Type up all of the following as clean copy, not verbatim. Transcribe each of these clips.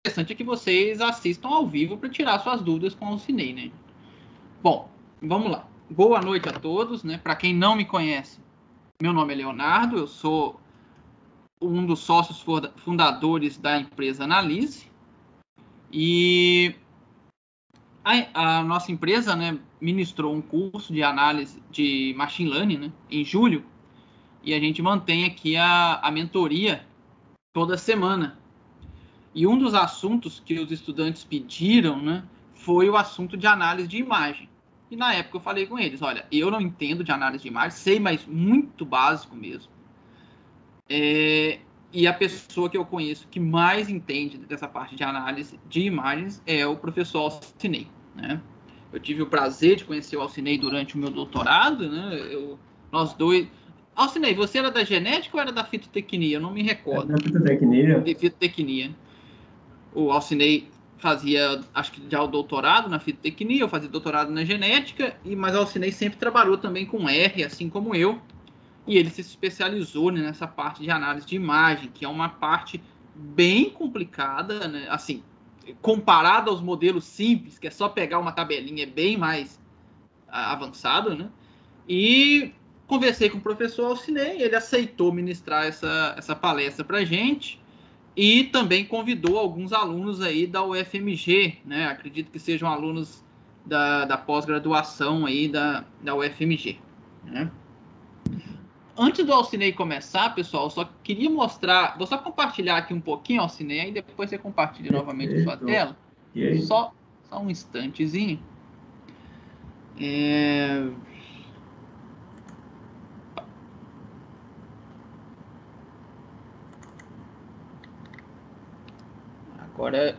interessante é que vocês assistam ao vivo para tirar suas dúvidas com o Alcinei, né? Bom, vamos lá. Boa noite a todos, né? Para quem não me conhece, meu nome é Leonardo, eu sou um dos sócios fundadores da empresa Analyse. E a nossa empresa, né, ministrou um curso de análise de machine learning, né, em julho, e a gente mantém aqui a mentoria toda semana. E um dos assuntos que os estudantes pediram, né, foi o assunto de análise de imagem. E na época eu falei com eles, olha, eu não entendo de análise de imagem, sei, mas muito básico mesmo. E a pessoa que eu conheço que mais entende dessa parte de análise de imagens é o professor Alcinei, né? Eu tive o prazer de conhecer o Alcinei durante o meu doutorado, né? Nós dois... Alcinei, você era da genética ou era da fitotecnia? Eu não me recordo. Da fitotecnia. De fitotecnia. O Alcinei fazia, acho que já o doutorado na fitotecnia, eu fazia doutorado na genética, mas o Alcinei sempre trabalhou também com R, assim como eu. E ele se especializou, né, nessa parte de análise de imagem, que é uma parte bem complicada, né? Assim, comparado aos modelos simples, que é só pegar uma tabelinha, é bem mais avançado, né? E conversei com o professor Alcinei, ele aceitou ministrar essa palestra para a gente e também convidou alguns alunos aí da UFMG, né? Acredito que sejam alunos da pós-graduação aí da UFMG, né? Antes do Alcinei começar, pessoal, eu só queria mostrar... Vou só compartilhar aqui um pouquinho, Alcinei, aí depois você compartilha novamente a sua tela. E aí? Só um instantezinho. Agora,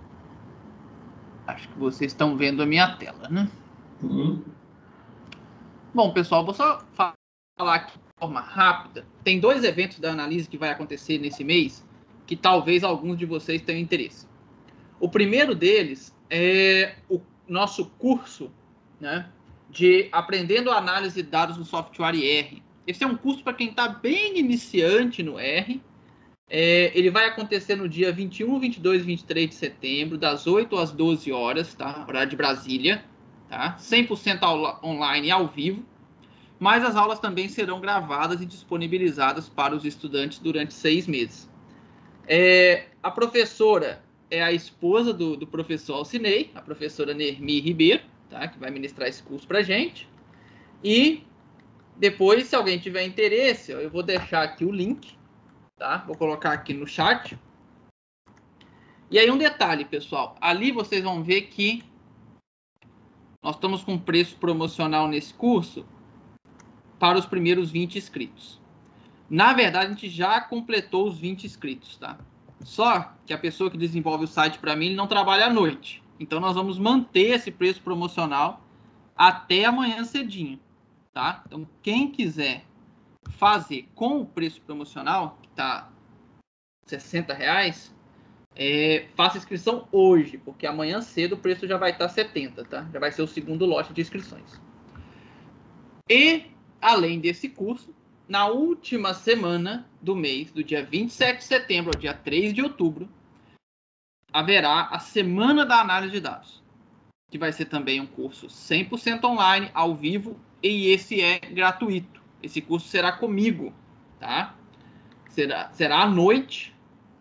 acho que vocês estão vendo a minha tela, né? Sim. Bom, pessoal, vou só falar aqui de forma rápida. Tem 2 eventos da Analyse que vai acontecer nesse mês, que talvez alguns de vocês tenham interesse. O primeiro deles é o nosso curso, né, de Aprendendo a Análise de Dados no Software R. Esse é um curso para quem está bem iniciante no R. Ele vai acontecer no dia 21, 22 e 23 de setembro, das 8 às 12 horas, tá? Horário de Brasília, tá? 100% online e ao vivo. Mas as aulas também serão gravadas e disponibilizadas para os estudantes durante 6 meses. A professora é a esposa do professor Alcinei, a professora Nermi Ribeiro, tá? Que vai ministrar esse curso para a gente. E depois, se alguém tiver interesse, eu vou deixar aqui o link, tá? Vou colocar aqui no chat. E aí um detalhe, pessoal. Ali vocês vão ver que nós estamos com preço promocional nesse curso para os primeiros 20 inscritos. Na verdade, a gente já completou os 20 inscritos, tá? Só que a pessoa que desenvolve o site para mim, ele não trabalha à noite. Então, nós vamos manter esse preço promocional até amanhã cedinho, tá? Então, quem quiser fazer com o preço promocional, que tá R$60, faça inscrição hoje, porque amanhã cedo o preço já vai estar 70, tá? Já vai ser o segundo lote de inscrições. E, além desse curso, na última semana do mês, do dia 27 de setembro ao dia 3 de outubro, haverá a Semana da Análise de Dados, que vai ser também um curso 100% online, ao vivo, e esse é gratuito. Esse curso será comigo, tá? Será à noite,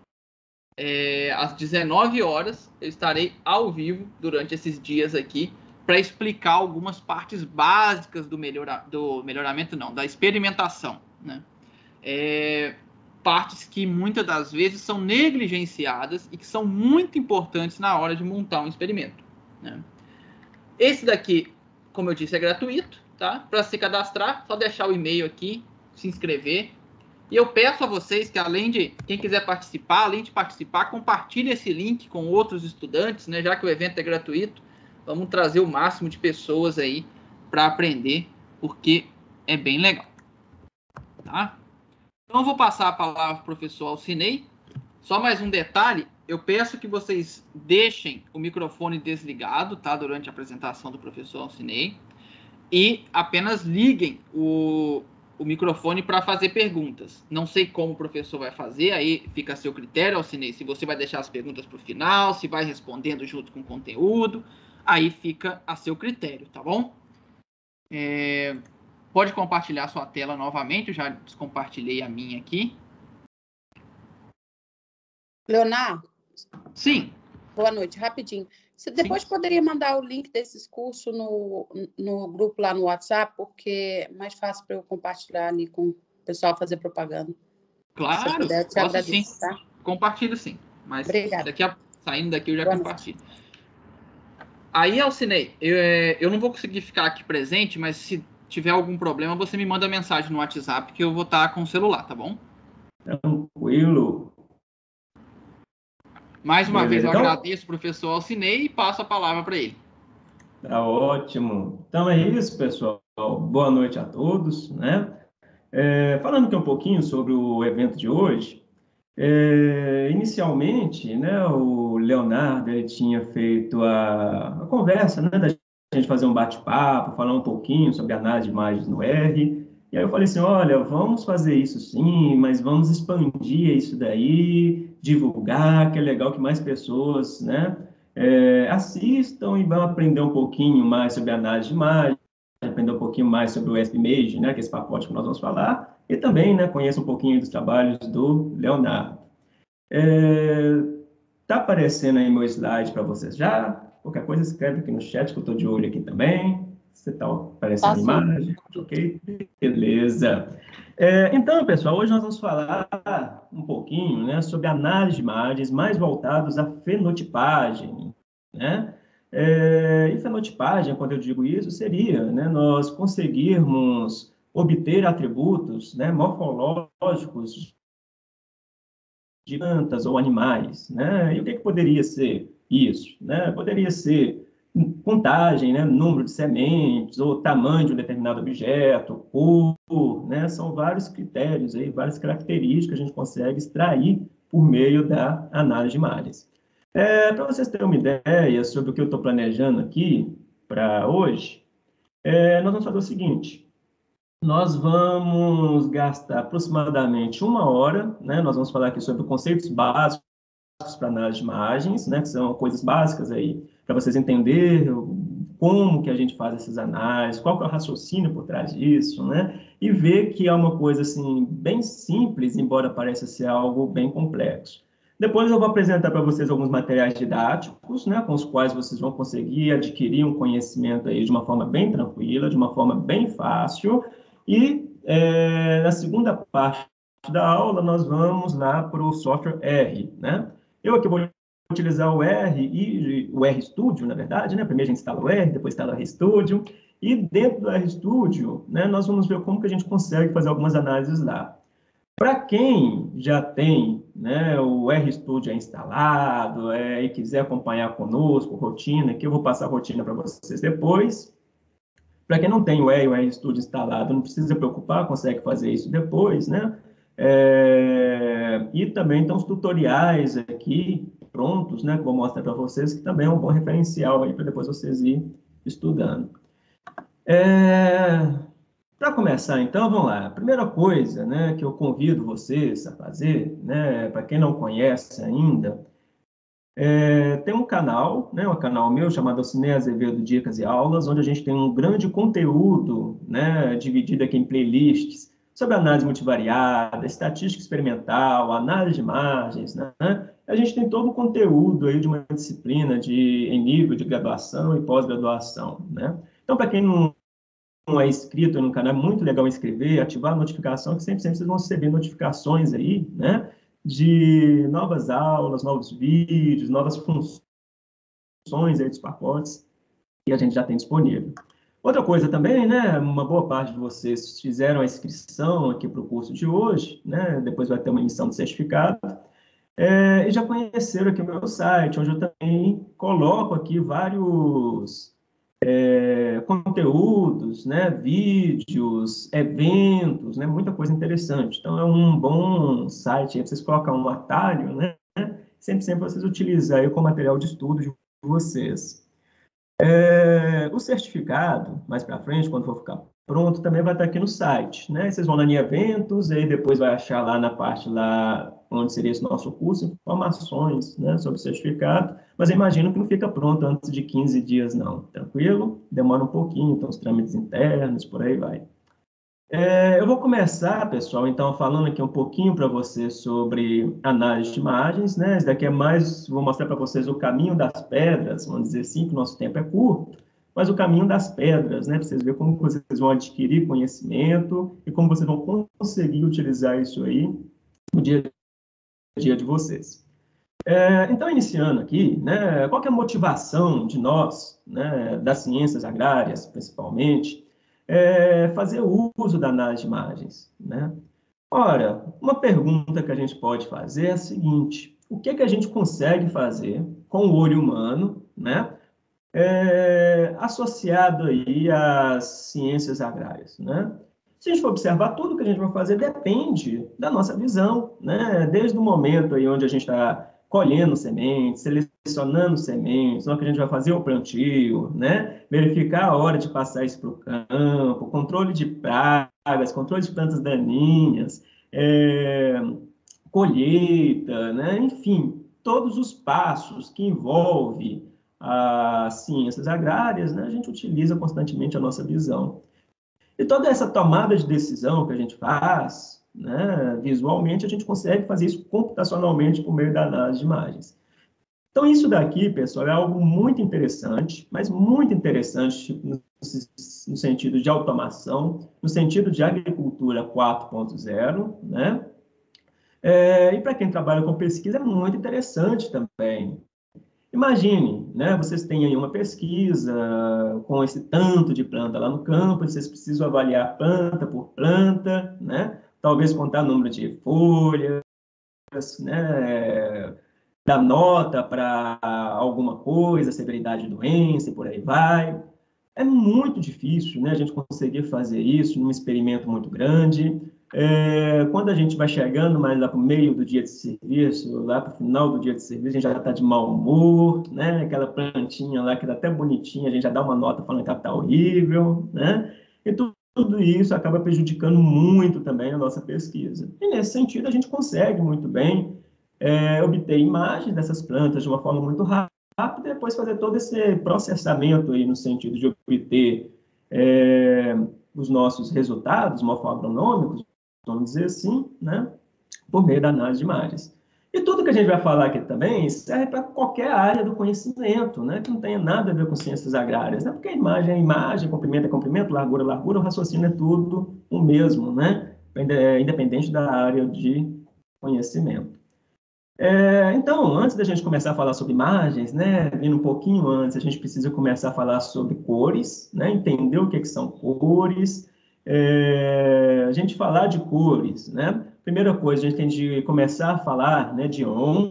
às 19 horas, eu estarei ao vivo durante esses dias aqui para explicar algumas partes básicas do melhoramento, não, da experimentação, né? Partes que muitas das vezes são negligenciadas e que são muito importantes na hora de montar um experimento, né? Esse daqui, como eu disse, é gratuito, tá? Para se cadastrar, só deixar o e-mail aqui, se inscrever. E eu peço a vocês que, além de quem quiser participar, além de participar, compartilhe esse link com outros estudantes, né? Já que o evento é gratuito, vamos trazer o máximo de pessoas aí para aprender, porque é bem legal, tá? Então, eu vou passar a palavra para o professor Alcinei. Só mais um detalhe, eu peço que vocês deixem o microfone desligado, tá? Durante a apresentação do professor Alcinei. E apenas liguem o o microfone para fazer perguntas. Não sei como o professor vai fazer, aí fica a seu critério, Alcinei, se você vai deixar as perguntas para o final, se vai respondendo junto com o conteúdo, aí fica a seu critério, tá bom? Pode compartilhar sua tela novamente, eu já descompartilhei a minha aqui. Leonardo? Sim. Boa noite, rapidinho. Você depois poderia mandar o link desses cursos no grupo lá no WhatsApp, porque é mais fácil para eu compartilhar ali com o pessoal fazer propaganda. Claro, se puder, eu te posso agradeço, sim. Tá? Compartilho sim. Mas Obrigada. Saindo daqui eu já Boa compartilho. Noite. Aí, Alcinei, eu não vou conseguir ficar aqui presente, mas se tiver algum problema, você me manda mensagem no WhatsApp que eu vou estar com o celular, tá bom? Tranquilo. Mais uma vez eu então, agradeço o professor Alcinei e passo a palavra para ele. Tá ótimo. Então é isso, pessoal. Boa noite a todos, né? Falando aqui um pouquinho sobre o evento de hoje, inicialmente, né, o Leonardo ele tinha feito a conversa, né, da gente fazer um bate-papo, falar um pouquinho sobre análise de imagens no R. E aí eu falei assim, olha, vamos fazer isso sim, mas vamos expandir isso daí, divulgar, que é legal que mais pessoas, né, assistam e vão aprender um pouquinho mais sobre análise de imagem, aprender um pouquinho mais sobre o SPMage, né, que é esse pacote que nós vamos falar, e também, né, conheça um pouquinho dos trabalhos do Leonardo. Tá aparecendo aí meu slide para vocês já? Qualquer coisa escreve aqui no chat, que eu estou de olho aqui também. Você está aparecendo a imagem? Ok? Beleza. Então, pessoal, hoje nós vamos falar um pouquinho, né, sobre análise de imagens mais voltados à fenotipagem, né? E fenotipagem, quando eu digo isso, seria, né, nós conseguirmos obter atributos, né, morfológicos de plantas ou animais, né? E o que poderia ser isso, né? Poderia ser contagem, né? Número de sementes ou tamanho de um determinado objeto, cor, né? São vários critérios aí, várias características que a gente consegue extrair por meio da análise de imagens. Para vocês terem uma ideia sobre o que eu estou planejando aqui para hoje, nós vamos fazer o seguinte. Nós vamos gastar aproximadamente 1 hora, né? Nós vamos falar aqui sobre conceitos básicos para análise de imagens, né? Que são coisas básicas aí, para vocês entenderem como que a gente faz essas análises, qual que é o raciocínio por trás disso, né? E ver que é uma coisa, assim, bem simples, embora pareça ser algo bem complexo. Depois eu vou apresentar para vocês alguns materiais didáticos, né, com os quais vocês vão conseguir adquirir um conhecimento aí de uma forma bem tranquila, de uma forma bem fácil. E na segunda parte da aula, nós vamos lá para o software R, né? Eu aqui vou utilizar o R e o RStudio, na verdade, né? Primeiro a gente instala o R, depois instala o RStudio. E dentro do RStudio, né, nós vamos ver como que a gente consegue fazer algumas análises lá. Para quem já tem, né, o RStudio instalado e quiser acompanhar conosco, rotina, que eu vou passar a rotina para vocês depois. Para quem não tem o RStudio instalado, não precisa se preocupar, consegue fazer isso depois, né? E também estão os tutoriais aqui prontos, né? Que vou mostrar para vocês, que também é um bom referencial aí para depois vocês irem estudando. Para começar, então, vamos lá. A primeira coisa, né, que eu convido vocês a fazer, né, para quem não conhece ainda, tem um canal, né, um canal meu chamado Alcinei Azevedo Dicas e Aulas, onde a gente tem um grande conteúdo, né, dividido aqui em playlists sobre análise multivariada, estatística experimental, análise de imagens, né? A gente tem todo o conteúdo aí de uma disciplina em nível de graduação e pós-graduação, né? Então, para quem não é inscrito no canal, é muito legal inscrever, ativar a notificação, que sempre vocês vão receber notificações aí, né? De novas aulas, novos vídeos, novas funções aí dos pacotes que a gente já tem disponível. Outra coisa também, né, uma boa parte de vocês fizeram a inscrição aqui para o curso de hoje, né, depois vai ter uma emissão de certificado, e já conheceram aqui o meu site, onde eu também coloco aqui vários conteúdos, né, vídeos, eventos, né, muita coisa interessante. Então, é um bom site, aí vocês colocam um atalho, né, sempre vocês utilizar aí como material de estudo de vocês. O certificado, mais para frente, quando for ficar pronto também vai estar aqui no site, né? Vocês vão lá em eventos, e aí depois vai achar lá na parte lá onde seria esse nosso curso, informações, né, sobre o certificado, mas eu imagino que não fica pronto antes de 15 dias, não. Tranquilo? Demora um pouquinho, então os trâmites internos, por aí vai. Eu vou começar, pessoal, então, falando aqui um pouquinho para vocês sobre análise de imagens, né? Isso daqui é mais, vou mostrar para vocês o caminho das pedras, vamos dizer assim, que o nosso tempo é curto, mas o caminho das pedras, né? Para vocês verem como vocês vão adquirir conhecimento e como vocês vão conseguir utilizar isso aí no dia a dia de vocês. Então, iniciando aqui, né? Qual que é a motivação de nós, né, das ciências agrárias, principalmente, fazer uso da análise de imagens, né? Ora, uma pergunta que a gente pode fazer é a seguinte: o que é que a gente consegue fazer com o olho humano, né, associado aí às ciências agrárias, né? Se a gente for observar, tudo que a gente vai fazer depende da nossa visão, né? Desde o momento aí onde a gente está colhendo sementes, selecionando sementes, na hora que a gente vai fazer o plantio, né? Verificar a hora de passar isso para o campo, controle de pragas, controle de plantas daninhas, colheita, né? Enfim, todos os passos que envolvem as ciências agrárias, né? A gente utiliza constantemente a nossa visão. E toda essa tomada de decisão que a gente faz, né, visualmente, a gente consegue fazer isso computacionalmente por meio da análise de imagens. Então, isso daqui, pessoal, é algo muito interessante, mas muito interessante no sentido de automação, no sentido de agricultura 4.0, né? E para quem trabalha com pesquisa, é muito interessante também. Imagine, né, vocês têm aí uma pesquisa com esse tanto de planta lá no campo, vocês precisam avaliar planta por planta, né, talvez contar o número de folhas, né, dar nota para alguma coisa, severidade de doença e por aí vai. É muito difícil, né, a gente conseguir fazer isso num experimento muito grande. Quando a gente vai chegando mais lá para o meio do dia de serviço, lá para o final do dia de serviço, a gente já está de mau humor, né? Aquela plantinha lá que está até bonitinha, a gente já dá uma nota falando que ela está horrível, né? E tudo isso acaba prejudicando muito também a nossa pesquisa. E nesse sentido, a gente consegue muito bem obter imagens dessas plantas de uma forma muito rápida, e depois fazer todo esse processamento aí no sentido de obter os nossos resultados morfoagronômicos, vamos dizer assim, né, por meio da análise de imagens. E tudo que a gente vai falar aqui também serve para qualquer área do conhecimento, né, que não tenha nada a ver com ciências agrárias, né, porque a imagem é imagem, comprimento é comprimento, largura é largura, o raciocínio é tudo o mesmo, né, independente da área de conhecimento. Então, antes da gente começar a falar sobre imagens, né, vindo um pouquinho antes, a gente precisa começar a falar sobre cores, né, entender o que são cores, a gente falar de cores, né, primeira coisa, a gente tem de começar a falar, né, de ondas,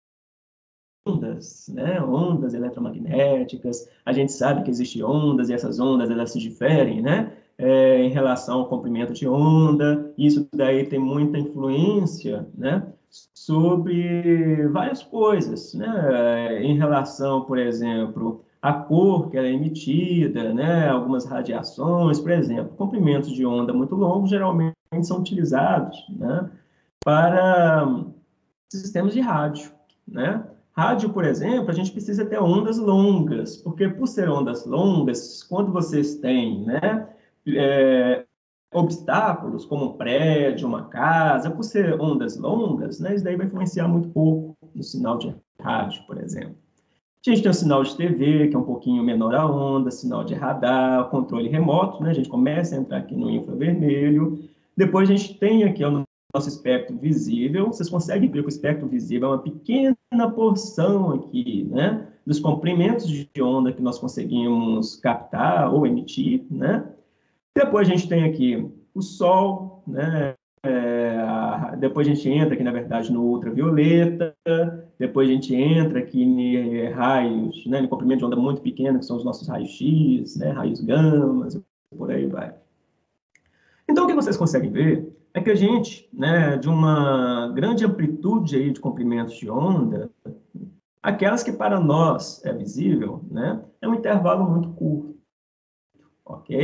né, ondas eletromagnéticas, a gente sabe que existem ondas e essas ondas, elas se diferem, né, em relação ao comprimento de onda, isso daí tem muita influência, né, sobre várias coisas, né? Em relação, por exemplo, à cor que ela é emitida, né? Algumas radiações, por exemplo, comprimentos de onda muito longos geralmente são utilizados, né, para sistemas de rádio, né? Rádio, por exemplo, a gente precisa ter ondas longas, porque por ser ondas longas, quando vocês têm, né, obstáculos, como um prédio, uma casa, por ser ondas longas, né, isso daí vai influenciar muito pouco no sinal de rádio, por exemplo. A gente tem o sinal de TV, que é um pouquinho menor a onda, sinal de radar, controle remoto, né, a gente começa a entrar aqui no infravermelho. Depois a gente tem aqui o nosso espectro visível. Vocês conseguem ver que o espectro visível é uma pequena porção aqui, né, dos comprimentos de onda que nós conseguimos captar ou emitir, né? Depois a gente tem aqui o Sol, né? Depois a gente entra aqui, na verdade, no ultravioleta, depois a gente entra aqui em raios, né, em comprimento de onda muito pequeno, que são os nossos raios X, né, raios gamas, por aí vai. Então, o que vocês conseguem ver é que a gente, né, de uma grande amplitude aí de comprimentos de onda, aquelas que para nós é visível, né, é um intervalo muito curto, ok?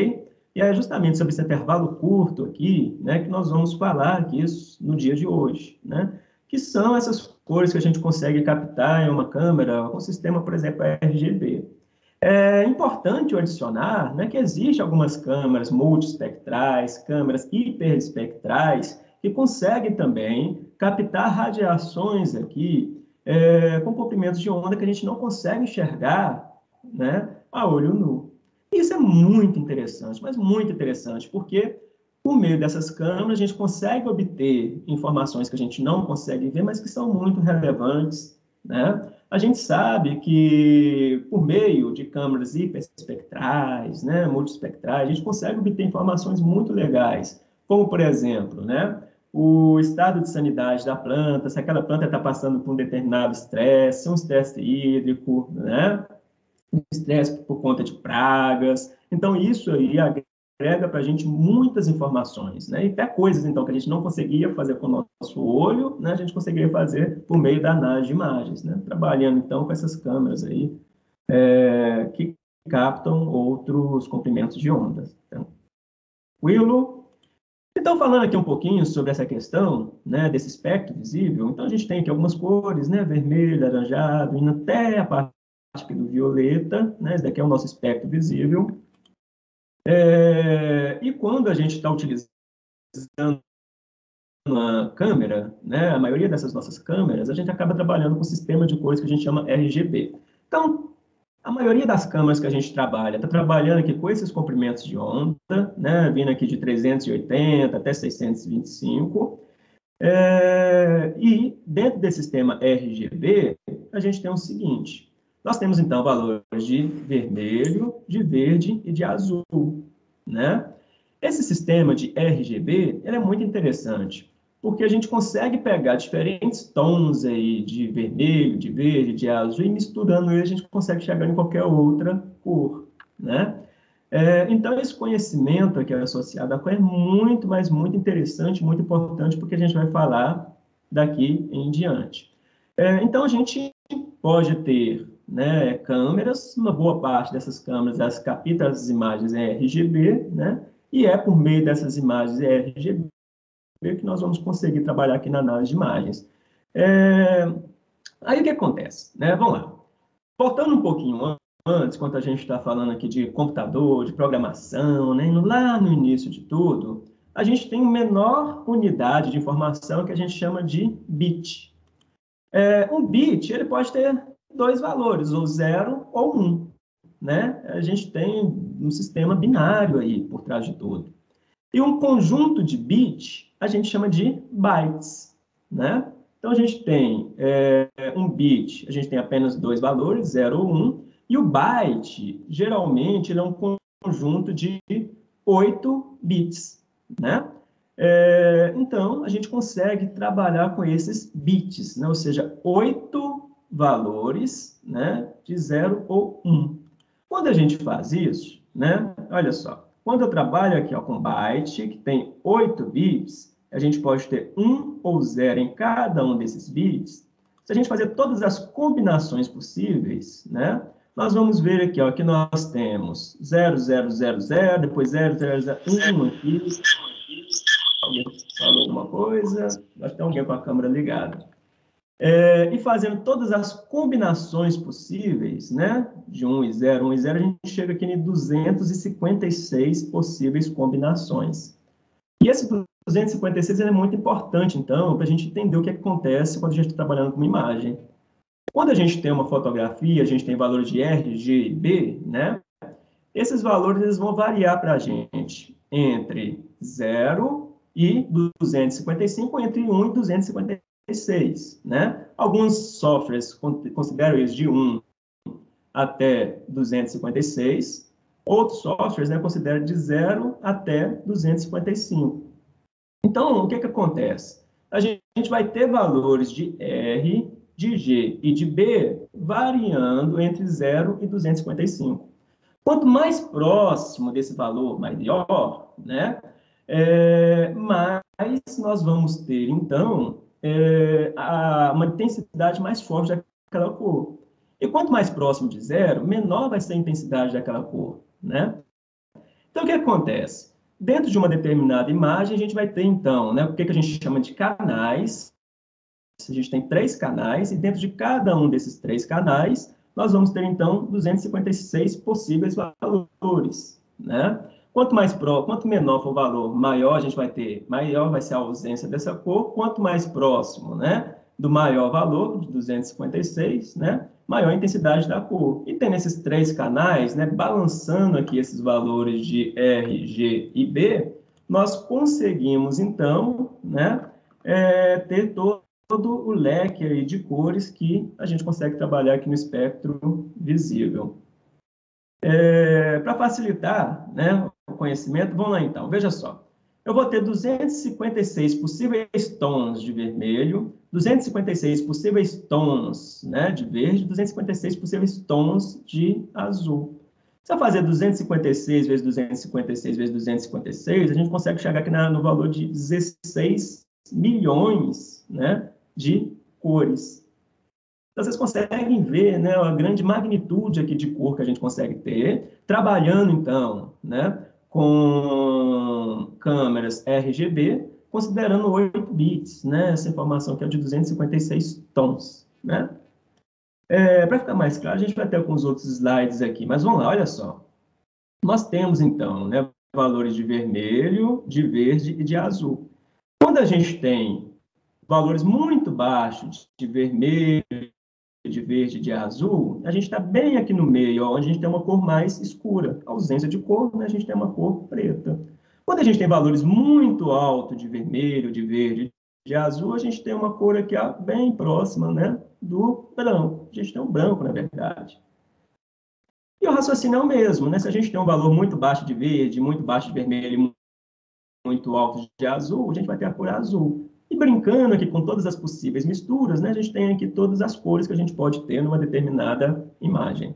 E é justamente sobre esse intervalo curto aqui, né, que nós vamos falar aqui no dia de hoje, né, que são essas cores que a gente consegue captar em uma câmera com sistema, por exemplo, RGB. É importante adicionar, né, que existem algumas câmeras multiespectrais, câmeras hiperespectrais, que conseguem também captar radiações aqui com comprimentos de onda que a gente não consegue enxergar, né, a olho nu. Isso é muito interessante, mas muito interessante, porque por meio dessas câmeras a gente consegue obter informações que a gente não consegue ver, mas que são muito relevantes, né? A gente sabe que por meio de câmeras hiperespectrais, né, multiespectrais, a gente consegue obter informações muito legais, como por exemplo, né, o estado de sanidade da planta, se aquela planta está passando por um determinado estresse, um estresse hídrico, né? Estresse por conta de pragas. Então, isso aí agrega para a gente muitas informações, né? E até coisas, então, que a gente não conseguia fazer com o nosso olho, né? A gente conseguiria fazer por meio da análise de imagens, né? Trabalhando, então, com essas câmeras aí, que captam outros comprimentos de ondas. Então, tranquilo? Então, falando aqui um pouquinho sobre essa questão, né, desse espectro visível, então a gente tem aqui algumas cores, né, vermelho, alaranjado, indo até a parte do violeta, né, esse daqui é o nosso espectro visível. E quando a gente está utilizando uma câmera, né, a maioria dessas nossas câmeras, a gente acaba trabalhando com um sistema de cores que a gente chama RGB. Então, a maioria das câmeras que a gente trabalha está trabalhando aqui com esses comprimentos de onda, né, vindo aqui de 380 até 625. E dentro desse sistema RGB, a gente tem o seguinte: nós temos então valores de vermelho, de verde e de azul, né? Esse sistema de RGB, ele é muito interessante, porque a gente consegue pegar diferentes tons aí de vermelho, de verde, de azul, e misturando eles a gente consegue chegar em qualquer outra cor, né? Então, esse conhecimento aqui associado à cor é muito, mas muito interessante, muito importante, porque a gente vai falar daqui em diante. Então, a gente pode ter, né, câmeras, uma boa parte dessas câmeras, elas captam as imagens em RGB, né, e é por meio dessas imagens em RGB que nós vamos conseguir trabalhar aqui na análise de imagens. Aí, o que acontece? Né? Vamos lá. Voltando um pouquinho antes, quando a gente está falando aqui de computador, de programação, né, lá no início de tudo, a gente tem uma menor unidade de informação que a gente chama de bit. Um bit, ele pode ter dois valores, ou 0 ou 1. Né? A gente tem um sistema binário aí por trás de tudo. E um conjunto de bits a gente chama de bytes. Né? Então, a gente tem um bit, a gente tem apenas dois valores, 0 ou 1, e o byte, geralmente, ele é um conjunto de 8 bits. Né? Então, a gente consegue trabalhar com esses bits, né? Ou seja, 8 valores, né? De 0 ou 1. Quando a gente faz isso, né? Olha só, quando eu trabalho aqui ó, com byte, que tem 8 bits, a gente pode ter 1 ou 0 em cada um desses bits. Se a gente fazer todas as combinações possíveis, né? Nós vamos ver aqui ó, que nós temos 0, 0, 0, 0, depois 0, 0, 0, 1 aqui. Alguém falou alguma coisa? Acho que tem alguém com a câmera ligada. E fazendo todas as combinações possíveis, né? De 1 e 0, 1 e 0, a gente chega aqui em 256 possíveis combinações. E esse 256 é muito importante, então, para a gente entender o que acontece quando a gente está trabalhando com uma imagem. Quando a gente tem uma fotografia, a gente tem valores de R, G e B, né? Esses valores eles vão variar para a gente entre 0 e 255, entre 1 e 256, né? Alguns softwares consideram eles de 1 até 256, outros softwares, né, consideram de 0 até 255. Então, o que acontece? A gente vai ter valores de R, de G e de B variando entre 0 e 255. Quanto mais próximo desse valor maior, né, mais nós vamos ter, então, uma intensidade mais forte daquela cor. E quanto mais próximo de 0, menor vai ser a intensidade daquela cor, né? Então, o que acontece? Dentro de uma determinada imagem, a gente vai ter, então, né, o que a gente chama de canais. A gente tem 3 canais, e dentro de cada um desses 3 canais, nós vamos ter, então, 256 possíveis valores, né? Quanto menor for o valor, maior a gente vai ter, maior vai ser a ausência dessa cor. Quanto mais próximo, né, do maior valor, de 256, né, maior a intensidade da cor. E tem nesses 3 canais, né, balançando aqui esses valores de R, G e B, nós conseguimos, então, né, ter todo o leque aí de cores que a gente consegue trabalhar aqui no espectro visível. Para facilitar, né, o conhecimento, vamos lá então, veja só. Eu vou ter 256 possíveis tons de vermelho, 256 possíveis tons, né, de verde, 256 possíveis tons de azul. Se eu fazer 256 vezes 256 vezes 256, a gente consegue chegar aqui no valor de 16 milhões, né, de cores. Então, vocês conseguem ver, né, a grande magnitude aqui de cor que a gente consegue ter, trabalhando, então, né, com câmeras RGB, considerando 8 bits, né, essa informação que é de 256 tons. Né? Para ficar mais claro, a gente vai ter alguns outros slides aqui, mas vamos lá, olha só. Nós temos, então, né, valores de vermelho, de verde e de azul. Quando a gente tem valores muito baixos de vermelho, de verde e de azul, a gente está bem aqui no meio, onde a gente tem uma cor mais escura. A ausência de cor, né, a gente tem uma cor preta. Quando a gente tem valores muito altos de vermelho, de verde, de azul, a gente tem uma cor aqui bem próxima, né, do branco. A gente tem um branco, na verdade. E o raciocínio é o mesmo, né? Se a gente tem um valor muito baixo de verde, muito baixo de vermelho, muito alto de azul, a gente vai ter a cor azul. E brincando aqui com todas as possíveis misturas, né, a gente tem aqui todas as cores que a gente pode ter numa determinada imagem.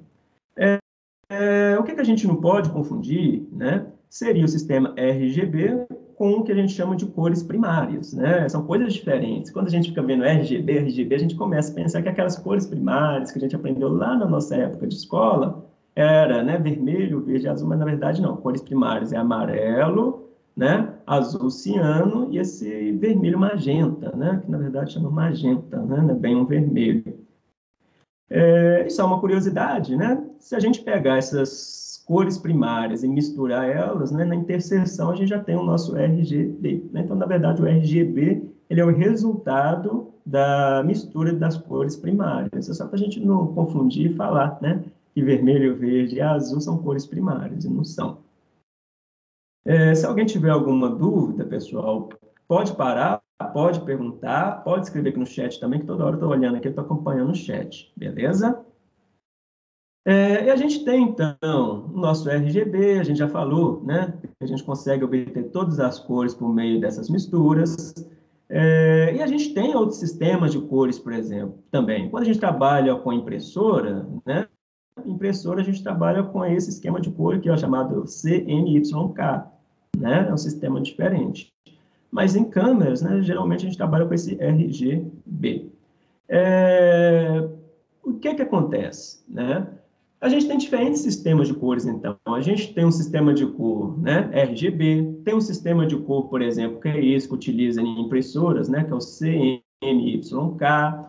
O que a gente não pode confundir, né, seria o sistema RGB com o que a gente chama de cores primárias. Né? São coisas diferentes. Quando a gente fica vendo RGB, a gente começa a pensar que aquelas cores primárias que a gente aprendeu lá na nossa época de escola era, né, vermelho, verde, azul, mas na verdade não. Cores primárias é amarelo, né, azul ciano e esse vermelho magenta, né, que na verdade chama magenta, né, não é bem um vermelho. Isso é uma curiosidade, né? Se a gente pegar essas cores primárias e misturar elas, né, na interseção a gente já tem o nosso RGB. Né? Então, na verdade, o RGB ele é o resultado da mistura das cores primárias. É só para a gente não confundir e falar, né, que vermelho, verde e azul são cores primárias, e não são. Se alguém tiver alguma dúvida, pessoal, pode parar, pode perguntar, pode escrever aqui no chat também, que toda hora eu estou olhando aqui, eu estou acompanhando o chat, beleza? E a gente tem, então, o nosso RGB, a gente já falou, né? A gente consegue obter todas as cores por meio dessas misturas. E a gente tem outros sistemas de cores, por exemplo, também. Quando a gente trabalha com impressora, né? Impressora, a gente trabalha com esse esquema de cor aqui, ó, chamado CMYK, né? É um sistema diferente. Mas em câmeras, né, geralmente a gente trabalha com esse RGB. O que acontece? Né? A gente tem diferentes sistemas de cores, então. A gente tem um sistema de cor, né, RGB, tem um sistema de cor, por exemplo, que é esse que utiliza em impressoras, né, que é o CMYK.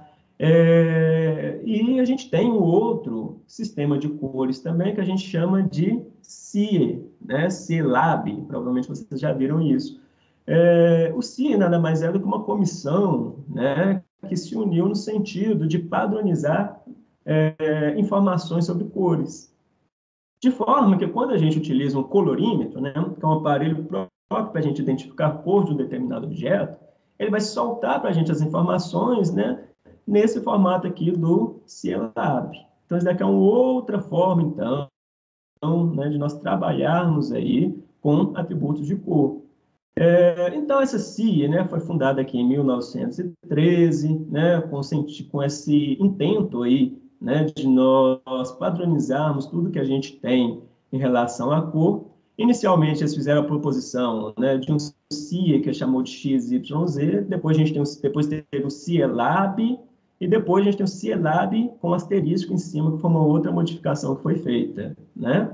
E a gente tem um outro sistema de cores também, que a gente chama de CIE, né, CIELAB, provavelmente vocês já viram isso. O CIE nada mais é do que uma comissão, né, que se uniu no sentido de padronizar informações sobre cores. De forma que quando a gente utiliza um colorímetro, né, que é um aparelho próprio para a gente identificar a cor de um determinado objeto, ele vai soltar para a gente as informações, né, nesse formato aqui do CIELAB. Então, isso daqui é uma outra forma, então, né, de nós trabalharmos aí com atributos de cor. Então, essa CIE, né, foi fundada aqui em 1913, né, com esse intento aí, né, de nós padronizarmos tudo que a gente tem em relação à cor. Inicialmente, eles fizeram a proposição, né, de um CIE que chamou de XYZ, depois teve o CIELAB, e depois a gente tem o CIELAB com asterisco em cima, que foi uma outra modificação que foi feita, né?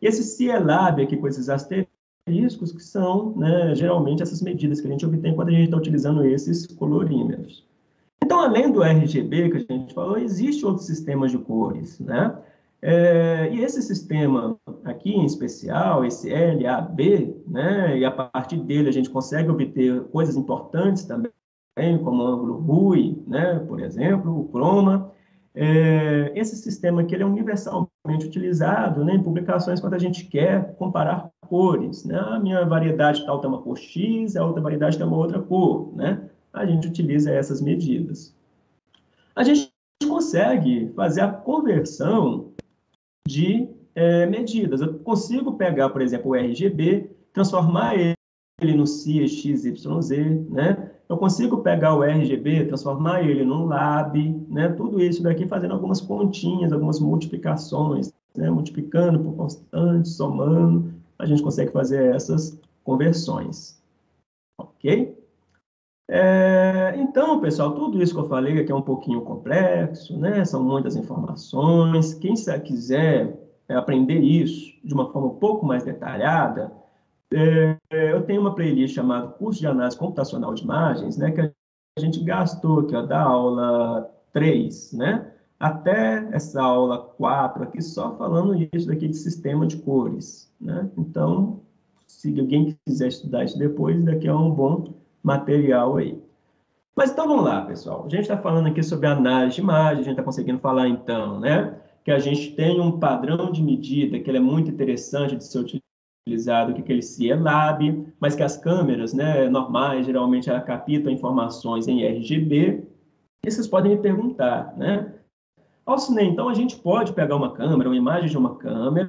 Esse Cielab aqui com esses asteriscos, que são, né, geralmente, essas medidas que a gente obtém quando a gente está utilizando esses colorímetros. Então, além do RGB que a gente falou, existem outros sistemas de cores, né? E esse sistema aqui, em especial, esse LAB, né, e a partir dele a gente consegue obter coisas importantes também, como o ângulo RUI, né, por exemplo, o chroma. Esse sistema aqui ele é universalmente utilizado, né, em publicações quando a gente quer comparar cores, né? A minha variedade tal tem uma cor X, a outra variedade tem uma outra cor, né? A gente utiliza essas medidas. A gente consegue fazer a conversão de medidas. Eu consigo pegar, por exemplo, o RGB, transformar ele no CXYZ, né? Eu consigo pegar o RGB, transformar ele num lab, né? Tudo isso daqui fazendo algumas continhas, algumas multiplicações, né? Multiplicando por constante, somando, a gente consegue fazer essas conversões. Ok? Então, pessoal, tudo isso que eu falei aqui é um pouquinho complexo, né? São muitas informações. Quem quiser aprender isso de uma forma um pouco mais detalhada, eu tenho uma playlist chamada Curso de Análise Computacional de Imagens, né? Que a gente gastou aqui, ó, da aula 3, né? Até essa aula 4 aqui, só falando isso daqui de sistema de cores, né? Então, se alguém quiser estudar isso depois, daqui é um bom material aí. Mas então vamos lá, pessoal. A gente está falando aqui sobre análise de imagem, a gente está conseguindo falar então, né? Que a gente tem um padrão de medida que ele é muito interessante de ser utilizado, que é aquele Cielab, mas que as câmeras, né, normais, geralmente ela captam informações em RGB. E vocês podem me perguntar, né? Alcinei, então a gente pode pegar uma câmera, uma imagem de uma câmera,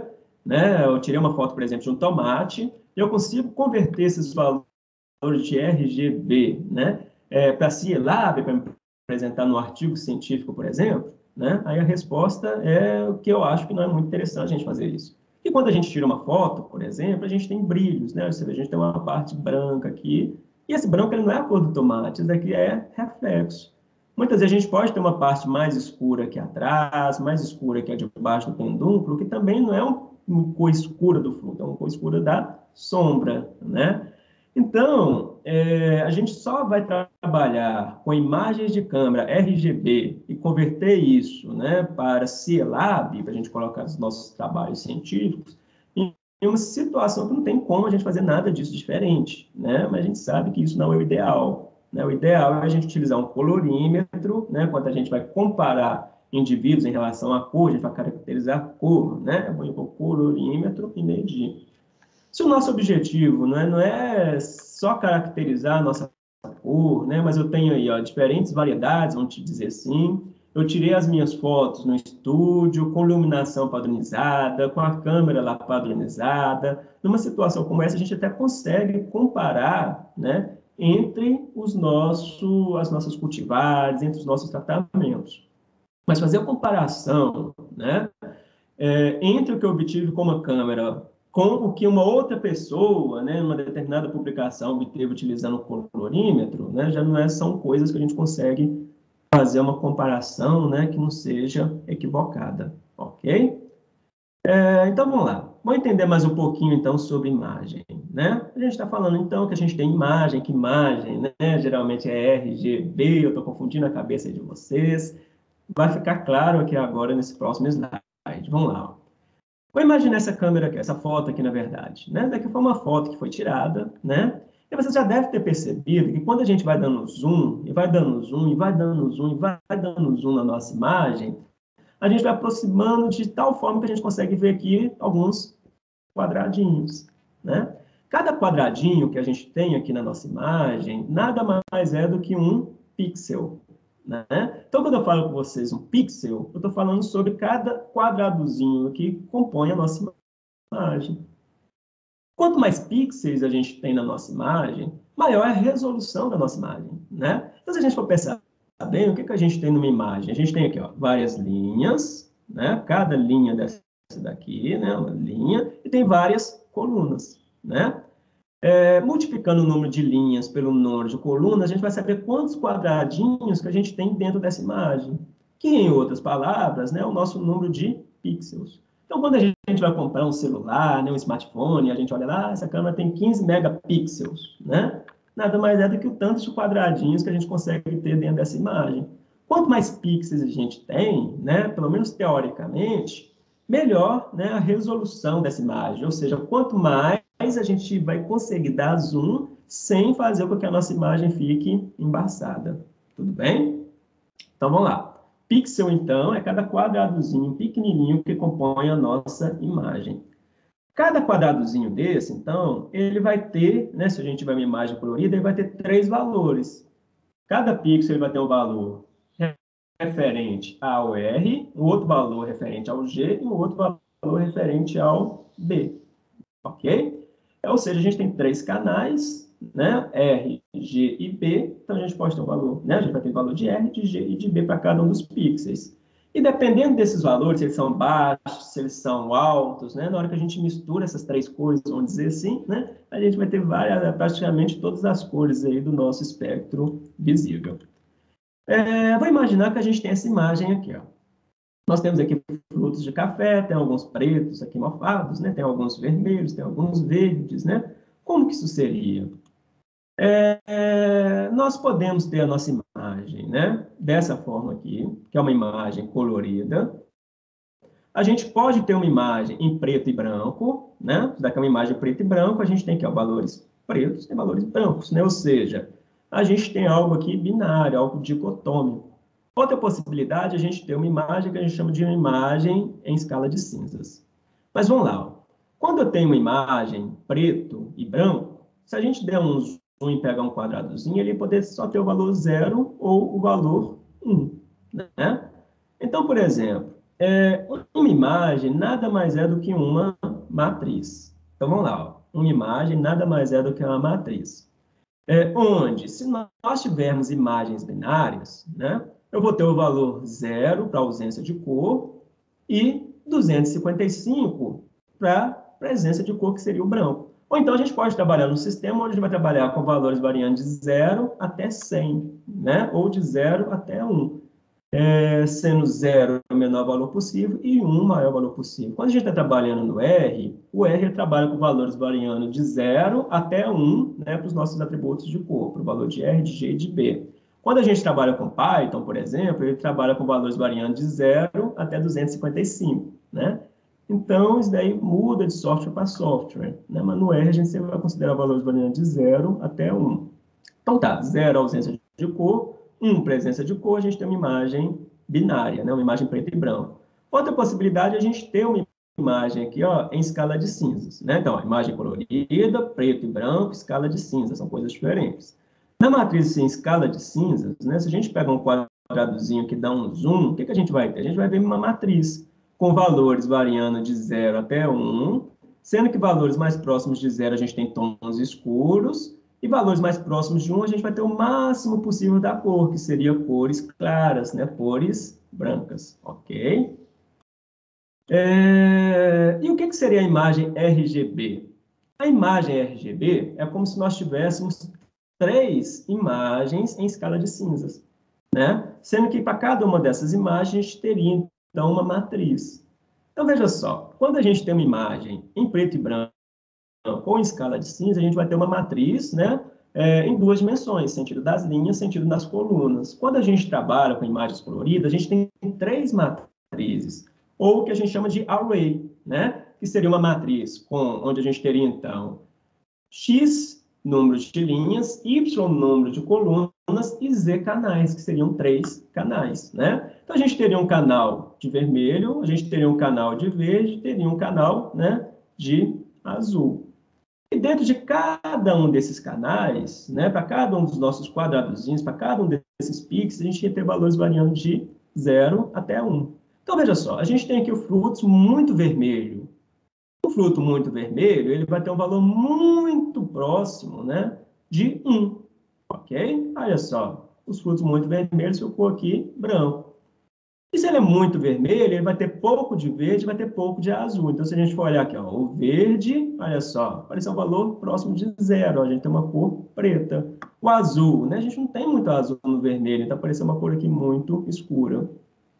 né? Eu tirei uma foto, por exemplo, de um tomate, e eu consigo converter esses valores de RGB, né, para Cielab, para me apresentar no artigo científico, por exemplo, né? Aí a resposta é o que eu acho que não é muito interessante a gente fazer isso. E quando a gente tira uma foto, por exemplo, a gente tem brilhos, né? Ou seja, a gente tem uma parte branca aqui, e esse branco ele não é a cor do tomate, isso daqui é reflexo. Muitas vezes a gente pode ter uma parte mais escura aqui atrás, mais escura aqui debaixo do pendúnculo, que também não é uma cor escura do fluido, é uma cor escura da sombra, né? Então, a gente só vai trabalhar com imagens de câmera RGB e converter isso, né, para Cielab, para a gente colocar nos nossos trabalhos científicos, em uma situação que não tem como a gente fazer nada disso diferente, né? Mas a gente sabe que isso não é o ideal, né? O ideal é a gente utilizar um colorímetro, né, quando a gente vai comparar indivíduos em relação à cor, a gente vai caracterizar a cor, né? Eu vou pôr o colorímetro e medir. Se o nosso objetivo não é só caracterizar a nossa cor, né, mas eu tenho aí, ó, diferentes variedades, vamos te dizer assim, eu tirei as minhas fotos no estúdio, com iluminação padronizada, com a câmera lá padronizada. Numa situação como essa, a gente até consegue comparar, né, entre as nossas cultivares, entre os nossos tratamentos. Mas fazer a comparação, né, entre o que eu obtive com uma câmera com o que uma outra pessoa, né, uma determinada publicação obteve utilizando o colorímetro, né, já não são coisas que a gente consegue fazer uma comparação, né, que não seja equivocada, ok? Então, vamos lá. Vamos entender mais um pouquinho, então, sobre imagem, né? A gente está falando, então, que a gente tem imagem, que imagem, né, geralmente é RGB, eu estou confundindo a cabeça de vocês. Vai ficar claro aqui agora nesse próximo slide. Vamos lá. Vou imaginar essa câmera aqui, essa foto aqui, na verdade, né? Daqui foi uma foto que foi tirada, né? E você já deve ter percebido que quando a gente vai dando zoom, e vai dando zoom, e vai dando zoom, e vai dando zoom na nossa imagem, a gente vai aproximando de tal forma que a gente consegue ver aqui alguns quadradinhos, né? Cada quadradinho que a gente tem aqui na nossa imagem, nada mais é do que um pixel, né? Então, quando eu falo com vocês um pixel, eu estou falando sobre cada quadradozinho que compõe a nossa imagem. Quanto mais pixels a gente tem na nossa imagem, maior é a resolução da nossa imagem, né? Então, se a gente for pensar bem, o que a gente tem numa imagem? A gente tem aqui, ó, várias linhas, né? Cada linha dessa daqui, né? Uma linha, e tem várias colunas, né? Multiplicando o número de linhas pelo número de colunas, a gente vai saber quantos quadradinhos que a gente tem dentro dessa imagem, que, em outras palavras, né, é o nosso número de pixels. Então, quando a gente vai comprar um celular, né, um smartphone, a gente olha lá, essa câmera tem 15 megapixels, né? Nada mais é do que o tanto de quadradinhos que a gente consegue ter dentro dessa imagem. Quanto mais pixels a gente tem, né, pelo menos teoricamente, melhor, né, a resolução dessa imagem. Ou seja, quanto mais a gente vai conseguir dar zoom sem fazer com que a nossa imagem fique embaçada. Tudo bem? Então, vamos lá. Pixel, então, é cada quadradozinho pequenininho que compõe a nossa imagem. Cada quadradozinho desse, então, ele vai ter, né, se a gente tiver uma imagem colorida, ele vai ter 3 valores. Cada pixel ele vai ter um valor referente ao R, um outro valor referente ao G e um outro valor referente ao B. Ok? Ou seja, a gente tem 3 canais, né? R, G e B. Então, a gente pode ter um valor, né? A gente vai ter valor de R, de G e de B para cada um dos pixels. E dependendo desses valores, se eles são baixos, se eles são altos, né? Na hora que a gente mistura essas 3 cores, vamos dizer assim, né? A gente vai ter praticamente todas as cores aí do nosso espectro visível. Vou imaginar que a gente tem essa imagem aqui, ó. Nós temos aqui frutos de café, tem alguns pretos aqui mofados, né? Tem alguns vermelhos, tem alguns verdes, né? Como que isso seria? Nós podemos ter a nossa imagem, né? Dessa forma aqui, que é uma imagem colorida. A gente pode ter uma imagem em preto e branco, né? Daqui é uma imagem preto e branco, a gente tem aqui ó, valores pretos e valores brancos, né? Ou seja, a gente tem algo aqui binário, algo dicotômico. Outra possibilidade é a gente ter uma imagem que a gente chama de uma imagem em escala de cinzas. Mas vamos lá. Ó. Quando eu tenho uma imagem preto e branco, se a gente der um zoom e pegar um quadradozinho, ele poder só ter o valor 0 ou o valor 1. Né? Então, por exemplo, uma imagem nada mais é do que uma matriz. Então, vamos lá. Ó. Uma imagem nada mais é do que uma matriz. Onde, se nós tivermos imagens binárias, né, eu vou ter o valor 0 para ausência de cor e 255 para presença de cor, que seria o branco. Ou então a gente pode trabalhar no sistema onde a gente vai trabalhar com valores variando de 0 até 100, né? Ou de 0 até 1. Sendo 0 o menor valor possível e 1 o maior valor possível. Quando a gente está trabalhando no R, o R trabalha com valores variando de 0 até 1, né, para os nossos atributos de cor, para o valor de R, de G e de B. Quando a gente trabalha com Python, por exemplo, ele trabalha com valores variando de 0 até 255, né? Então, isso daí muda de software para software, né? Mas no R a gente sempre vai considerar valores variando de 0 até 1. Então tá, 0 ausência de cor, 1 presença de cor, a gente tem uma imagem binária, né? Uma imagem preto e branco. Outra possibilidade é a gente ter uma imagem aqui ó, em escala de cinzas. Né? Então, imagem colorida, preto e branco, escala de cinzas, são coisas diferentes. Na matriz em escala de cinzas, né, se a gente pega um quadradozinho que dá um zoom, o que a gente vai ter? A gente vai ver uma matriz com valores variando de 0 até 1, sendo que valores mais próximos de 0 a gente tem tons escuros, e valores mais próximos de 1 a gente vai ter o máximo possível da cor, que seria cores claras, né? Cores brancas, ok? E o que seria a imagem RGB? A imagem RGB é como se nós tivéssemos 3 imagens em escala de cinzas, né? Sendo que para cada uma dessas imagens a gente teria, então, uma matriz. Então, veja só, quando a gente tem uma imagem em preto e branco, ou em escala de cinza, a gente vai ter uma matriz, né, em 2 dimensões, sentido das linhas, sentido das colunas. Quando a gente trabalha com imagens coloridas, a gente tem 3 matrizes, ou o que a gente chama de array, né, que seria uma matriz onde a gente teria, então, X número de linhas, Y número de colunas e Z canais, que seriam 3 canais, né? Então, a gente teria um canal de vermelho, a gente teria um canal de verde, teria um canal, né, de azul. E dentro de cada um desses canais, né, para cada um dos nossos quadradozinhos, para cada um desses pixels, a gente ia ter valores variando de 0 até 1. Então, veja só, a gente tem aqui o fruto muito vermelho. O fruto muito vermelho, ele vai ter um valor muito próximo, né, de 1, ok? Olha só, os frutos muito vermelhos ficou aqui branco. E se ele é muito vermelho, ele vai ter pouco de verde, vai ter pouco de azul. Então, se a gente for olhar aqui, ó, o verde, olha só, apareceu um valor próximo de 0, ó, a gente tem uma cor preta. O azul, né, a gente não tem muito azul no vermelho, então apareceu uma cor aqui muito escura.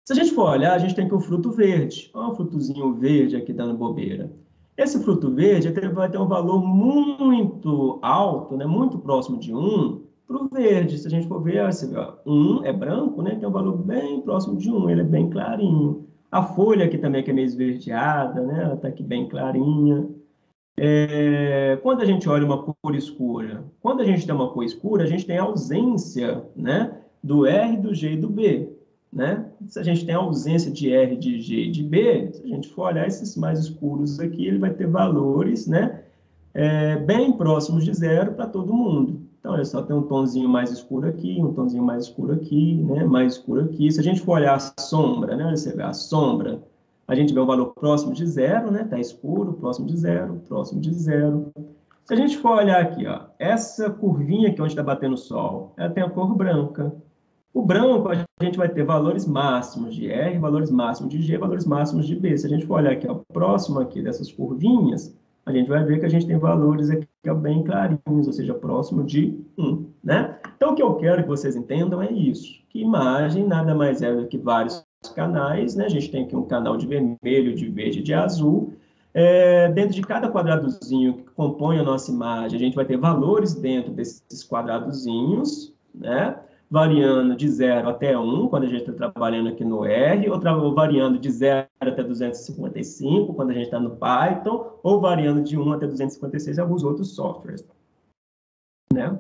Se a gente for olhar, a gente tem aqui o fruto verde. Olha o frutozinho verde aqui dando bobeira. Esse fruto verde vai ter um valor muito alto, né? Muito próximo de 1 para o verde. Se a gente for ver, você vê, ó, 1 é branco, né? Tem um valor bem próximo de 1, ele é bem clarinho. A folha aqui também, que é meio esverdeada, né? Ela está aqui bem clarinha. Quando a gente olha uma cor escura, quando a gente tem uma cor escura, a gente tem ausência, né, do R, do G e do B, né? Se a gente tem ausência de R, de G e de B, se a gente for olhar esses mais escuros aqui, ele vai ter valores, né, bem próximos de zero para todo mundo. Então, olha só, tem um tonzinho mais escuro aqui, um tonzinho mais escuro aqui, né, mais escuro aqui. Se a gente for olhar a sombra, né, você vê a sombra, a gente vê um valor próximo de zero, né? Está escuro, próximo de zero, próximo de zero. Se a gente for olhar aqui, ó, essa curvinha aqui onde está batendo o sol, ela tem a cor branca. O branco, a gente vai ter valores máximos de R, valores máximos de G, valores máximos de B. Se a gente for olhar aqui, ó, próximo aqui dessas curvinhas, a gente vai ver que a gente tem valores aqui ó, bem clarinhos, ou seja, próximo de 1, né? Então, o que eu quero que vocês entendam é isso, que imagem nada mais é do que vários canais, né? A gente tem aqui um canal de vermelho, de verde e de azul. Dentro de cada quadradozinho que compõe a nossa imagem, a gente vai ter valores dentro desses quadradozinhos, né? Variando de 0 até 1, quando a gente está trabalhando aqui no R, ou variando de 0 até 255, quando a gente está no Python, ou variando de 1 até 256 em alguns outros softwares, né?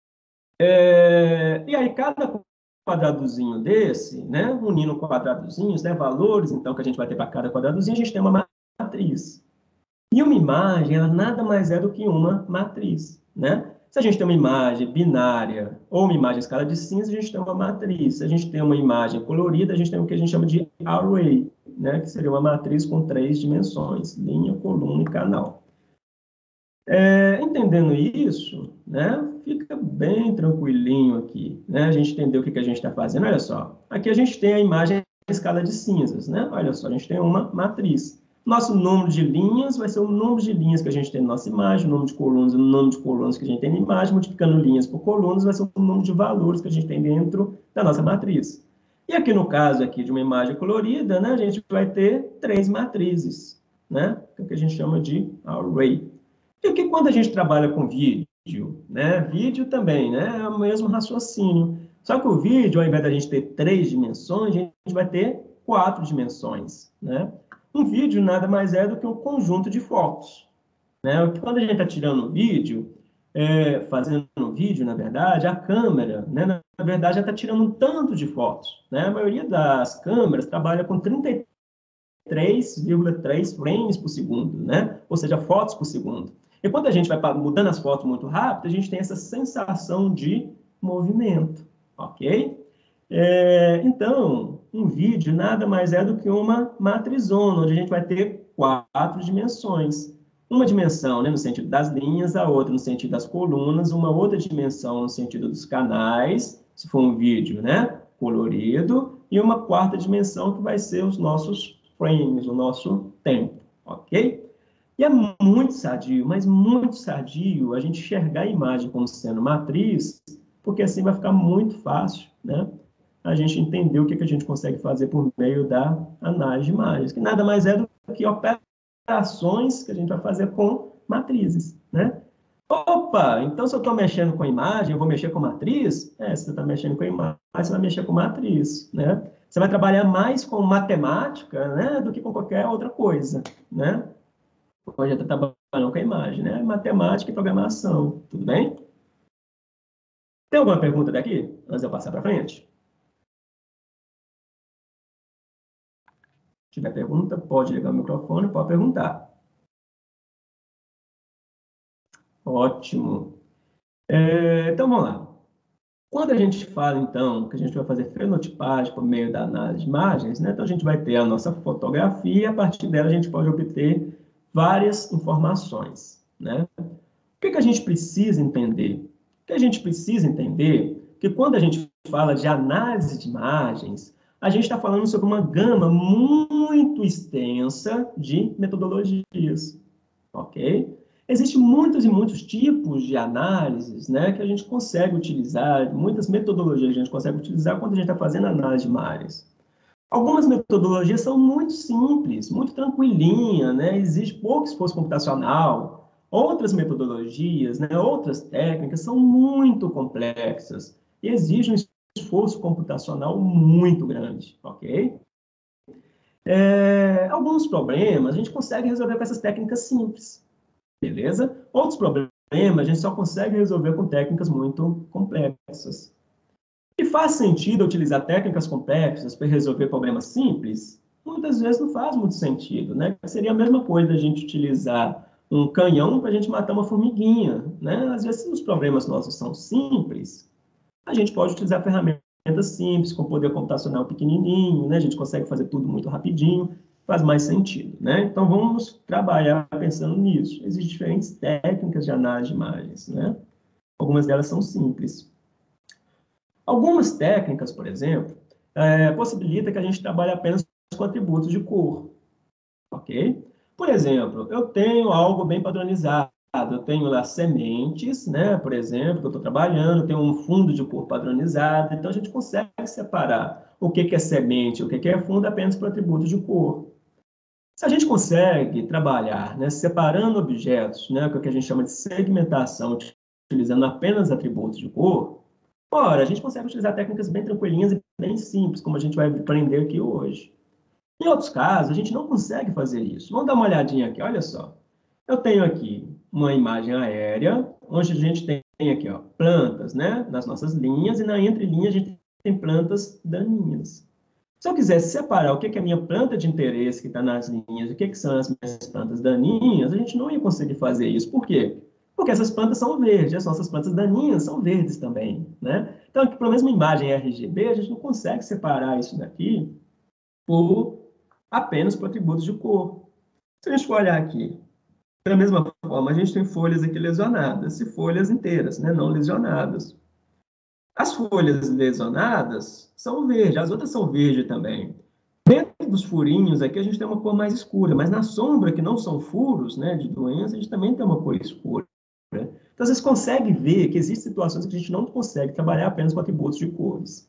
E aí, cada quadradozinho desse, né, unindo quadradozinhos, né, valores, então, que a gente vai ter para cada quadradozinho, a gente tem uma matriz. E uma imagem, ela nada mais é do que uma matriz, né? Se a gente tem uma imagem binária ou uma imagem em escala de cinza, a gente tem uma matriz. Se a gente tem uma imagem colorida, a gente tem o que a gente chama de array, né, que seria uma matriz com 3 dimensões, linha, coluna e canal. Entendendo isso, né, fica bem tranquilinho aqui, né, a gente entendeu o que a gente está fazendo. Olha só, aqui a gente tem a imagem em escala de cinzas, né, olha só, a gente tem uma matriz. Nosso número de linhas vai ser o número de linhas que a gente tem na nossa imagem, o número de colunas, o número de colunas que a gente tem na imagem, multiplicando linhas por colunas, vai ser o número de valores que a gente tem dentro da nossa matriz. E aqui no caso aqui de uma imagem colorida, né, a gente vai ter 3 matrizes, né, que é o que a gente chama de array. E que quando a gente trabalha com vídeo, né? Vídeo também, né? É o mesmo raciocínio. Só que o vídeo, ao invés da gente ter 3 dimensões, a gente vai ter 4 dimensões, né? Um vídeo nada mais é do que um conjunto de fotos, né? Quando a gente está tirando um vídeo, fazendo um vídeo, na verdade, a câmera, né? Na verdade, já está tirando um tanto de fotos, né? A maioria das câmeras trabalha com 33,3 frames por segundo, né? Ou seja, fotos por segundo. E quando a gente vai mudando as fotos muito rápido, a gente tem essa sensação de movimento, ok? Então, um vídeo nada mais é do que uma matrizona, onde a gente vai ter 4 dimensões. Uma dimensão, né, no sentido das linhas, a outra no sentido das colunas, uma outra dimensão no sentido dos canais, se for um vídeo, né, colorido, e uma quarta dimensão que vai ser os nossos frames, o nosso tempo, ok? E é muito sadio, mas muito sadio a gente enxergar a imagem como sendo matriz, porque assim vai ficar muito fácil, né? A gente entender o que a gente consegue fazer por meio da análise de imagens, que nada mais é do que operações que a gente vai fazer com matrizes, né? Opa, então se eu estou mexendo com imagem, eu vou mexer com matriz? Se você está mexendo com imagem, você vai mexer com matriz, né? Você vai trabalhar mais com matemática, né, do que com qualquer outra coisa, né? Hoje está trabalhando com a imagem, né? Matemática e programação, tudo bem? Tem alguma pergunta daqui, antes de eu passar para frente? Se tiver pergunta, pode ligar o microfone, pode perguntar. Ótimo. Então, vamos lá. Quando a gente fala, então, que a gente vai fazer fenotipagem por meio da análise de imagens, né? Então, a gente vai ter a nossa fotografia e, a partir dela, a gente pode obter várias informações, né? O que a gente precisa entender? O que a gente precisa entender é que quando a gente fala de análise de imagens, a gente está falando sobre uma gama muito extensa de metodologias, ok? Existem muitos e muitos tipos de análises, né, que a gente consegue utilizar, muitas metodologias que a gente consegue utilizar quando a gente está fazendo análise de imagens. Algumas metodologias são muito simples, muito tranquilinha, né? Exige pouco esforço computacional. Outras metodologias, né? Outras técnicas são muito complexas e exigem um esforço computacional muito grande, ok? Alguns problemas a gente consegue resolver com essas técnicas simples, beleza? Outros problemas a gente só consegue resolver com técnicas muito complexas. E faz sentido utilizar técnicas complexas para resolver problemas simples? Muitas vezes não faz muito sentido, né? Seria a mesma coisa a gente utilizar um canhão para a gente matar uma formiguinha, né? Às vezes, se os problemas nossos são simples, a gente pode utilizar ferramentas simples, com poder computacional pequenininho, né? A gente consegue fazer tudo muito rapidinho, faz mais sentido, né? Então, vamos trabalhar pensando nisso. Existem diferentes técnicas de análise de imagens, né? Algumas delas são simples. Algumas técnicas, por exemplo, possibilitam que a gente trabalhe apenas com atributos de cor, ok? Por exemplo, eu tenho algo bem padronizado, eu tenho lá sementes, né, por exemplo, que eu estou trabalhando, eu tenho um fundo de cor padronizado, então a gente consegue separar o que é semente, o que é fundo apenas por atributos de cor. Se a gente consegue trabalhar, né, separando objetos, né, o que a gente chama de segmentação, utilizando apenas atributos de cor, ora, a gente consegue utilizar técnicas bem tranquilinhas e bem simples, como a gente vai aprender aqui hoje. Em outros casos, a gente não consegue fazer isso. Vamos dar uma olhadinha aqui, olha só. Eu tenho aqui uma imagem aérea, onde a gente tem aqui, ó, plantas, né, nas nossas linhas, e na entrelinha a gente tem plantas daninhas. Se eu quiser separar o que é a minha planta de interesse que está nas linhas, o que são as minhas plantas daninhas, a gente não ia conseguir fazer isso. Por quê? Porque essas plantas são verdes, as nossas plantas daninhas são verdes também, né? Então, aqui, pela mesma imagem RGB, a gente não consegue separar isso daqui apenas por atributos de cor. Se a gente for olhar aqui, da mesma forma, a gente tem folhas aqui lesionadas e folhas inteiras, né, não lesionadas. As folhas lesionadas são verdes, as outras são verdes também. Dentro dos furinhos aqui a gente tem uma cor mais escura, mas na sombra, que não são furos, né, de doença, a gente também tem uma cor escura. Então, vocês conseguem ver que existem situações que a gente não consegue trabalhar apenas com atributos de cores.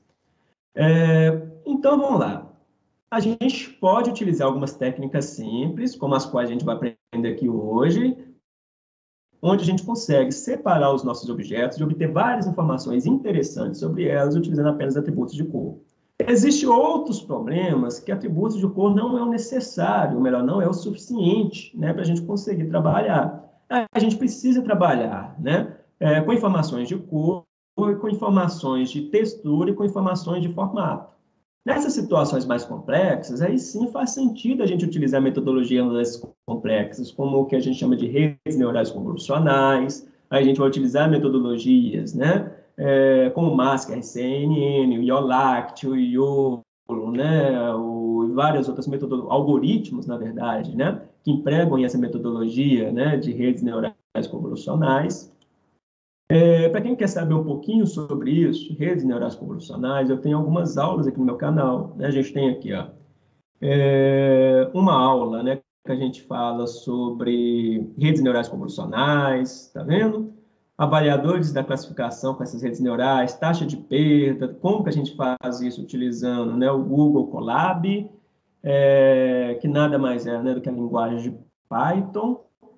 Então, vamos lá. A gente pode utilizar algumas técnicas simples, como as quais a gente vai aprender aqui hoje, onde a gente consegue separar os nossos objetos e obter várias informações interessantes sobre elas, utilizando apenas atributos de cor. Existem outros problemas que atributos de cor não é o necessário, ou melhor, não é o suficiente, né, para a gente conseguir trabalhar. A gente precisa trabalhar, né, com informações de cor, com informações de textura e com informações de formato. Nessas situações mais complexas, aí sim faz sentido a gente utilizar metodologias complexas, como o que a gente chama de redes neurais convolucionais. Aí a gente vai utilizar metodologias, né, como o MASC, RCNN, o IOLACT, o IOLO, né, e várias outras metodologias, algoritmos, na verdade, né, que empregam essa metodologia, né, de redes neurais convolucionais. Para quem quer saber um pouquinho sobre isso, redes neurais convolucionais, eu tenho algumas aulas aqui no meu canal, né? A gente tem aqui, ó, uma aula, né, que a gente fala sobre redes neurais convolucionais, tá vendo? Avaliadores da classificação com essas redes neurais, taxa de perda, como que a gente faz isso utilizando, né, o Google Colab, que nada mais é, né, do que a linguagem de Python.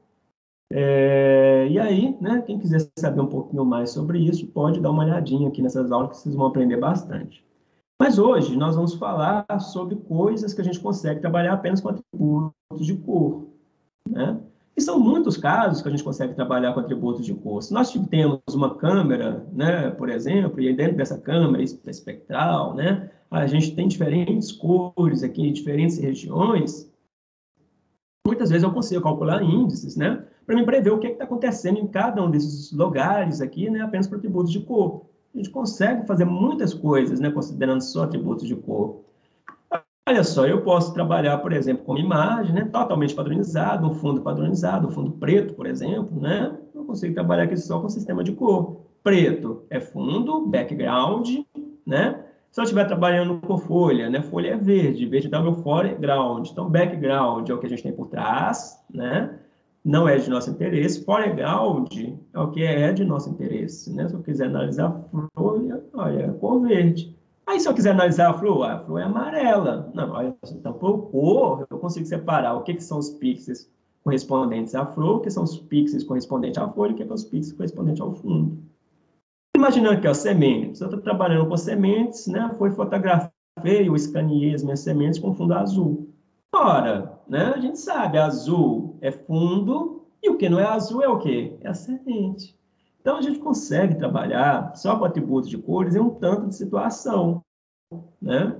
E aí, né, quem quiser saber um pouquinho mais sobre isso, pode dar uma olhadinha aqui nessas aulas que vocês vão aprender bastante. Mas hoje nós vamos falar sobre coisas que a gente consegue trabalhar apenas com atributos de cor, né? E são muitos casos que a gente consegue trabalhar com atributos de cor. Se nós temos uma câmera, né, por exemplo, e dentro dessa câmera espectral, né, a gente tem diferentes cores aqui, diferentes regiões, muitas vezes eu consigo calcular índices, né, para me prever o que está acontecendo em cada um desses lugares aqui, né, apenas por atributos de cor. A gente consegue fazer muitas coisas, né, considerando só atributos de cor. Olha só, eu posso trabalhar, por exemplo, com uma imagem, né, totalmente padronizada, um fundo preto, por exemplo, né? Eu consigo trabalhar aqui só com sistema de cor. Preto é fundo, background, né? Se eu estiver trabalhando com folha, né, folha é verde, verde dá o meu foreground. Então, background é o que a gente tem por trás, né? Não é de nosso interesse. Foreground é o que é de nosso interesse, né? Se eu quiser analisar a folha, olha, é cor verde. Aí, se eu quiser analisar a flor é amarela. Não, olha, então, por cor, eu consigo separar o que são os pixels correspondentes à flor, o que são os pixels correspondentes à folha, e o que são os pixels correspondentes ao fundo. Imaginando que, ó, sementes, eu estou trabalhando com sementes, né? Fotografei ou escaneei as minhas sementes com fundo azul. Ora, né? A gente sabe, azul é fundo, e o que não é azul é o quê? É a semente. Então, a gente consegue trabalhar só com atributos de cores em um tanto de situação, né?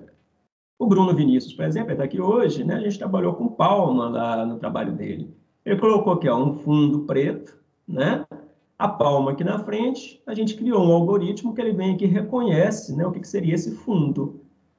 O Bruno Vinícius, por exemplo, está aqui hoje, né? A gente trabalhou com palma lá no trabalho dele. Ele colocou aqui, ó, um fundo preto, né? A palma aqui na frente, a gente criou um algoritmo que ele vem aqui e reconhece, né, o que seria esse fundo.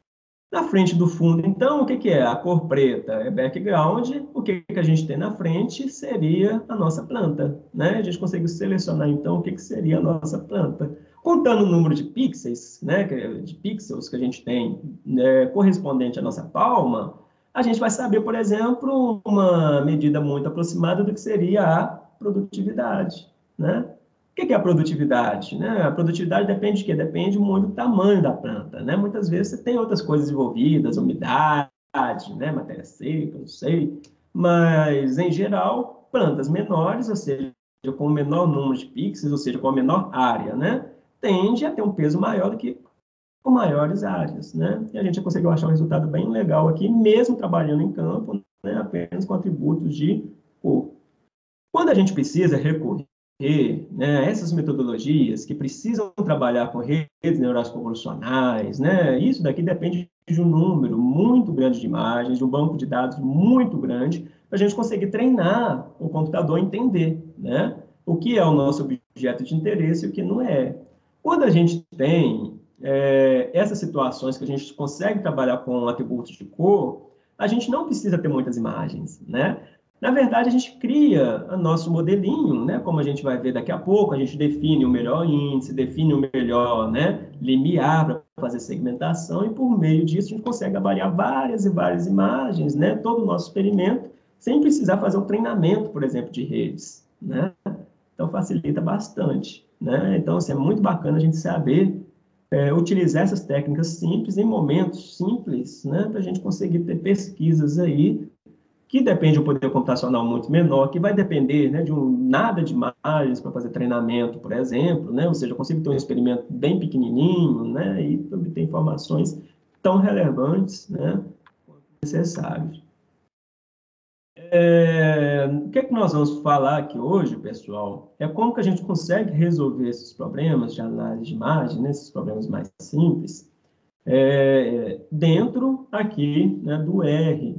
Na frente do fundo, então, o que é? A cor preta é background, o que a gente tem na frente seria a nossa planta, né? A gente conseguiu selecionar, então, o que seria a nossa planta. Contando o número de pixels, né, de pixels que a gente tem, né, correspondente à nossa palma, a gente vai saber, por exemplo, uma medida muito aproximada do que seria a produtividade, né? O que é a produtividade? Né? A produtividade depende de quê? Depende muito do tamanho da planta. Né? Muitas vezes você tem outras coisas envolvidas, umidade, né? Matéria seca, não sei. Mas, em geral, plantas menores, ou seja, com o menor número de pixels, ou seja, com a menor área, né? Tende a ter um peso maior do que com maiores áreas. Né? E a gente conseguiu achar um resultado bem legal aqui, mesmo trabalhando em campo, né? Apenas com atributos de cor. Quando a gente precisa recorrer, né, essas metodologias que precisam trabalhar com redes neurais convolucionais, né, isso daqui depende de um número muito grande de imagens, de um banco de dados muito grande, para a gente conseguir treinar o computador a entender, né, o que é o nosso objeto de interesse e o que não é. Quando a gente tem essas situações que a gente consegue trabalhar com atributos de cor, a gente não precisa ter muitas imagens, né? Na verdade, a gente cria o nosso modelinho, né? Como a gente vai ver daqui a pouco, a gente define o melhor índice, define o melhor, né, limiar para fazer segmentação, e por meio disso a gente consegue avaliar várias e várias imagens, né? Todo o nosso experimento, sem precisar fazer um treinamento, por exemplo, de redes, né? Então, facilita bastante, né? Então, assim, é muito bacana a gente saber utilizar essas técnicas simples em momentos simples, né? Para a gente conseguir ter pesquisas aí que depende de um poder computacional muito menor, que vai depender, né, de nada de imagens para fazer treinamento, por exemplo, né? Ou seja, eu consigo ter um experimento bem pequenininho, né, e obter informações tão relevantes, né, quanto necessárias. O que nós vamos falar aqui hoje, pessoal, é como que a gente consegue resolver esses problemas de análise de imagem, né, esses problemas mais simples, dentro aqui, né, do R.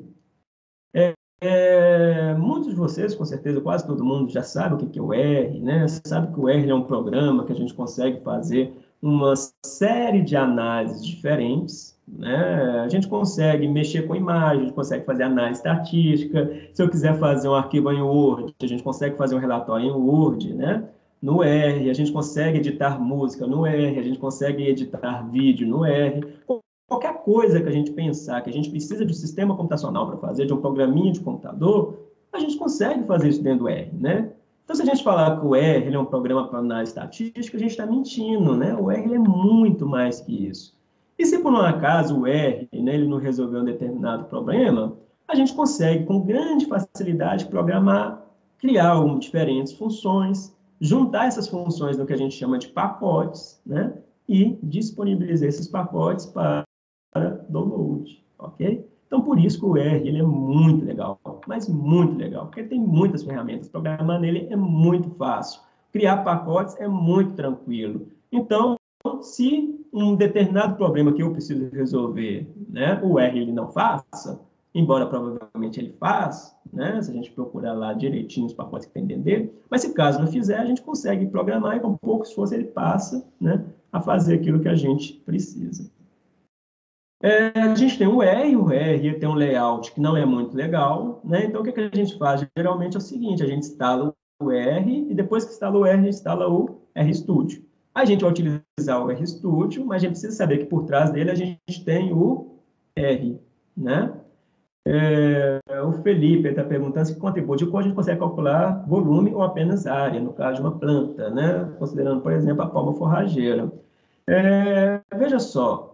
Muitos de vocês, com certeza, quase todo mundo já sabe o que é o R, né? Sabe que o R é um programa que a gente consegue fazer uma série de análises diferentes, né? A gente consegue mexer com imagem, a gente consegue fazer análise estatística. Se eu quiser fazer um arquivo em Word, a gente consegue fazer um relatório em Word, né? No R, a gente consegue editar música no R, a gente consegue editar vídeo no R. Qualquer coisa que a gente pensar que a gente precisa de um sistema computacional para fazer, de um programinha de computador, a gente consegue fazer isso dentro do R, né? Então, se a gente falar que o R ele é um programa para análise estatística, a gente está mentindo, né? O R ele é muito mais que isso. E se por um acaso o R, né, ele não resolveu um determinado problema, a gente consegue com grande facilidade programar, criar diferentes funções, juntar essas funções no que a gente chama de pacotes, né? E disponibilizar esses pacotes para download, ok? Então, por isso que o R ele é muito legal, mas muito legal, porque ele tem muitas ferramentas. Programar nele é muito fácil. Criar pacotes é muito tranquilo. Então, se um determinado problema que eu preciso resolver, né, o R ele não faça, embora provavelmente ele faça, né, se a gente procurar lá direitinho os pacotes que tem dentro dele, mas se caso não fizer, a gente consegue programar e com pouco esforço ele passa, né, a fazer aquilo que a gente precisa. A gente tem o R tem um layout que não é muito legal, né? Então, o que a gente faz? Geralmente é o seguinte, a gente instala o R, e depois que instala o R, a gente instala o RStudio. A gente vai utilizar o RStudio, mas a gente precisa saber que por trás dele a gente tem o R, né? O Felipe está perguntando se com atributo de cor a gente consegue calcular volume ou apenas área, no caso de uma planta, né? Considerando, por exemplo, a palma forrageira. Veja só,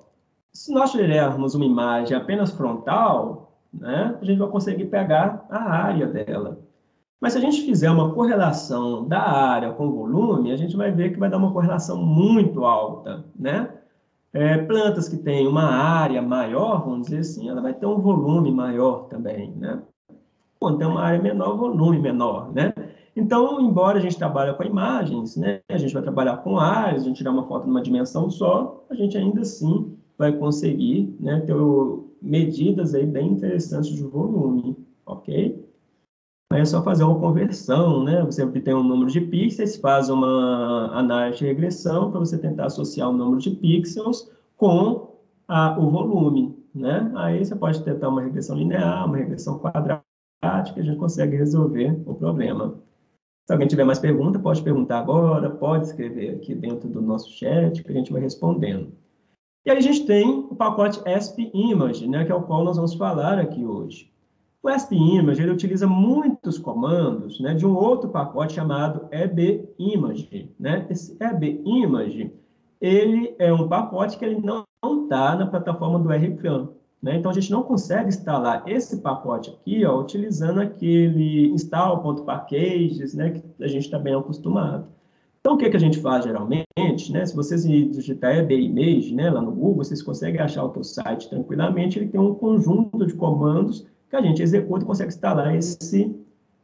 Se nós tivermos uma imagem apenas frontal, né, a gente vai conseguir pegar a área dela. Mas se a gente fizer uma correlação da área com o volume, a gente vai ver que vai dar uma correlação muito alta, né? Plantas que têm uma área maior, vamos dizer assim, ela vai ter um volume maior também, né? Quando tem uma área menor, volume menor, né? Então, embora a gente trabalhe com imagens, né? A gente vai trabalhar com áreas, a gente tirar uma foto numa dimensão só, a gente ainda assim vai conseguir, né, ter medidas aí bem interessantes de volume, ok? Aí é só fazer uma conversão, né? Você tem um número de pixels, faz uma análise de regressão para você tentar associar o número de pixels com o volume, né? Aí você pode tentar uma regressão linear, uma regressão quadrática, a gente consegue resolver o problema. Se alguém tiver mais pergunta, pode perguntar agora, pode escrever aqui dentro do nosso chat, que a gente vai respondendo. E aí a gente tem o pacote ESP-Image, né, que é o qual nós vamos falar aqui hoje. O ESP-Image, ele utiliza muitos comandos, né, de um outro pacote chamado EB-Image, né? Esse EB-Image, ele é um pacote que ele não está na plataforma do RCAM, né? Então, a gente não consegue instalar esse pacote aqui, ó, utilizando aquele install.packages, né, que a gente está bem acostumado. Então, o que a gente faz geralmente, né? Se vocês digitar EB-Image, né, lá no Google, vocês conseguem achar o seu site tranquilamente, ele tem um conjunto de comandos que a gente executa e consegue instalar esse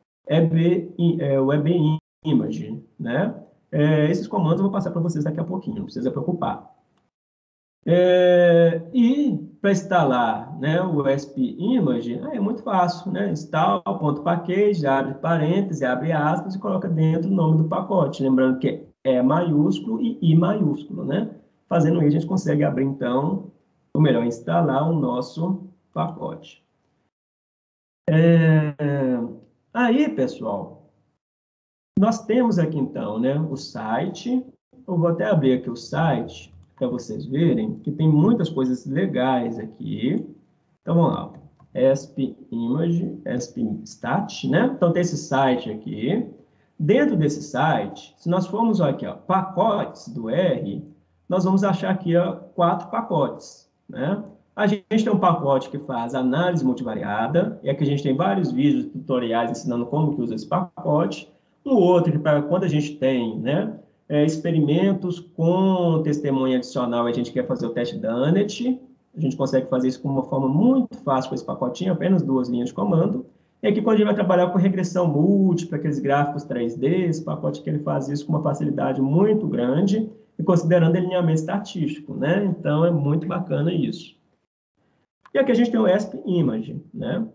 o EB-Image, né? Esses comandos eu vou passar para vocês daqui a pouquinho, não precisa preocupar. E para instalar, né, o ESP-Image, é muito fácil, né? Install.package, abre parênteses, abre aspas e coloca dentro o nome do pacote. Lembrando que é maiúsculo e I maiúsculo, né? Fazendo isso, a gente consegue abrir, então, ou melhor, instalar o nosso pacote. Aí, pessoal, nós temos aqui, então, né, o site. Eu vou até abrir aqui o site para vocês verem que tem muitas coisas legais aqui. Então, vamos lá. ESP-Image, ESP-Stat, né? Então, tem esse site aqui. Dentro desse site, se nós formos aqui, ó, pacotes do R, nós vamos achar aqui, ó, 4 pacotes, né? A gente tem um pacote que faz análise multivariada, e aqui a gente tem vários vídeos tutoriais ensinando como que usa esse pacote. Um outro que para quando a gente tem, né, experimentos com testemunha adicional, a gente quer fazer o teste da ANET, a gente consegue fazer isso com uma forma muito fácil com esse pacotinho, apenas 2 linhas de comando. E aqui, quando a gente vai trabalhar com regressão múltipla, aqueles gráficos 3D, esse pacote que ele faz isso com uma facilidade muito grande, e considerando alinhamento estatístico, né? Então, é muito bacana isso. E aqui a gente tem o ESP-Image, né?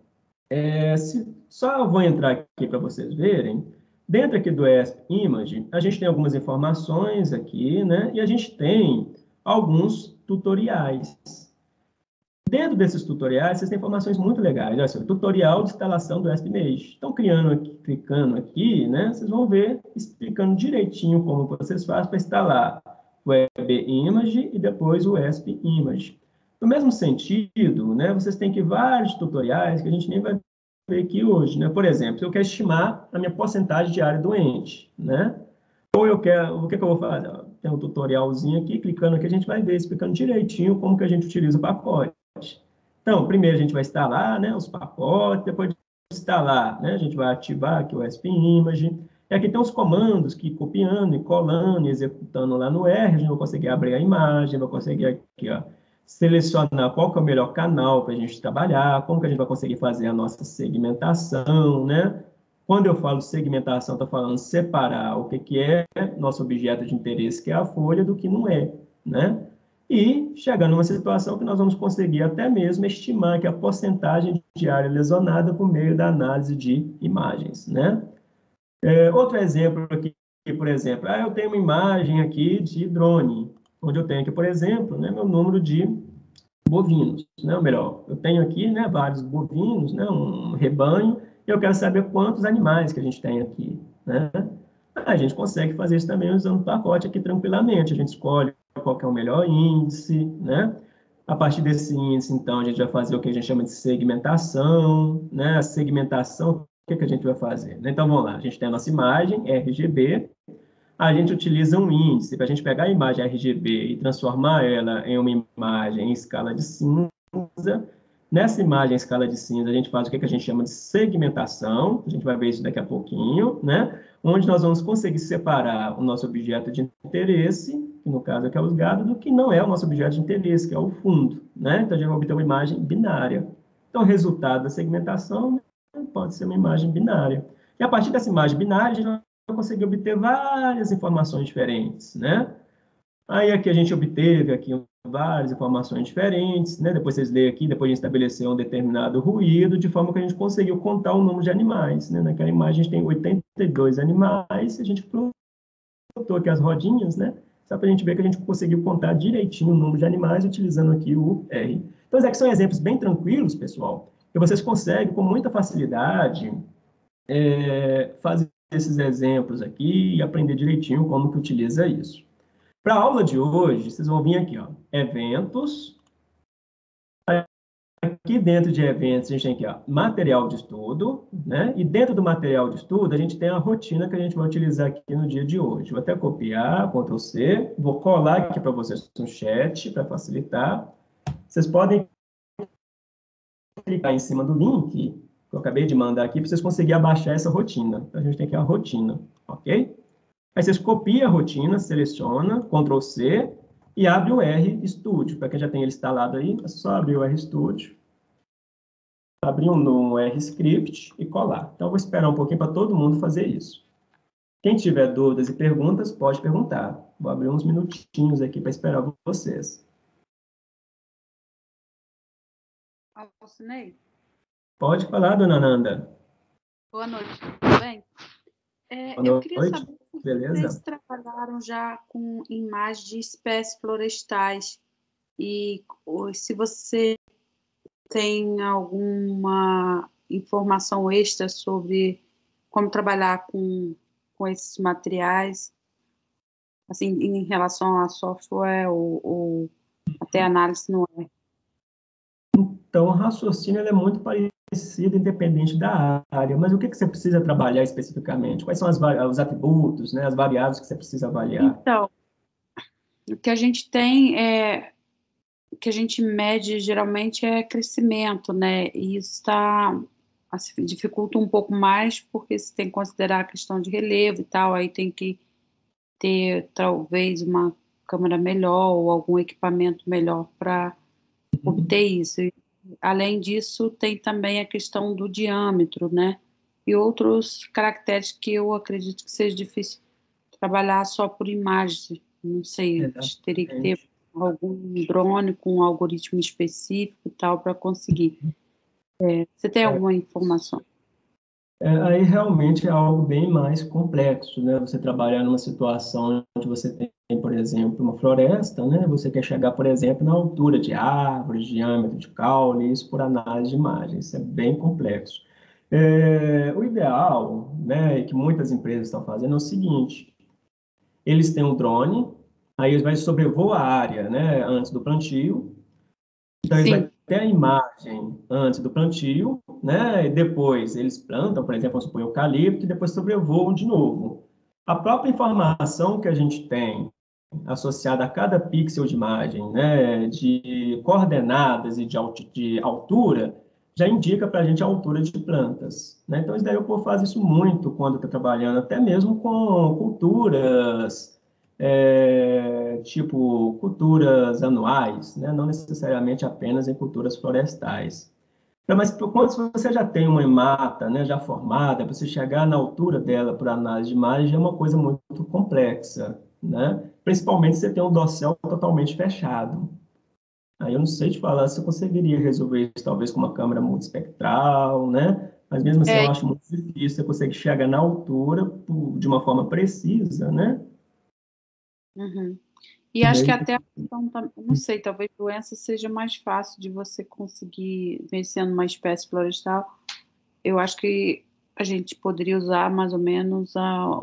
Só eu vou entrar aqui para vocês verem. Dentro aqui do ESP-Image, a gente tem algumas informações aqui, né? E a gente tem alguns tutoriais. Dentro desses tutoriais, vocês têm informações muito legais. Olha só, tutorial de instalação do ESP-Image. Então, clicando aqui, né? Vocês vão ver explicando direitinho como vocês fazem para instalar o EB-Image e depois o ESP-Image. No mesmo sentido, né, vocês têm aqui vários tutoriais que a gente nem vai ver aqui hoje, né? Por exemplo, se eu quero estimar a minha porcentagem de área doente, né? Ou eu quero, o que eu vou fazer? Tem um tutorialzinho aqui, clicando aqui, a gente vai ver, explicando direitinho como que a gente utiliza o pacote. Então, primeiro a gente vai instalar, né, os pacotes, depois de instalar, né, a gente vai ativar aqui o ESP-Image. E aqui tem os comandos que copiando e colando, e executando lá no R, a gente vai conseguir abrir a imagem, vai conseguir aqui, ó, selecionar qual que é o melhor canal para a gente trabalhar, como que a gente vai conseguir fazer a nossa segmentação, né? Quando eu falo segmentação, estou falando separar o que é nosso objeto de interesse, que é a folha, do que não é, né? E chegar numa situação que nós vamos conseguir até mesmo estimar que a porcentagem de área lesionada por meio da análise de imagens, né? Outro exemplo aqui, por exemplo, eu tenho uma imagem aqui de drone, onde eu tenho aqui, por exemplo, né, meu número de bovinos, né? Ou melhor, eu tenho aqui, né, vários bovinos, né, um rebanho, e eu quero saber quantos animais que a gente tem aqui, né? A gente consegue fazer isso também usando o pacote aqui tranquilamente, a gente escolhe qual que é o melhor índice, né? A partir desse índice, então, a gente vai fazer o que a gente chama de segmentação, né? A segmentação, o que a gente vai fazer? Então, vamos lá, a gente tem a nossa imagem, RGB, a gente utiliza um índice para a gente pegar a imagem RGB e transformar ela em uma imagem em escala de cinza. Nessa imagem em escala de cinza, a gente faz o que a gente chama de segmentação, a gente vai ver isso daqui a pouquinho, né? Onde nós vamos conseguir separar o nosso objeto de interesse, que no caso aqui é os gados, do que não é o nosso objeto de interesse, que é o fundo, né? Então, a gente vai obter uma imagem binária. Então, o resultado da segmentação pode ser uma imagem binária. E a partir dessa imagem binária, a gente vai conseguir obter várias informações diferentes, né? Aí aqui a gente obteve aqui várias informações diferentes, né? Depois vocês leem aqui, depois a gente estabeleceu um determinado ruído, de forma que a gente conseguiu contar o número de animais, né? Naquela imagem a gente tem 82 animais, a gente botou aqui as rodinhas, né? Só para a gente ver que a gente conseguiu contar direitinho o número de animais utilizando aqui o R. Então, esses aqui são exemplos bem tranquilos, pessoal, que vocês conseguem com muita facilidade fazer esses exemplos aqui e aprender direitinho como que utiliza isso. Para a aula de hoje, vocês vão vir aqui, ó, eventos. Aqui dentro de eventos, a gente tem aqui, ó, material de estudo, né? E dentro do material de estudo, a gente tem a rotina que a gente vai utilizar aqui no dia de hoje. Vou até copiar, Ctrl C, vou colar aqui para vocês no chat, para facilitar. Vocês podem clicar em cima do link que eu acabei de mandar aqui, para vocês conseguirem abaixar essa rotina. Então, a gente tem aqui a rotina, ok? Aí vocês copiam a rotina, seleciona, Ctrl C e abre o RStudio. Para quem já tem ele instalado aí, é só abrir o RStudio, abrir um RScript e colar. Então, eu vou esperar um pouquinho para todo mundo fazer isso. Quem tiver dúvidas e perguntas, pode perguntar. Vou abrir uns minutinhos aqui para esperar vocês. Alcinei? Pode falar, dona Nanda. Boa noite, tudo bem? Eu queria saber se Beleza? vocês trabalharam já com imagens de espécies florestais e se você tem alguma informação extra sobre como trabalhar com esses materiais, assim, em relação a software ou até análise no R. Então, o raciocínio é muito parecido, independente da área. Mas o que você precisa trabalhar especificamente? Quais são os atributos, né, as variáveis que você precisa avaliar? Então, o que a gente tem o que a gente mede geralmente é crescimento, né? E isso assim, dificulta um pouco mais porque você tem que considerar a questão de relevo e tal, aí tem que ter talvez uma câmera melhor ou algum equipamento melhor para obter isso. E, além disso, tem também a questão do diâmetro, né? E outros caracteres que eu acredito que seja difícil trabalhar só por imagem. Não sei, teria que ter algum drone com um algoritmo específico e tal para conseguir. Você tem alguma informação? Aí realmente é algo bem mais complexo, né? Você trabalhar numa situação onde você tem, por exemplo, uma floresta, né? Você quer chegar, por exemplo, na altura de árvores, diâmetro de caule, isso por análise de imagem. Isso é bem complexo. O ideal, né, e que muitas empresas estão fazendo é o seguinte: eles têm um drone, aí eles vão sobrevoar a área, né, antes do plantio. Então, eles vão ter a imagem antes do plantio, né? E depois eles plantam, por exemplo, vamos supor, eucalipto, e depois sobrevoam de novo. A própria informação que a gente tem associada a cada pixel de imagem, né, de coordenadas e de altura, já indica para a gente a altura de plantas, né? Então, isso daí o povo faz isso muito quando está trabalhando, até mesmo com culturas, tipo culturas anuais, né? Não necessariamente apenas em culturas florestais. Mas quando você já tem uma mata, né, já formada, você chegar na altura dela por análise de imagem é uma coisa muito complexa, né? Principalmente se você tem um dossel totalmente fechado. Aí eu não sei te falar se eu conseguiria resolver isso, talvez com uma câmera multiespectral, né? Mas mesmo assim eu acho muito difícil você conseguir chegar na altura de uma forma precisa, né? Uhum. E acho que até a questão, não sei, talvez doença seja mais fácil de você conseguir, sendo uma espécie florestal. Eu acho que a gente poderia usar mais ou menos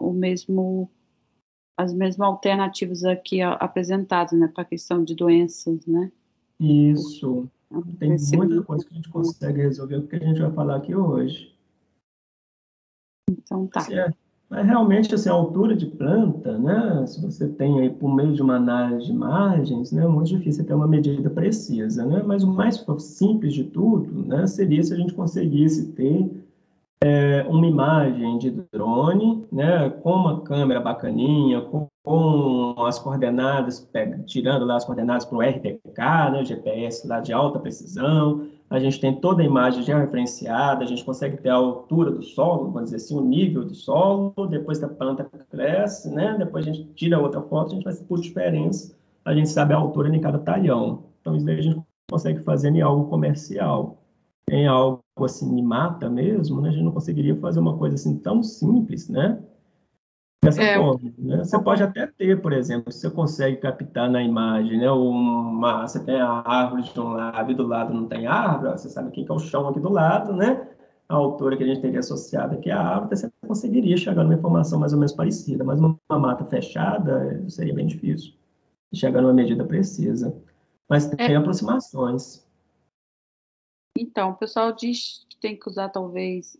as mesmas alternativas aqui apresentadas, né, para a questão de doenças, né? Isso. Tem muita coisa que a gente consegue resolver, o que a gente vai falar aqui hoje. Então tá. Certo. Mas realmente, assim, a altura de planta, né, se você tem aí por meio de uma análise de imagens, né, é muito difícil ter uma medida precisa, né, mas o mais simples de tudo, né, seria se a gente conseguisse ter uma imagem de drone, né, com uma câmera bacaninha, com as coordenadas, tirando lá as coordenadas para o RTK, né, GPS lá de alta precisão, a gente tem toda a imagem já referenciada, a gente consegue ter a altura do solo, vamos dizer assim, o nível do solo, depois que a planta cresce, né, depois a gente tira outra foto, a gente vai por diferença, a gente sabe a altura de cada talhão. Então, isso daí a gente consegue fazer em algo comercial. Em algo assim, em mata mesmo, né, a gente não conseguiria fazer uma coisa assim tão simples, né? Dessa forma, né? Você pode até ter, por exemplo, você consegue captar na imagem, né? Você tem a árvore de um lado e do lado não tem árvore, você sabe quem que é o chão aqui do lado, né? A altura que a gente teria associada aqui à árvore, você conseguiria chegar numa informação mais ou menos parecida, mas uma mata fechada seria bem difícil chegar numa medida precisa. Mas tem aproximações. Então, o pessoal diz que tem que usar talvez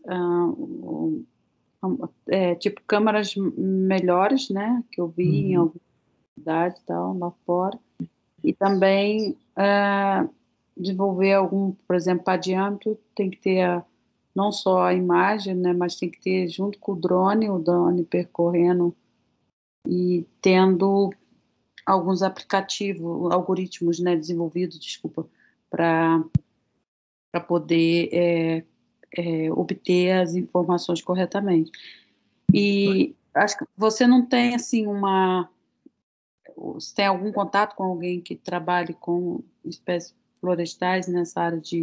tipo câmeras melhores, né? Que eu vi em alguma cidade e tal, lá fora. E também desenvolver algum, por exemplo, para diâmetro, tem que ter não só a imagem, né? Mas tem que ter junto com o drone percorrendo e tendo alguns aplicativos, algoritmos, né? Desenvolvidos, desculpa, para poder obter as informações corretamente. E acho que você não tem, assim, você tem algum contato com alguém que trabalhe com espécies florestais nessa área de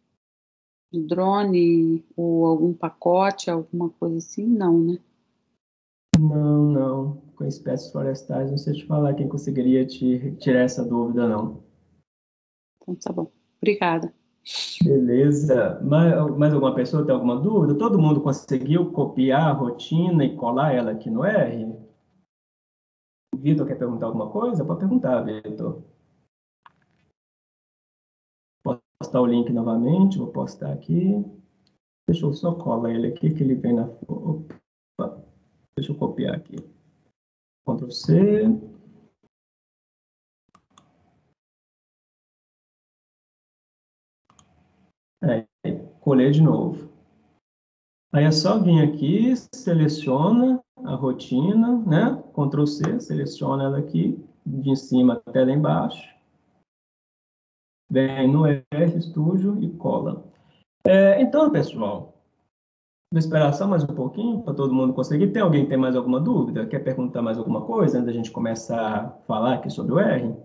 drone ou algum pacote, alguma coisa assim? Não, né? Não, não. Com espécies florestais, não sei te falar quem conseguiria te tirar essa dúvida, não. Então, tá bom. Obrigada. Beleza. Mais alguma pessoa tem alguma dúvida? Todo mundo conseguiu copiar a rotina e colar ela aqui no R? O Vitor quer perguntar alguma coisa? Pode perguntar, Vitor. Posso postar o link novamente? Vou postar aqui. Deixa eu só colar ele aqui, que ele vem na... Opa. Deixa eu copiar aqui. Ctrl C. Colei de novo. Aí é só vir aqui, seleciona a rotina, né? Ctrl C, seleciona ela aqui, de cima até lá embaixo. Vem no RStudio e cola. Então, pessoal, vou esperar só mais um pouquinho para todo mundo conseguir. Tem alguém que tem mais alguma dúvida? Quer perguntar mais alguma coisa antes da gente começar a falar aqui sobre o R?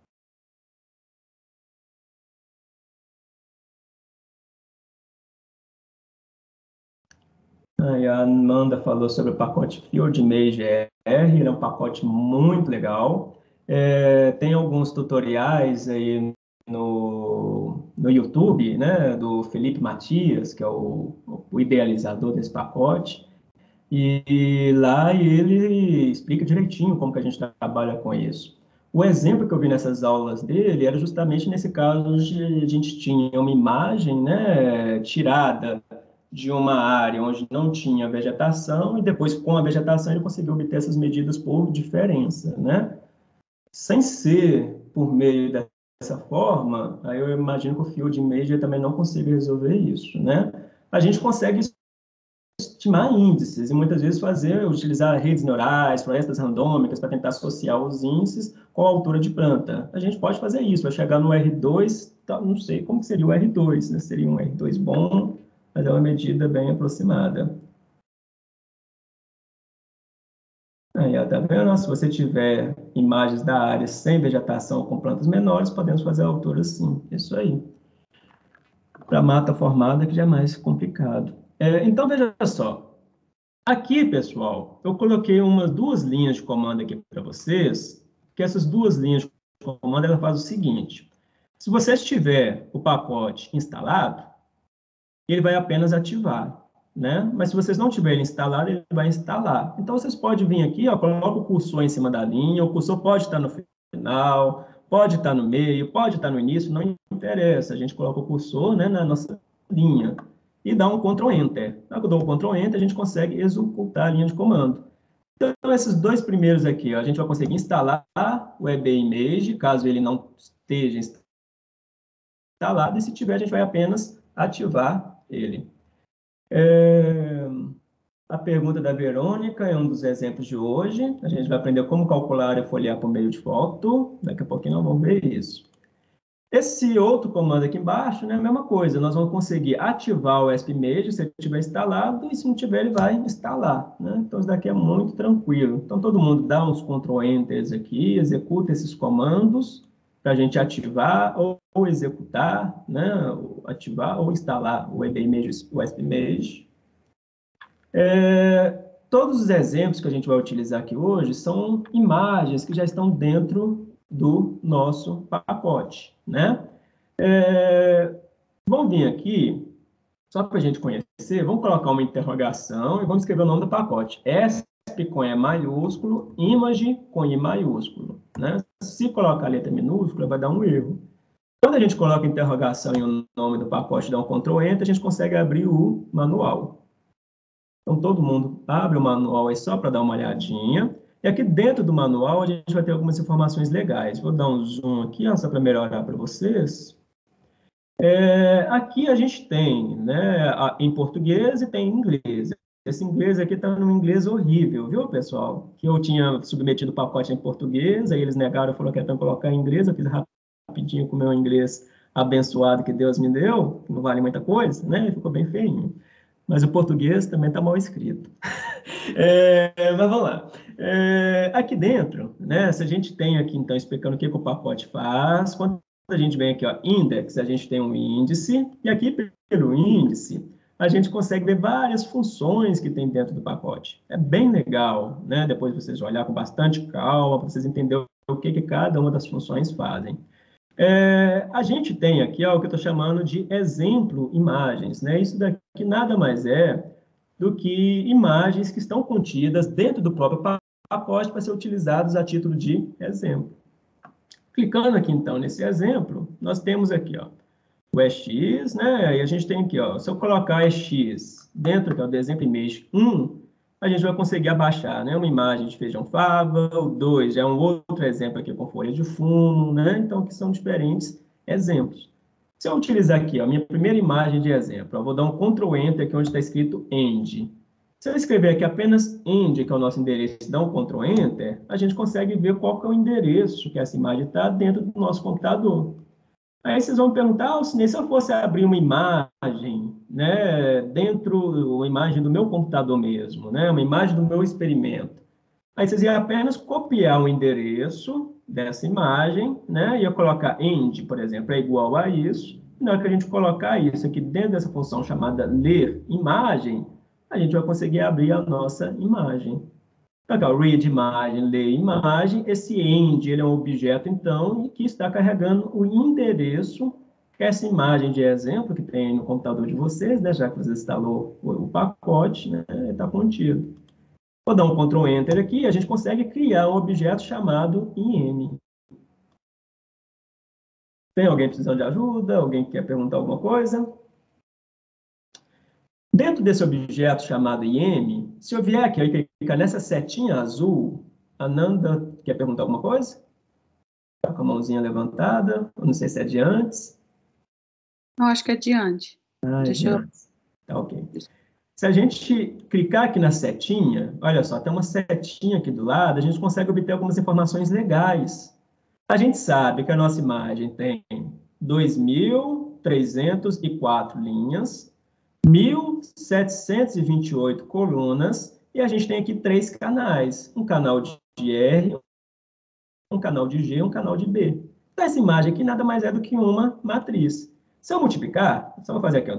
Aí a Amanda falou sobre o pacote Field Mage R, ele é um pacote muito legal. Tem alguns tutoriais aí no YouTube, né, do Felipe Matias, que é o idealizador desse pacote, e lá ele explica direitinho como que a gente trabalha com isso. O exemplo que eu vi nessas aulas dele era justamente nesse caso de a gente tinha uma imagem, né, tirada de uma área onde não tinha vegetação e depois com a vegetação ele conseguiu obter essas medidas por diferença, né? Sem ser por meio dessa forma, aí eu imagino que o Field Major também não consiga resolver isso, né? A gente consegue estimar índices e muitas vezes utilizar redes neurais, florestas randômicas para tentar associar os índices com a altura de planta. A gente pode fazer isso, vai chegar no R2, tá, não sei como seria o R2, né? Seria um R2 bom, mas é uma medida bem aproximada. Aí, ó, tá vendo? Se você tiver imagens da área sem vegetação com plantas menores, podemos fazer a altura sim. Isso aí. Para mata formada, que já é mais complicado. Então, veja só. Aqui, pessoal, eu coloquei umas duas linhas de comando aqui para vocês, que essas duas linhas de comando, ela faz o seguinte. Se você tiver o pacote instalado, ele vai apenas ativar, né? Mas se vocês não tiverem instalado, ele vai instalar. Então, vocês podem vir aqui, ó, coloca o cursor em cima da linha, o cursor pode estar no final, pode estar no meio, pode estar no início, não interessa. A gente coloca o cursor, né, na nossa linha. e dar um Ctrl Enter. Na hora que eu dou um Ctrl Enter, a gente consegue executar a linha de comando. Então, esses dois primeiros aqui, ó, a gente vai conseguir instalar o WebImage, caso ele não esteja instalado, e se tiver, a gente vai apenas ativar ele. A pergunta da Verônica é um dos exemplos de hoje. A gente vai aprender como calcular e folhear por meio de foto. Daqui a pouquinho nós vamos ver isso. Esse outro comando aqui embaixo, né, a mesma coisa. Nós vamos conseguir ativar o WebImage se ele estiver instalado, e se não tiver, ele vai instalar, né? Então, isso daqui é muito tranquilo. Então, todo mundo dá uns Ctrl Enters aqui, executa esses comandos para a gente ativar ou executar, né? Ativar ou instalar o WebImage. Todos os exemplos que a gente vai utilizar aqui hoje são imagens que já estão dentro do nosso pacote, né? Vamos vir aqui, só para a gente conhecer, vamos colocar uma interrogação e vamos escrever o nome do pacote. ESP com E maiúsculo, image com I maiúsculo, né? Se colocar a letra minúscula, vai dar um erro. Quando a gente coloca interrogação e o nome do pacote, dá um Ctrl Enter, a gente consegue abrir o manual. Então, todo mundo abre o manual aí só para dar uma olhadinha. E aqui dentro do manual, a gente vai ter algumas informações legais. Vou dar um zoom aqui, ó, só para melhorar para vocês. Aqui a gente tem, né, em português e tem em inglês. Esse inglês aqui está num inglês horrível, viu, pessoal? Que eu tinha submetido o pacote em português, aí eles negaram, falaram que era para colocar em inglês. Eu fiz rapidinho com o meu inglês abençoado que Deus me deu, que não vale muita coisa, né? Ficou bem feinho. Mas o português também está mal escrito. Mas vamos lá. Aqui dentro, né, se a gente tem aqui, então, explicando o que o pacote faz, quando a gente vem aqui, ó, index, a gente tem um índice, e aqui pelo índice, a gente consegue ver várias funções que tem dentro do pacote. É bem legal, né? Depois vocês olhar com bastante calma, para vocês entenderem o que cada uma das funções fazem. A gente tem aqui ó, o que eu estou chamando de exemplo imagens, né? Isso daqui nada mais é do que imagens que estão contidas dentro do próprio pacote para ser utilizados a título de exemplo. Clicando aqui, então, nesse exemplo, nós temos aqui, ó, o EX, né? E a gente tem aqui, ó, se eu colocar EX dentro do exemplo image 1, a gente vai conseguir abaixar, né? Uma imagem de feijão fava, o 2 é um outro exemplo aqui com folha de fumo, né? Então, que são diferentes exemplos. Se eu utilizar aqui, ó, a minha primeira imagem de exemplo, eu vou dar um Ctrl Enter aqui onde está escrito end. Se eu escrever aqui apenas end, que é o nosso endereço, e dar um Ctrl Enter, a gente consegue ver qual que é o endereço que essa imagem está dentro do nosso computador. Aí vocês vão perguntar, se eu fosse abrir uma imagem, né, dentro da imagem do meu computador mesmo, né, uma imagem do meu experimento. Aí vocês iam apenas copiar o endereço dessa imagem, né, ia colocar end, por exemplo, é igual a isso. E na hora que a gente colocar isso aqui dentro dessa função chamada ler imagem, a gente vai conseguir abrir a nossa imagem. Então, read imagem, ler imagem, esse end, ele é um objeto, então, que está carregando o endereço que essa imagem de exemplo que tem no computador de vocês, né, já que você instalou o pacote, né, está contido. Vou dar um Ctrl Enter aqui e a gente consegue criar um objeto chamado IM. Tem alguém precisando de ajuda? Alguém quer perguntar alguma coisa? Dentro desse objeto chamado IM, se eu vier aqui e clicar nessa setinha azul, a Nanda quer perguntar alguma coisa? Está com a mãozinha levantada, eu não sei se é de antes. Eu acho que é diante. Deixa eu... Tá ok. Se a gente clicar aqui na setinha, olha só, tem uma setinha aqui do lado, a gente consegue obter algumas informações legais. A gente sabe que a nossa imagem tem 2.304 linhas, 1.728 colunas, e a gente tem aqui 3 canais, um canal de R, um canal de G e um canal de B. Então, essa imagem aqui nada mais é do que uma matriz. Se eu multiplicar, só vou fazer aqui, ó,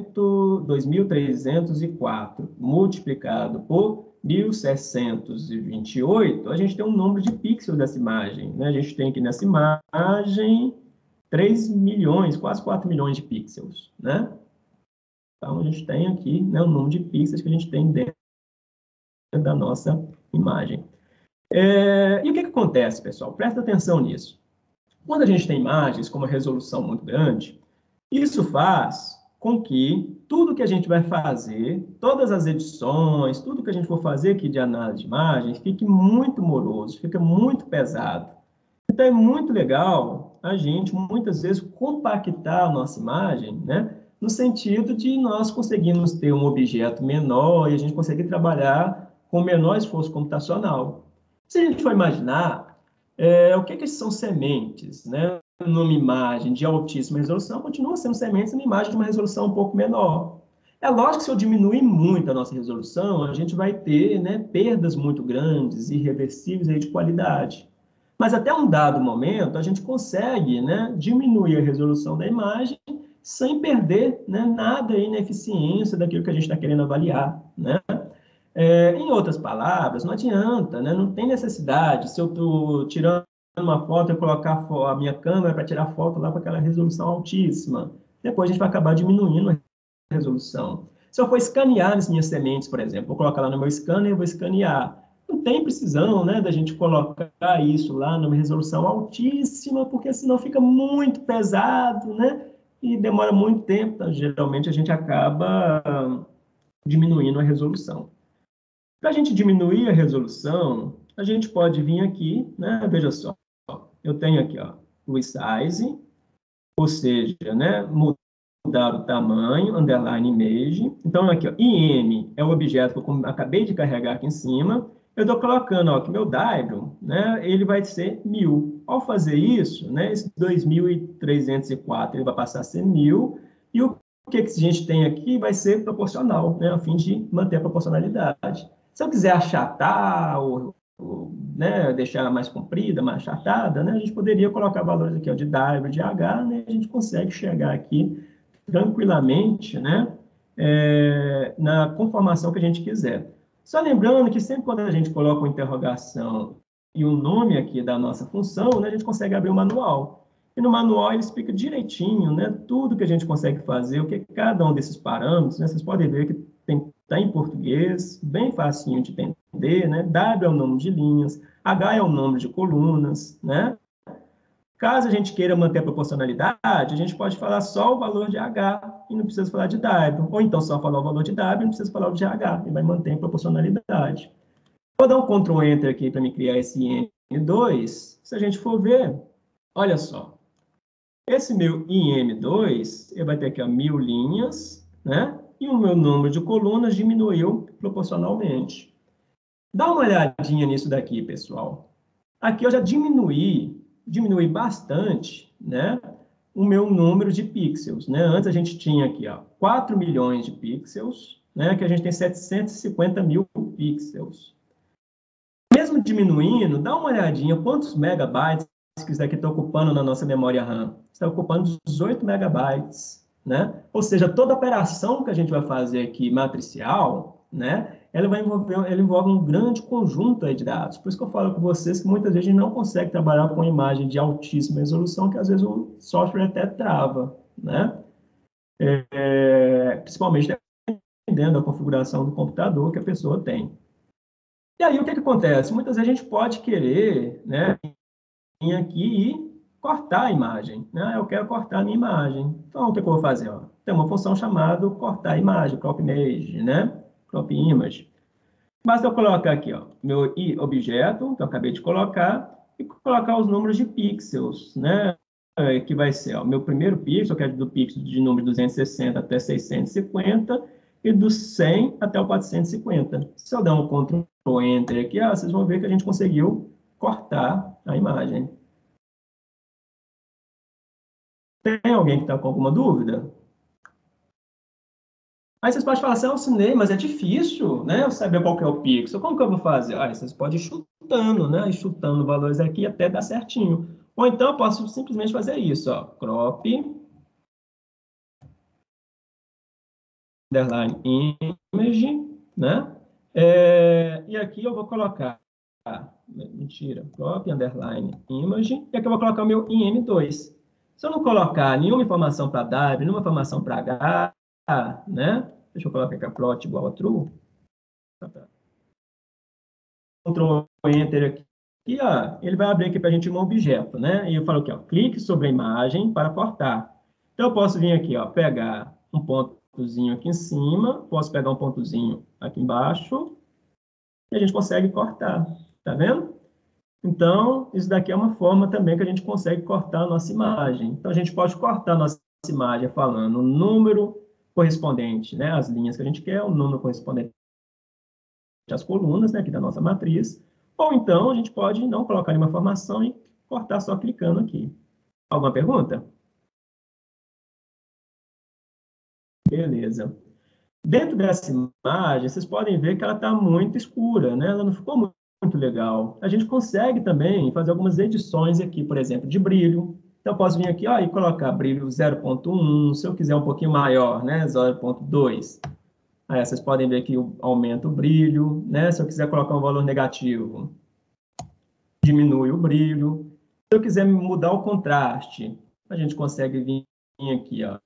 2.304 multiplicado por 1.728, a gente tem um número de pixels dessa imagem, né? A gente tem aqui nessa imagem 3 milhões, quase 4 milhões de pixels, né? Então, a gente tem aqui, né, o número de pixels que a gente tem dentro da nossa imagem. E o que acontece, pessoal? Presta atenção nisso. Quando a gente tem imagens com uma resolução muito grande, isso faz com que tudo que a gente vai fazer, todas as edições, tudo que a gente for fazer aqui de análise de imagens, fique muito moroso, fica muito pesado. Então, é muito legal a gente, muitas vezes, compactar a nossa imagem, né? No sentido de nós conseguirmos ter um objeto menor e a gente conseguir trabalhar com menor esforço computacional. Se a gente for imaginar, o que são sementes, né? Numa imagem de altíssima resolução, continua sendo sementes numa imagem de uma resolução um pouco menor. É lógico que se eu diminuir muito a nossa resolução, a gente vai ter, né, perdas muito grandes, irreversíveis aí de qualidade. Mas até um dado momento, a gente consegue, né, diminuir a resolução da imagem sem perder, né, nada aí na eficiência daquilo que a gente está querendo avaliar, né? Em outras palavras, não adianta, né? Não tem necessidade, se eu estou tirando uma foto, eu colocar a minha câmera para tirar foto lá com aquela resolução altíssima. Depois a gente vai acabar diminuindo a resolução. Se eu for escanear as minhas sementes, por exemplo, vou colocar lá no meu scanner e vou escanear. Não tem precisão, né, da gente colocar isso lá numa resolução altíssima, porque senão fica muito pesado, né? E demora muito tempo. Então, geralmente a gente acaba diminuindo a resolução. Para a gente diminuir a resolução, a gente pode vir aqui, né? Veja só, eu tenho aqui, ó, o resize, ou seja, né, mudar o tamanho, underline image. Então, aqui, ó, IM é o objeto que eu acabei de carregar aqui em cima. Eu estou colocando, ó, que meu diagram, né, ele vai ser 1000. Ao fazer isso, né, esse 2304 ele vai passar a ser 1000, e o que a gente tem aqui vai ser proporcional, né, a fim de manter a proporcionalidade. Se eu quiser achatar ou né, deixar mais comprida, mais achatada, né, a gente poderia colocar valores aqui ó, de W, de H, né, a gente consegue chegar aqui tranquilamente, né, na conformação que a gente quiser. Só lembrando que sempre quando a gente coloca uma interrogação e o nome aqui da nossa função, né, a gente consegue abrir o manual. E no manual ele explica direitinho, né, tudo que a gente consegue fazer, o que cada um desses parâmetros, né, vocês podem ver que está em português, bem facinho de entender, né? W é o número de linhas, H é o número de colunas, né? Caso a gente queira manter a proporcionalidade, a gente pode falar só o valor de H e não precisa falar de W. Ou então só falar o valor de W e não precisa falar o de H, e vai manter a proporcionalidade. Vou dar um Ctrl Enter aqui para me criar esse IM2. Se a gente for ver, olha só. Esse meu IM2, ele vai ter aqui 1000 linhas, né? E o meu número de colunas diminuiu proporcionalmente. Dá uma olhadinha nisso daqui, pessoal. Aqui eu já diminui bastante, né, o meu número de pixels, né? Antes a gente tinha aqui, ó, 4 milhões de pixels, né, que a gente tem 750 mil pixels. Mesmo diminuindo, dá uma olhadinha quantos megabytes que isso daqui está ocupando na nossa memória RAM. Está ocupando 18 megabytes. Né? Ou seja, toda operação que a gente vai fazer aqui matricial, né, ela envolve um grande conjunto aí de dados. Por isso que eu falo com vocês que muitas vezes a gente não consegue trabalhar com imagem de altíssima resolução, que às vezes o software até trava, né? Principalmente dependendo da configuração do computador que a pessoa tem. E aí o que acontece? Muitas vezes a gente pode querer, né, vir aqui e cortar a imagem, né? Eu quero cortar a minha imagem. Então, o que eu vou fazer? Ó? Tem uma função chamada cortar a imagem, crop image, né? Crop image. Basta eu colocar aqui, ó, meu objeto, que eu acabei de colocar, e colocar os números de pixels, né? Que vai ser, ó, meu primeiro pixel, que é do pixel de número 260 até 650, e do 100 até o 450. Se eu der um Ctrl Enter aqui, ó, vocês vão ver que a gente conseguiu cortar a imagem. Tem alguém que está com alguma dúvida? Aí vocês podem falar assim, eu assinei, mas é difícil, né? Eu saber qual que é o pixel. Como que eu vou fazer? Aí vocês podem ir chutando, né? Chutando valores aqui até dar certinho. Ou então eu posso simplesmente fazer isso, ó. Crop, underline image, né? E aqui eu vou colocar, mentira, crop, underline image, e aqui eu vou colocar o meu IM2. Se eu não colocar nenhuma informação para W, nenhuma informação para H, né? Deixa eu colocar aqui a plot igual a true. Ctrl Enter aqui, ó, ele vai abrir aqui para a gente um objeto, né? E eu falo aqui, ó, clique sobre a imagem para cortar. Então, eu posso vir aqui, ó, pegar um pontozinho aqui em cima, posso pegar um pontozinho aqui embaixo, e a gente consegue cortar, tá vendo? Então, isso daqui é uma forma também que a gente consegue cortar a nossa imagem. Então, a gente pode cortar a nossa imagem falando o número correspondente, né, às linhas que a gente quer, o número correspondente às colunas, né, aqui da nossa matriz, ou então a gente pode não colocar nenhuma informação e cortar só clicando aqui. Alguma pergunta? Beleza. Dentro dessa imagem, vocês podem ver que ela está muito escura, né? Ela não ficou muito legal. A gente consegue também fazer algumas edições aqui, por exemplo, de brilho. Então, eu posso vir aqui ó, e colocar brilho 0.1, se eu quiser um pouquinho maior, né? 0.2. Aí, vocês podem ver que aumenta o brilho, né? Se eu quiser colocar um valor negativo, diminui o brilho. Se eu quiser mudar o contraste, a gente consegue vir aqui, ó,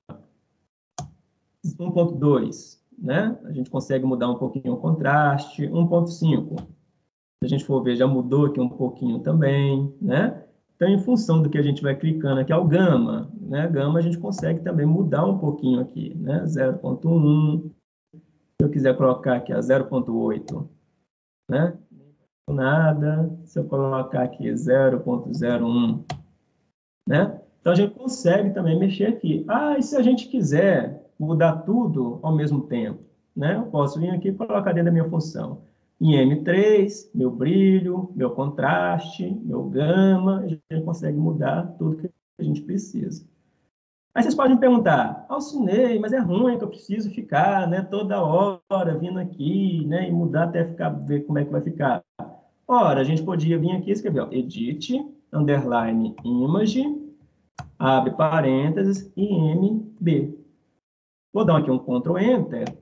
1.2, né? A gente consegue mudar um pouquinho o contraste, 1.5. Se a gente for ver, já mudou aqui um pouquinho também, né? Então, em função do que a gente vai clicando aqui, é o gama, né? Gama a gente consegue também mudar um pouquinho aqui, né? 0.1, se eu quiser colocar aqui a 0.8, né? Nada, se eu colocar aqui 0.01, né? Então, a gente consegue também mexer aqui. Ah, e se a gente quiser mudar tudo ao mesmo tempo, né? Eu posso vir aqui e colocar dentro da minha função. Em M3, meu brilho, meu contraste, meu gama, a gente consegue mudar tudo que a gente precisa. Aí vocês podem me perguntar, Alcinei, mas é ruim que eu preciso ficar, né, toda hora vindo aqui, né, e mudar até ficar, ver como é que vai ficar. Ora, a gente podia vir aqui e escrever, ó, edit, underline, image, abre parênteses, IMB. Vou dar aqui um Ctrl Enter.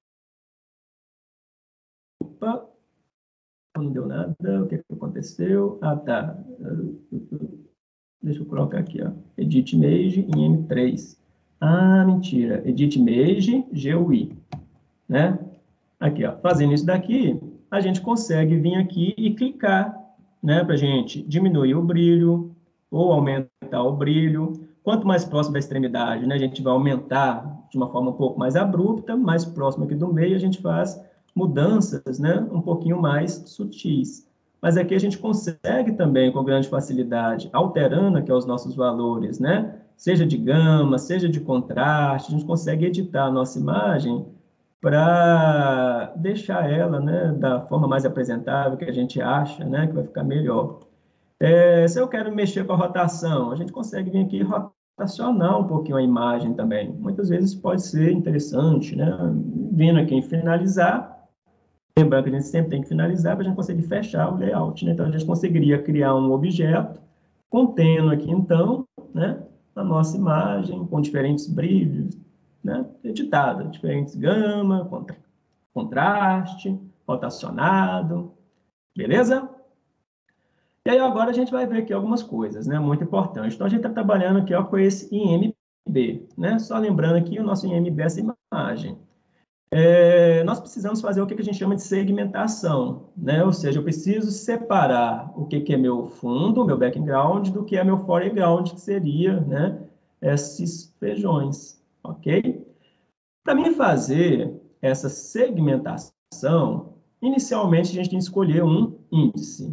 Opa, não deu nada. O que aconteceu? Ah, tá. Deixa eu colocar aqui, ó. Edit Image em M3. Ah, mentira. Edit Image, GUI. Né? Aqui, ó. Fazendo isso daqui, a gente consegue vir aqui e clicar, né? Para a gente diminuir o brilho ou aumentar o brilho. Quanto mais próximo da extremidade, né, a gente vai aumentar de uma forma um pouco mais abrupta, mais próximo aqui do meio, a gente faz mudanças, né, um pouquinho mais sutis. Mas aqui a gente consegue também, com grande facilidade, alterando aqui os nossos valores, né, seja de gama, seja de contraste, a gente consegue editar a nossa imagem para deixar ela, né, da forma mais apresentável que a gente acha, né, que vai ficar melhor. Se eu quero mexer com a rotação, a gente consegue vir aqui e rotacionar um pouquinho a imagem também. Muitas vezes pode ser interessante, né? Vindo aqui em finalizar, lembrando que a gente sempre tem que finalizar para a gente conseguir fechar o layout, né? Então, a gente conseguiria criar um objeto contendo aqui, então, né, a nossa imagem com diferentes brilhos, né, editada, diferentes gama, contraste, rotacionado, beleza? E aí agora a gente vai ver aqui algumas coisas, né, muito importantes. Então a gente está trabalhando aqui ó, com esse IMB, né? Só lembrando aqui o nosso IMB é essa imagem. Nós precisamos fazer o que a gente chama de segmentação, né? Ou seja, eu preciso separar o que é meu fundo, meu background, do que é meu foreground, que seria, né, esses feijões, ok? Para mim fazer essa segmentação, inicialmente a gente tem que escolher um índice.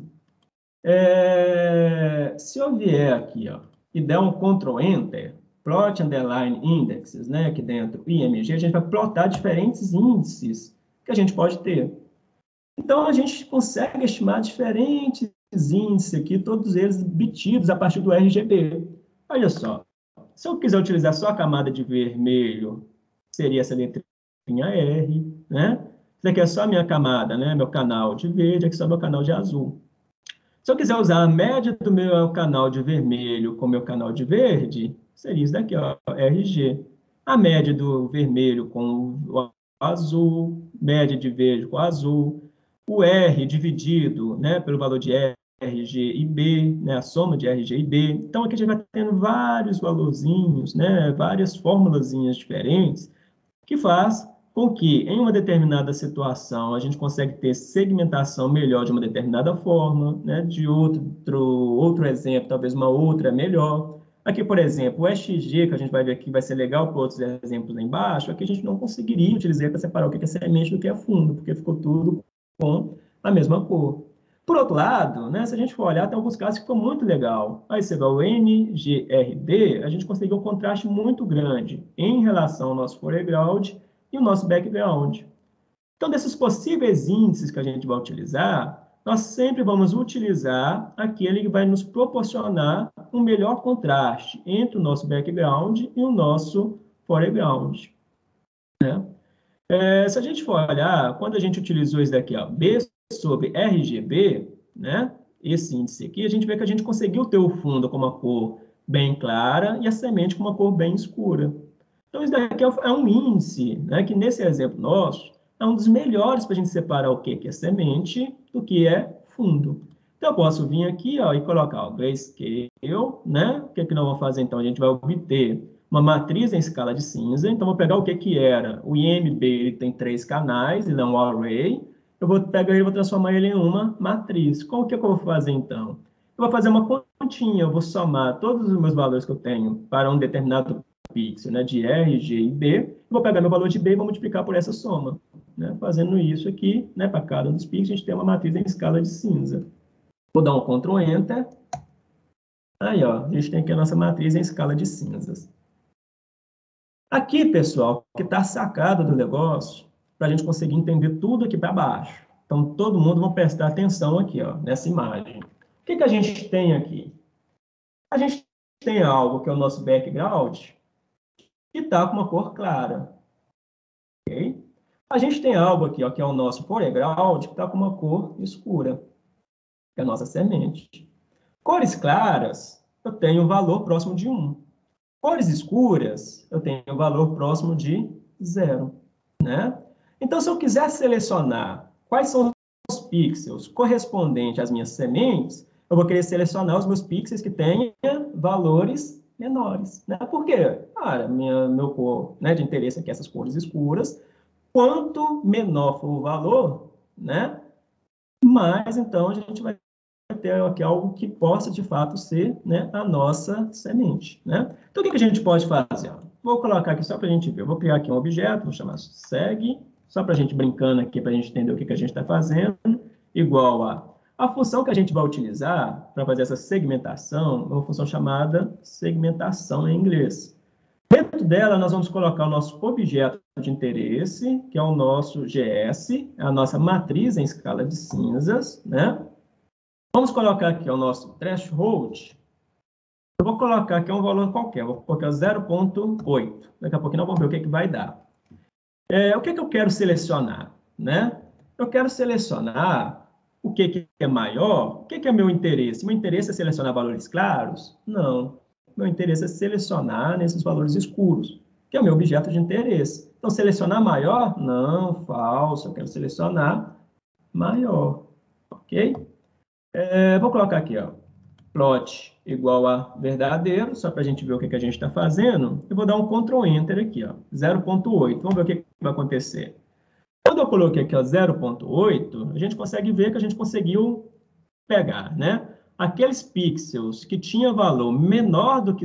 Se eu vier aqui ó, e der um Ctrl Enter, plot underline indexes, né, aqui dentro, IMG, a gente vai plotar diferentes índices que a gente pode ter. Então, a gente consegue estimar diferentes índices aqui, todos eles obtidos a partir do RGB. Olha só, se eu quiser utilizar só a camada de vermelho, seria essa letrinha R, né? Isso aqui é só a minha camada, né, meu canal de verde, aqui é só meu canal de azul. Se eu quiser usar a média do meu canal de vermelho com o meu canal de verde, seria isso daqui, ó, RG. A média do vermelho com o azul, média de verde com o azul, o R dividido, né, pelo valor de RG e B, né, a soma de RG e B. Então, aqui a gente vai tendo vários valorzinhos, né, várias formulazinhas diferentes, que faz com que, em uma determinada situação, a gente consegue ter segmentação melhor de uma determinada forma, né? De outro exemplo, talvez uma outra melhor. Aqui, por exemplo, o XG, que a gente vai ver aqui, vai ser legal para outros exemplos lá embaixo, aqui a gente não conseguiria utilizar para separar o que é semente do que é fundo, porque ficou tudo com a mesma cor. Por outro lado, né, se a gente for olhar, tem alguns casos que ficou muito legal. Aí você vai o NGRD, a gente conseguiu um contraste muito grande em relação ao nosso foreground e o nosso background. Então, desses possíveis índices que a gente vai utilizar, nós sempre vamos utilizar aquele que vai nos proporcionar um melhor contraste entre o nosso background e o nosso foreground. Né? Se a gente for olhar, quando a gente utilizou esse daqui, ó, B sobre RGB, né? Esse índice aqui, a gente vê que a gente conseguiu ter o fundo com uma cor bem clara e a semente com uma cor bem escura. Então, isso daqui é um índice, né, que nesse exemplo nosso, é um dos melhores para a gente separar o que é semente do que é fundo. Então, eu posso vir aqui, ó, e colocar o grayscale, né? O que nós vamos fazer, então? A gente vai obter uma matriz em escala de cinza. Então, vou pegar o que era. O IMB, ele tem 3 canais, ele é um array. Eu vou pegar ele e vou transformar ele em uma matriz. Como que eu vou fazer, então? Eu vou fazer uma continha, eu vou somar todos os meus valores que eu tenho para um determinado pixel, né, de R, G e B, vou pegar meu valor de B e vou multiplicar por essa soma. Né? Fazendo isso aqui, né, para cada um dos pixels, a gente tem uma matriz em escala de cinza. Vou dar um Ctrl Enter. Aí, ó, a gente tem aqui a nossa matriz em escala de cinzas. Aqui, pessoal, que está sacado do negócio, para a gente conseguir entender tudo aqui para baixo. Então, todo mundo vai prestar atenção aqui, ó, nessa imagem. O que a gente tem aqui? A gente tem algo que é o nosso background, que está com uma cor clara. Okay? A gente tem algo aqui, ó, que é o nosso foreground, que está com uma cor escura, que é a nossa semente. Cores claras, eu tenho um valor próximo de 1. Cores escuras, eu tenho um valor próximo de 0. Né? Então, se eu quiser selecionar quais são os pixels correspondentes às minhas sementes, eu vou querer selecionar os meus pixels que tenham valores menores. Né? Por quê? Cara, meu cor, né, de interesse aqui, essas cores escuras, quanto menor for o valor, né, mais, então, a gente vai ter aqui algo que possa, de fato, ser, né, a nossa semente. Né? Então, o que a gente pode fazer? Vou colocar aqui só para a gente ver. Eu vou criar aqui um objeto, vou chamar segue, só para a gente brincando aqui, para a gente entender o que a gente está fazendo, igual a função que a gente vai utilizar para fazer essa segmentação, é uma função chamada segmentação em inglês. Dentro dela, nós vamos colocar o nosso objeto de interesse, que é o nosso GS, a nossa matriz em escala de cinzas, né? Vamos colocar aqui o nosso threshold. Eu vou colocar aqui um valor qualquer, vou colocar 0,8. Daqui a pouquinho nós vamos ver o que vai dar. O que eu quero selecionar? Né? Eu quero selecionar o que é maior. O que é meu interesse? Meu interesse é selecionar valores claros? Não. Meu interesse é selecionar nesses valores escuros, que é o meu objeto de interesse. Então, selecionar maior? Não, falso. Eu quero selecionar maior. Ok? Vou colocar aqui, ó, plot igual a verdadeiro, só para a gente ver o que a gente está fazendo. Eu vou dar um Ctrl Enter aqui, ó, 0,8. Vamos ver o que vai acontecer. Quando eu coloquei aqui, ó, 0,8, a gente consegue ver que a gente conseguiu pegar, né? Aqueles pixels que tinham valor menor do que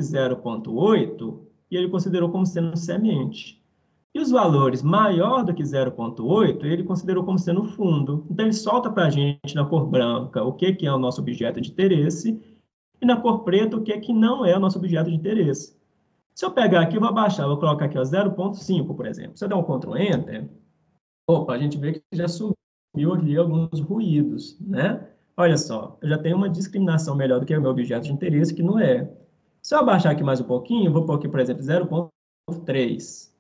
0,8, e ele considerou como sendo semente. E os valores maior do que 0,8, ele considerou como sendo fundo. Então, ele solta para a gente na cor branca o que é o nosso objeto de interesse e na cor preta o que não é o nosso objeto de interesse. Se eu pegar aqui, eu vou abaixar, vou colocar aqui 0,5, por exemplo. Se eu der um Ctrl Enter, opa, a gente vê que já sumiu aqui alguns ruídos, né? Olha só, eu já tenho uma discriminação melhor do que o meu objeto de interesse, que não é. Se eu abaixar aqui mais um pouquinho, eu vou pôr aqui, por exemplo, 0,3.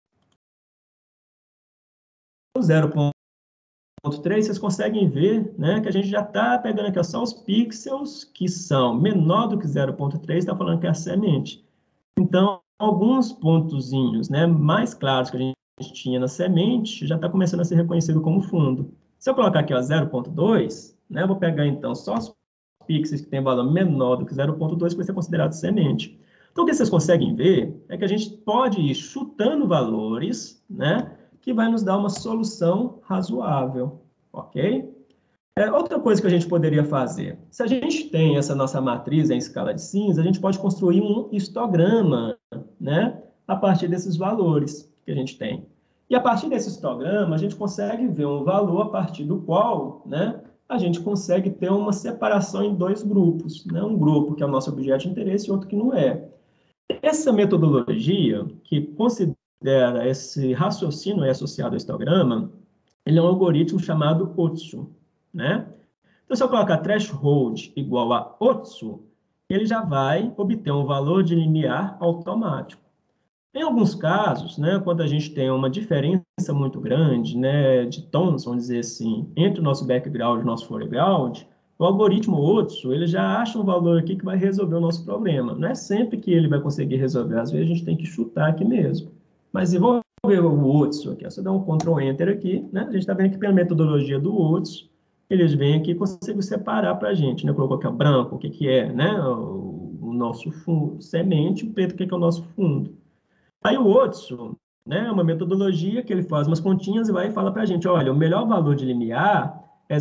O 0,3, vocês conseguem ver, né, que a gente já está pegando aqui ó, só os pixels que são menor do que 0,3, está falando que é a semente. Então, alguns pontozinhos, né, mais claros que a gente tinha na semente, já está começando a ser reconhecido como fundo. Se eu colocar aqui 0,2, né, eu vou pegar então só os pixels que têm valor menor do que 0,2 para ser considerado semente. Então, o que vocês conseguem ver é que a gente pode ir chutando valores, né, que vai nos dar uma solução razoável, ok? Outra coisa que a gente poderia fazer, se a gente tem essa nossa matriz em escala de cinza, a gente pode construir um histograma, né, a partir desses valores que a gente tem. E a partir desse histograma, a gente consegue ver um valor a partir do qual, né, a gente consegue ter uma separação em dois grupos, né, um grupo que é o nosso objeto de interesse e outro que não é. Essa metodologia, que considera esse raciocínio associado ao histograma, ele é um algoritmo chamado OTSU, né? Então, se eu colocar threshold igual a OTSU, ele já vai obter um valor de limiar automático. Em alguns casos, né, quando a gente tem uma diferença muito grande, né, de tons, vamos dizer assim, entre o nosso background e o nosso foreground, o algoritmo OTSU, ele já acha um valor aqui que vai resolver o nosso problema. Não é sempre que ele vai conseguir resolver, às vezes a gente tem que chutar aqui mesmo. Mas vamos ver o OTSU aqui, se eu der um Ctrl Enter aqui, né, a gente está vendo que pela metodologia do OTSU, eles vêm aqui e conseguem separar para a gente, né, colocou aqui o branco, o que é, né, o nosso fundo, semente, o preto, o que é o nosso fundo. Aí o OTSU, né, é uma metodologia que ele faz umas continhas e vai e fala para a gente, olha, o melhor valor de limiar é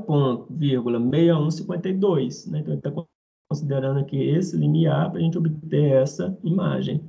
0,6152, né? Então, ele está considerando aqui esse limiar para a gente obter essa imagem.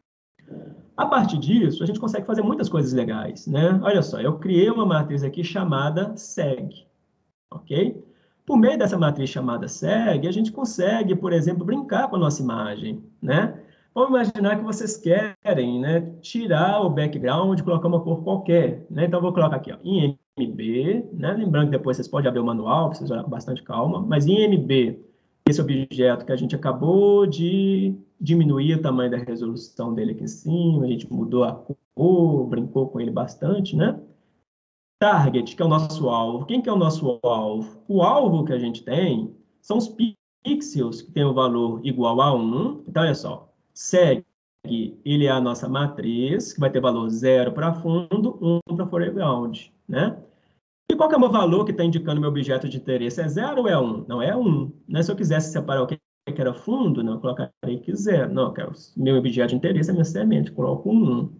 A partir disso, a gente consegue fazer muitas coisas legais, né? Olha só, eu criei uma matriz aqui chamada SEG, ok? Por meio dessa matriz chamada SEG, a gente consegue, por exemplo, brincar com a nossa imagem, né? Vamos imaginar que vocês querem, né, tirar o background e colocar uma cor qualquer, né? Então, eu vou colocar aqui, ó, em MB, né? Lembrando que depois vocês podem abrir o manual, precisa olhar com bastante calma, mas em MB, esse objeto que a gente acabou de diminuir o tamanho da resolução dele aqui em cima, a gente mudou a cor, brincou com ele bastante, né? Target, que é o nosso alvo. Quem que é o nosso alvo? O alvo que a gente tem são os pixels que tem o valor igual a 1. Então, olha só, segue, ele é a nossa matriz, que vai ter valor 0 para fundo, 1 para foreground, né? E qual que é o meu valor que está indicando meu objeto de interesse? É 0 ou é 1? Não, é 1. Né? Se eu quisesse separar o que era fundo, não, eu colocaria que 0. Não, eu quero, meu objeto de interesse é minha semente, coloco 1.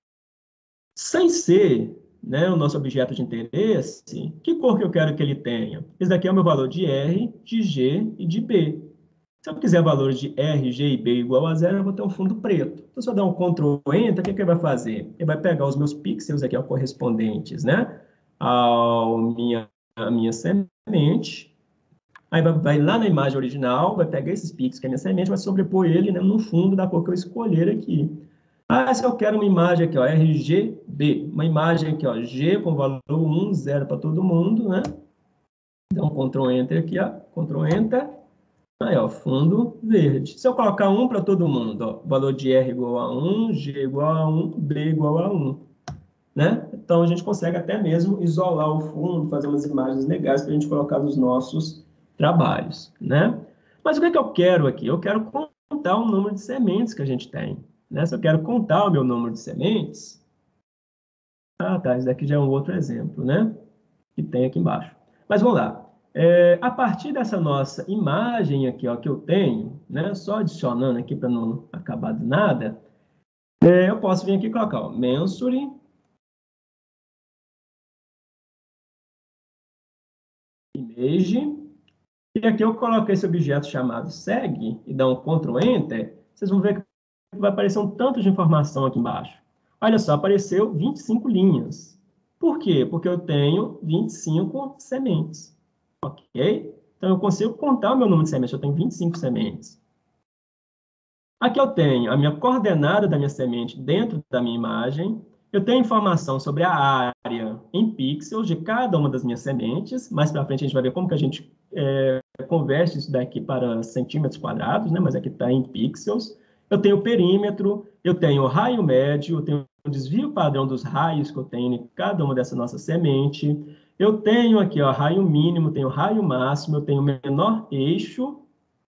Sem ser, né, o nosso objeto de interesse, que cor que eu quero que ele tenha? Esse daqui é o meu valor de R, de G e de B. Se eu quiser valores de R, G e B igual a 0, eu vou ter um fundo preto. Então, se eu der um Ctrl Enter, o que ele vai fazer? Ele vai pegar os meus pixels aqui, ó, correspondentes, né, a minha semente, aí vai lá na imagem original, vai pegar esses pixels que é a minha semente, vai sobrepor ele, né, no fundo da cor que eu escolher aqui. Ah, se eu quero uma imagem aqui, ó, RGB, uma imagem aqui, ó, G com valor 1, 0 para todo mundo, né? Então, Ctrl Enter aqui, ó, Ctrl Enter. Aí, ó, fundo verde. Se eu colocar 1 para todo mundo, ó, valor de R igual a 1, G igual a 1, B igual a 1, né? Então, a gente consegue até mesmo isolar o fundo, fazer umas imagens legais para a gente colocar nos nossos trabalhos, né? Mas o que é que eu quero aqui? Eu quero contar o número de sementes que a gente tem. Né? Se eu quero contar o meu número de sementes... Ah, tá, esse daqui já é um outro exemplo, né? Que tem aqui embaixo. Mas vamos lá. A partir dessa nossa imagem aqui, ó, que eu tenho, né? Só adicionando aqui para não acabar de nada, eu posso vir aqui e colocar, ó, Mensure Image. E aqui eu coloquei esse objeto chamado segue e dá um Ctrl Enter. Vocês vão ver que vai aparecer um tanto de informação aqui embaixo. Olha só, apareceu 25 linhas. Por quê? Porque eu tenho 25 sementes. Ok? Então, eu consigo contar o meu número de sementes. Eu tenho 25 sementes. Aqui eu tenho a minha coordenada da minha semente dentro da minha imagem. Eu tenho informação sobre a área em pixels de cada uma das minhas sementes. Mais para frente a gente vai ver como que a gente converte isso daqui para centímetros quadrados, né? Mas aqui está em pixels. Eu tenho o perímetro, eu tenho o raio médio, eu tenho o desvio padrão dos raios que eu tenho em cada uma dessa nossa semente. Eu tenho aqui, ó, raio mínimo, tenho raio máximo, eu tenho menor eixo.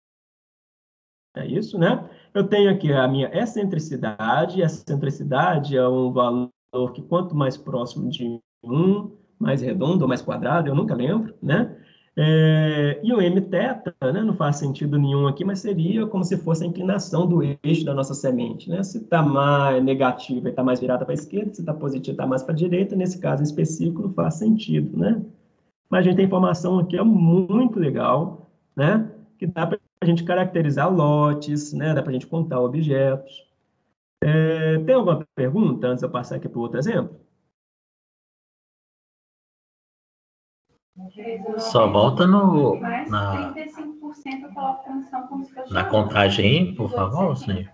É isso, né? Eu tenho aqui a minha excentricidade. Excentricidade é um valor que quanto mais próximo de 1, mais redondo ou mais quadrado, eu nunca lembro, né? E o m-teta, né, não faz sentido nenhum aqui, mas seria como se fosse a inclinação do eixo da nossa semente, né? Se está mais negativa, está mais virada para a esquerda, se está positiva, está mais para a direita, nesse caso em específico, não faz sentido, né? mas a gente tem informação aqui muito legal, né? Que dá para a gente caracterizar lotes, né? Dá para a gente contar objetos. Tem alguma pergunta antes de eu passar aqui para o outro exemplo? Só volta na contagem, por favor, senhor.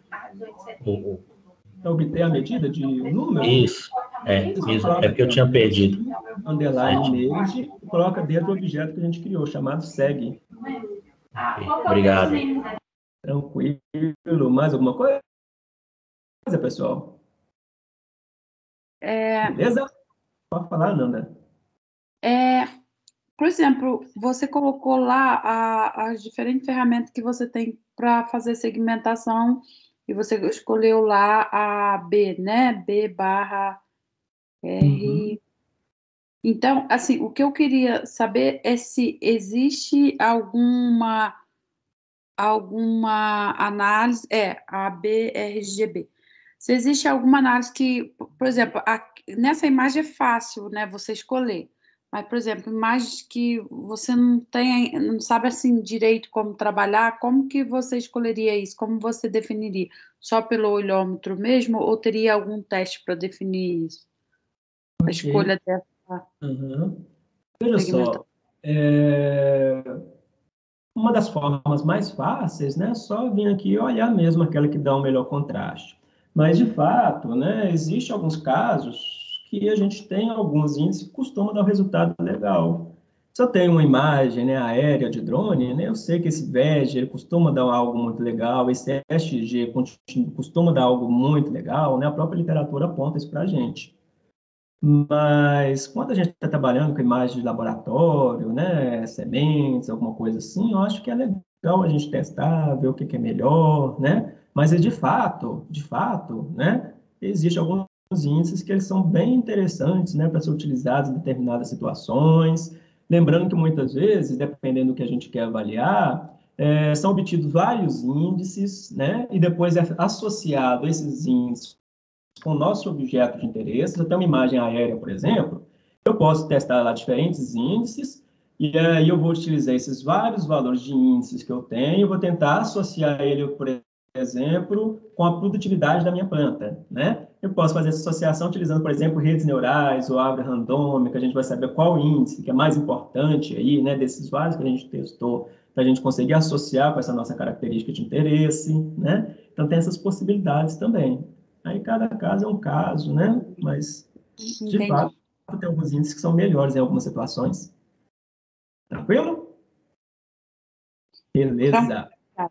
Para obter a medida de número? Isso, isso. É porque eu tinha perdido. Underline image e coloca dentro do objeto que a gente criou, chamado segue. Obrigado. Tranquilo. Mais alguma coisa, pessoal? Beleza? Pode falar, Nanda. Por exemplo, você colocou lá as diferentes ferramentas que você tem para fazer segmentação e você escolheu lá a B, né? B/R. Então, assim, o que eu queria saber é se existe alguma análise, a BRGB. Se existe alguma análise que, por exemplo, nessa imagem é fácil, né, você escolher. Mas, por exemplo, imagens que você não sabe assim direito como trabalhar, como que você escolheria isso? Como você definiria? Só pelo olhômetro mesmo ou teria algum teste para definir isso? A escolha dessa Veja só, uma das formas mais fáceis, né, é só vir aqui e olhar mesmo aquela que dá o melhor contraste. Mas, de fato, né, existe alguns casos que a gente tem alguns índices que costumam dar um resultado legal. Se eu tenho uma imagem, né, aérea de drone, né, eu sei que esse VEG ele costuma dar algo muito legal, esse SG costuma dar algo muito legal, né, a própria literatura aponta isso para a gente. Mas quando a gente está trabalhando com imagens de laboratório, né, sementes, alguma coisa assim, eu acho que é legal a gente testar, ver o que é melhor, né? Mas de fato, né, existem alguns índices que eles são bem interessantes, né, para ser utilizados em determinadas situações. Lembrando que muitas vezes, dependendo do que a gente quer avaliar, são obtidos vários índices, né, e depois é associado esses índices com o nosso objeto de interesse. Até uma imagem aérea, por exemplo, eu posso testar lá diferentes índices, e aí eu vou utilizar esses vários valores de índices que eu tenho, vou tentar associar ele, por exemplo, com a produtividade da minha planta, né? Eu posso fazer essa associação utilizando, por exemplo, redes neurais ou árvore randômica, a gente vai saber qual índice que é mais importante aí, né, desses vários que a gente testou, para a gente conseguir associar com essa nossa característica de interesse, né? Então, tem essas possibilidades também. Aí cada caso é um caso, né? Mas, de fato, tem alguns índices que são melhores em algumas situações. Tranquilo? Beleza.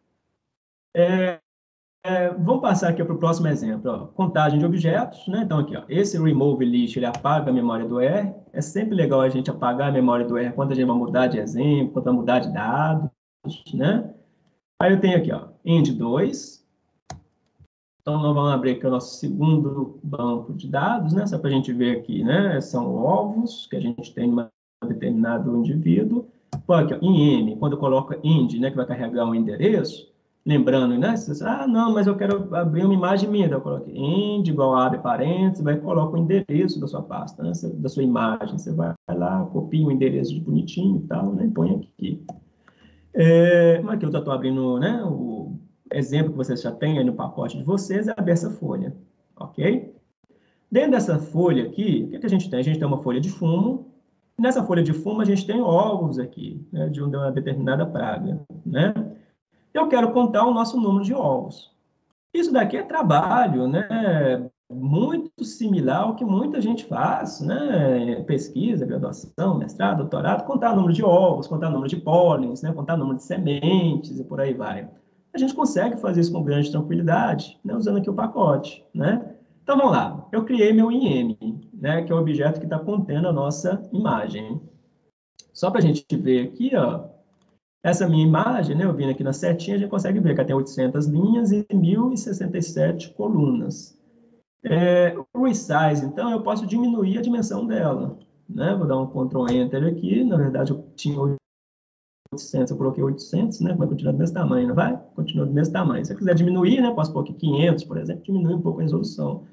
Vamos passar aqui para o próximo exemplo. Ó. Contagem de objetos, né? Então, aqui, ó, esse remove list, ele apaga a memória do R. É sempre legal a gente apagar a memória do R quando a gente vai mudar de exemplo, quando vai mudar de dados, né? Aí eu tenho aqui, ó, end2. Então, nós vamos abrir aqui o nosso segundo banco de dados, né? Só para a gente ver aqui, né? São ovos que a gente tem em um determinado indivíduo. Aqui, ó, em M, quando eu coloco end, né? Que vai carregar um endereço, lembrando, né? Você, não, mas eu quero abrir uma imagem minha. Então, eu coloco end igual abre parênteses, vai e coloca o endereço da sua pasta, né? Da sua imagem. Você vai lá, copia o endereço de bonitinho e tal, né? E põe aqui. Aqui eu já estou abrindo, né? O exemplo que vocês já têm aí no pacote de vocês é abrir essa folha, ok? Dentro dessa folha aqui, o que a gente tem? A gente tem uma folha de fumo. Nessa folha de fumo, a gente tem ovos aqui, né, de uma determinada praga, né? Eu quero contar o nosso número de ovos. Isso daqui é trabalho, né? Muito similar ao que muita gente faz, né? Pesquisa, graduação, mestrado, doutorado, contar o número de ovos, contar o número de pólens, né? Contar o número de sementes e por aí vai. A gente consegue fazer isso com grande tranquilidade, né? Usando aqui o pacote, né? Então, vamos lá. Eu criei meu IM, né? Que é o objeto que está contendo a nossa imagem. Só para a gente ver aqui, ó, essa minha imagem, né, eu vindo aqui na setinha, a gente consegue ver que ela tem 800 linhas e 1.067 colunas. O resize, então, eu posso diminuir a dimensão dela. Né? Vou dar um Ctrl Enter aqui. Na verdade, eu tinha 800, eu coloquei 800, né? Vai continuar do mesmo tamanho, não vai? Continua do mesmo tamanho. Se eu quiser diminuir, né, posso pôr aqui 500, por exemplo, diminuir um pouco a resolução.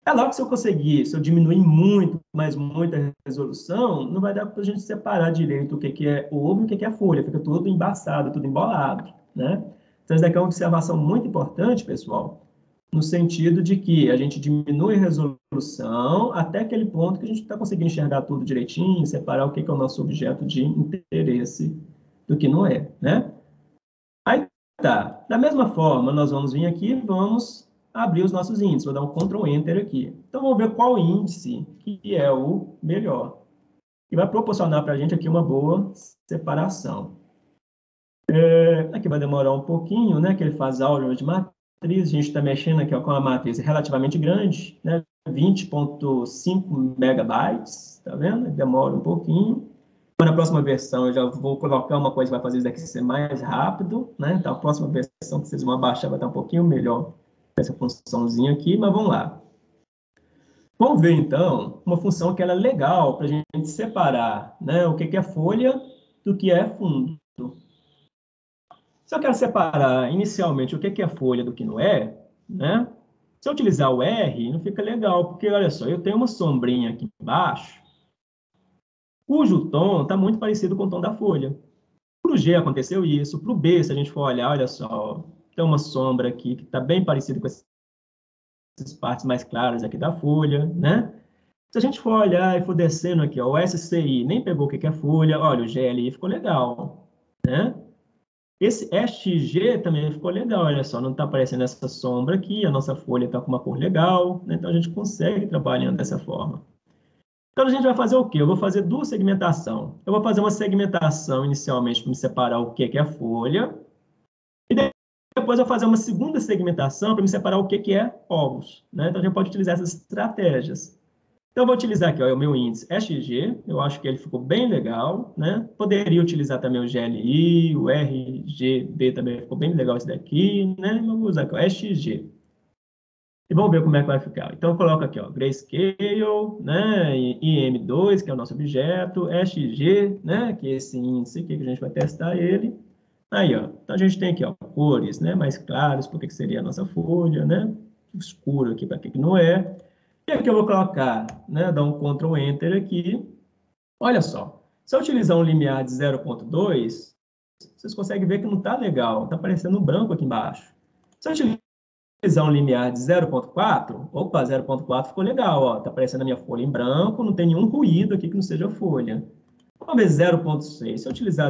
É logo que se eu conseguir, se eu diminuir muito, mas muita resolução, não vai dar para a gente separar direito o que é ovo e o que é folha, fica tudo embaçado, tudo embolado, né? Então, isso daqui é uma observação muito importante, pessoal, no sentido de que a gente diminui a resolução até aquele ponto que a gente está conseguindo enxergar tudo direitinho, separar o que é o nosso objeto de interesse do que não é, né? Aí tá. Da mesma forma, nós vamos vir aqui e vamos abrir os nossos índices. Vou dar um Ctrl Enter aqui. Então, vamos ver qual índice que é o melhor. E vai proporcionar para a gente aqui uma boa separação. Aqui vai demorar um pouquinho, né? Que ele faz álgebra de matriz. A gente está mexendo aqui ó, com uma matriz relativamente grande, né? 20,5 megabytes, tá vendo? Demora um pouquinho. Na próxima versão, eu já vou colocar uma coisa que vai fazer isso daqui ser mais rápido, né? Então, a próxima versão que vocês vão abaixar vai estar um pouquinho melhor essa funçãozinha aqui, mas vamos lá. Vamos ver, então, uma função que ela é legal para a gente separar, né? O que é folha do que é fundo. Se eu quero separar inicialmente o que é folha do que não é, né? Se eu utilizar o R, não fica legal, porque, olha só, eu tenho uma sombrinha aqui embaixo, cujo tom está muito parecido com o tom da folha. Para o G aconteceu isso, para o B, se a gente for olhar, olha só, tem uma sombra aqui que está bem parecida com essas partes mais claras aqui da folha, né? Se a gente for olhar e for descendo aqui, ó, o SCI nem pegou o que é folha, olha, o GLI ficou legal, né? Esse SG também ficou legal, olha só, não está aparecendo essa sombra aqui, a nossa folha está com uma cor legal, né? Então a gente consegue trabalhando dessa forma. Então, a gente vai fazer o quê? Eu vou fazer duas segmentações. Eu vou fazer uma segmentação inicialmente para me separar o que é a folha. E depois eu vou fazer uma segunda segmentação para me separar o que é ovos. Né? Então, a gente pode utilizar essas estratégias. Então, eu vou utilizar aqui ó, o meu índice SG. Eu acho que ele ficou bem legal. Né? Poderia utilizar também o GLI, o RGB também ficou bem legal esse daqui. Né? Vamos usar aqui o SG. E vamos ver como é que vai ficar. Então, eu coloco aqui, ó, Grayscale, né, IM2, que é o nosso objeto, SG, né, que é esse índice aqui que a gente vai testar ele. Aí, ó, então a gente tem aqui, ó, cores, né, mais claras, porque que seria a nossa folha, né, escuro aqui para que não é. E aqui eu vou colocar, né, dar um Ctrl Enter aqui. Olha só, se eu utilizar um limiar de 0.2, vocês conseguem ver que não está legal, está aparecendo um branco aqui embaixo. Se eu utilizar um limiar de 0.4, opa, 0.4 ficou legal, ó, tá aparecendo a minha folha em branco, não tem nenhum ruído aqui que não seja folha. Vamos ver 0.6. Se eu utilizar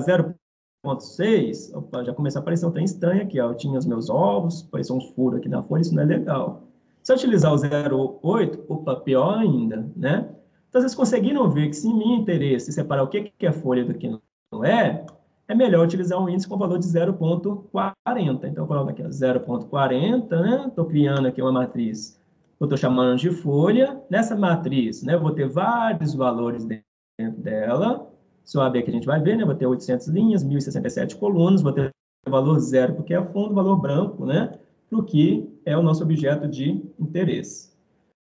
0.6, opa, já começou a aparecer um trem estranho aqui, ó, eu tinha os meus ovos, apareceu uns furos aqui na folha, isso não é legal. Se eu utilizar o 0.8, opa, pior ainda, né? Então, vocês conseguiram ver que se em meu interesse separar o que é folha do que não é melhor utilizar um índice com valor de 0.40. Então, eu coloco aqui 0.40, né? Estou criando aqui uma matriz, eu estou chamando de folha. Nessa matriz, né, eu vou ter vários valores dentro dela. Se eu abrir aqui, a gente vai ver, né? Vou ter 800 linhas, 1067 colunas, vou ter valor zero, porque é fundo, valor branco, né? Para o que é o nosso objeto de interesse.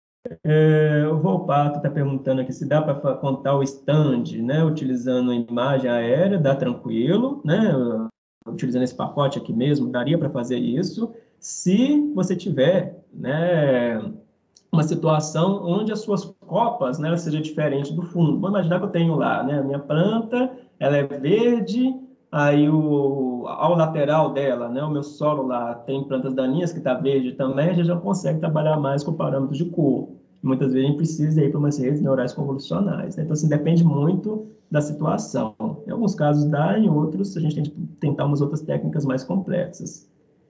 O Volpato está perguntando aqui se dá para contar o stand, né, utilizando imagem aérea, dá tranquilo, né, utilizando esse pacote aqui mesmo, daria para fazer isso, se você tiver, né, uma situação onde as suas copas, né, seja diferente do fundo. Vamos imaginar que eu tenho lá, né, a minha planta, ela é verde, aí ao lateral dela, né, o meu solo lá tem plantas daninhas que está verde também, a gente já consegue trabalhar mais com parâmetros de cor. Muitas vezes a gente precisa ir para umas redes neurais convolucionais. Né? Então, assim, depende muito da situação. Em alguns casos dá, em outros a gente tem que tentar umas outras técnicas mais complexas.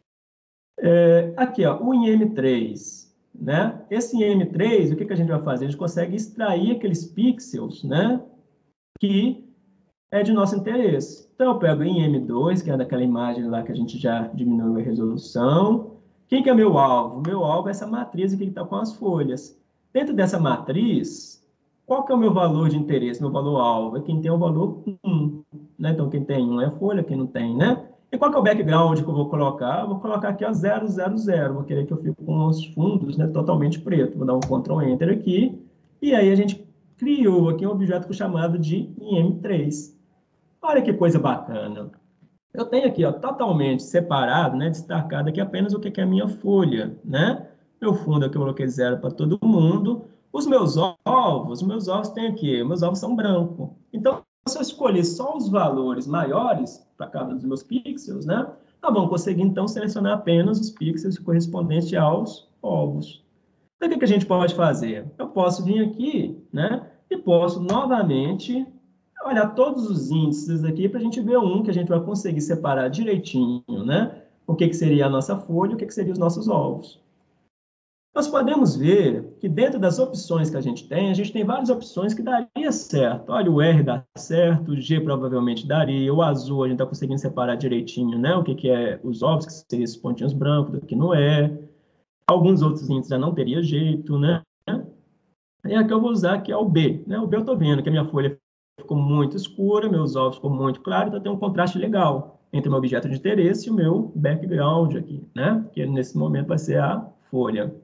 Aqui, ó, o IM3. Né? Esse IM3, o que a gente vai fazer? A gente consegue extrair aqueles pixels, né, que é de nosso interesse. Então, eu pego em M2, que é daquela imagem lá que a gente já diminuiu a resolução. Quem que é meu alvo? Meu alvo é essa matriz aqui que está com as folhas. Dentro dessa matriz, qual que é o meu valor de interesse, meu valor alvo? É quem tem o valor 1. Né? Então, quem tem 1 é folha, quem não tem, né? E qual que é o background que eu vou colocar? Eu vou colocar aqui, ó, 000. Vou querer que eu fique com os fundos, né, totalmente preto. Vou dar um Ctrl Enter aqui. E aí, a gente criou aqui um objeto chamado de IM3. Olha que coisa bacana. Eu tenho aqui, ó, totalmente separado, né, destacado aqui apenas o que é a minha folha, né? Meu fundo aqui eu coloquei 0 para todo mundo. Os meus ovos têm aqui, meus ovos são brancos. Então, se eu escolher só os valores maiores para cada dos meus pixels, né? Nós vamos conseguir, então, selecionar apenas os pixels correspondentes aos ovos. Então, o que a gente pode fazer? Eu posso vir aqui, né? E posso, novamente, olhar todos os índices aqui para a gente ver um que a gente vai conseguir separar direitinho, né? O que seria a nossa folha e o que seriam os nossos ovos. Nós podemos ver que dentro das opções que a gente tem várias opções que daria certo. Olha, o R dá certo, o G provavelmente daria, o azul a gente está conseguindo separar direitinho, né? O que é os ovos, que seriam esses pontinhos brancos, do que não é. Alguns outros índices já não teria jeito, né? E aqui eu vou usar que é o B, né? O B eu estou vendo que a minha folha ficou muito escura, meus ovos ficou muito claro, então tem um contraste legal entre o meu objeto de interesse e o meu background aqui, né? Que nesse momento vai ser a folha.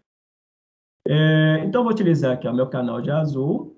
Então, eu vou utilizar aqui o meu canal de azul.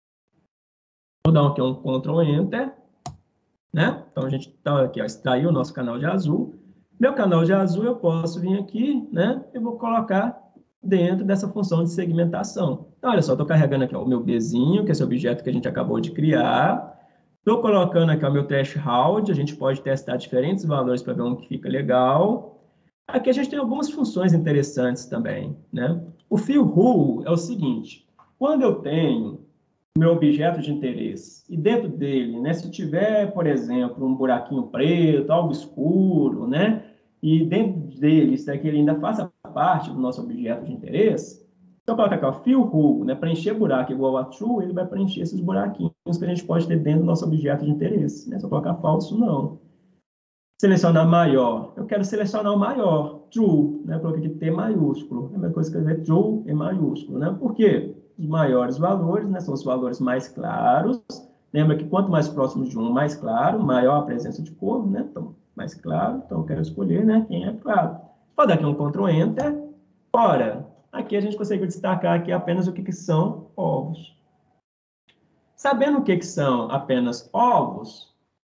Vou dar aqui um Ctrl Enter, né? Então, a gente está aqui, ó, extraiu o nosso canal de azul. Meu canal de azul, eu posso vir aqui, né? E vou colocar dentro dessa função de segmentação. Então, olha só, estou carregando aqui ó, o meu Bzinho, que é esse objeto que a gente acabou de criar. Estou colocando aqui o meu threshold, a gente pode testar diferentes valores para ver um que fica legal. Aqui a gente tem algumas funções interessantes também, né? O fill rule é o seguinte, quando eu tenho meu objeto de interesse e dentro dele, né, se tiver, por exemplo, um buraquinho preto, algo escuro, né, e dentro dele, isso daqui ele ainda faça parte do nosso objeto de interesse, então eu coloco aqui, ó, fill rule, né, preencher buraco igual a true, ele vai preencher esses buraquinhos que a gente pode ter dentro do nosso objeto de interesse, né? Se eu colocar falso, não. Selecionar maior. Eu quero selecionar o maior, true, né? Eu coloquei aqui T maiúsculo. É a mesma coisa que escrever true em maiúsculo, né? Por quê? Os maiores valores, né? São os valores mais claros. Lembra que quanto mais próximo de um, mais claro, maior a presença de cor, né? Então, mais claro. Então, eu quero escolher, né? Quem é claro. Vou dar aqui um Ctrl Enter. Ora, aqui a gente conseguiu destacar aqui apenas o que são ovos. Sabendo o que são apenas ovos,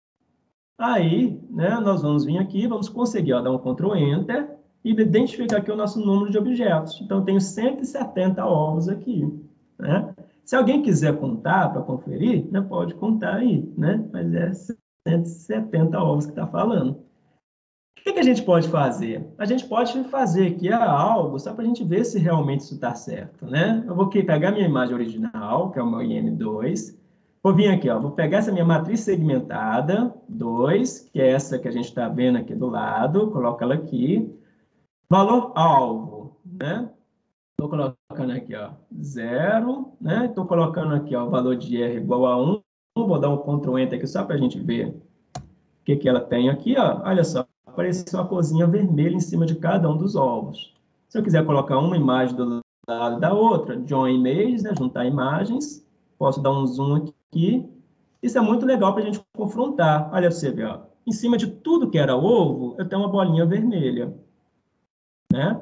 aí, né, nós vamos vir aqui, vamos conseguir ó, dar um Ctrl Enter e identificar aqui o nosso número de objetos. Então, eu tenho 170 ovos aqui, né? Se alguém quiser contar para conferir, né, pode contar aí, né? Mas é 170 ovos que está falando. O que a gente pode fazer? A gente pode fazer aqui algo só para a gente ver se realmente isso está certo, né? Eu vou aqui pegar minha imagem original, que é o meu IM2, vou vir aqui, ó, vou pegar essa minha matriz segmentada, 2, que é essa que a gente está vendo aqui do lado, coloco ela aqui. Valor alvo, né? Estou colocando aqui, ó, 0, né? Estou colocando aqui, ó, o valor de R igual a 1. Vou dar um Ctrl Enter aqui só para a gente ver o que ela tem aqui, ó. Olha só, apareceu uma corzinha vermelha em cima de cada um dos ovos. Se eu quiser colocar uma imagem do lado da outra, join images, né? Juntar imagens, posso dar um zoom aqui. Isso é muito legal para a gente confrontar. Olha, você vê, ó, em cima de tudo que era ovo, eu tenho uma bolinha vermelha, né?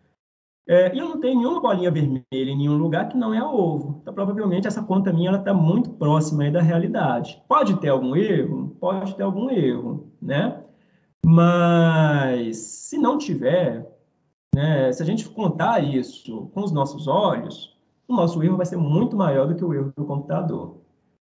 E eu não tenho nenhuma bolinha vermelha em nenhum lugar que não é ovo. Então, provavelmente, essa conta minha está muito próxima aí da realidade. Pode ter algum erro? Pode ter algum erro, né? Mas, se não tiver, né, se a gente contar isso com os nossos olhos, o nosso erro vai ser muito maior do que o erro do computador.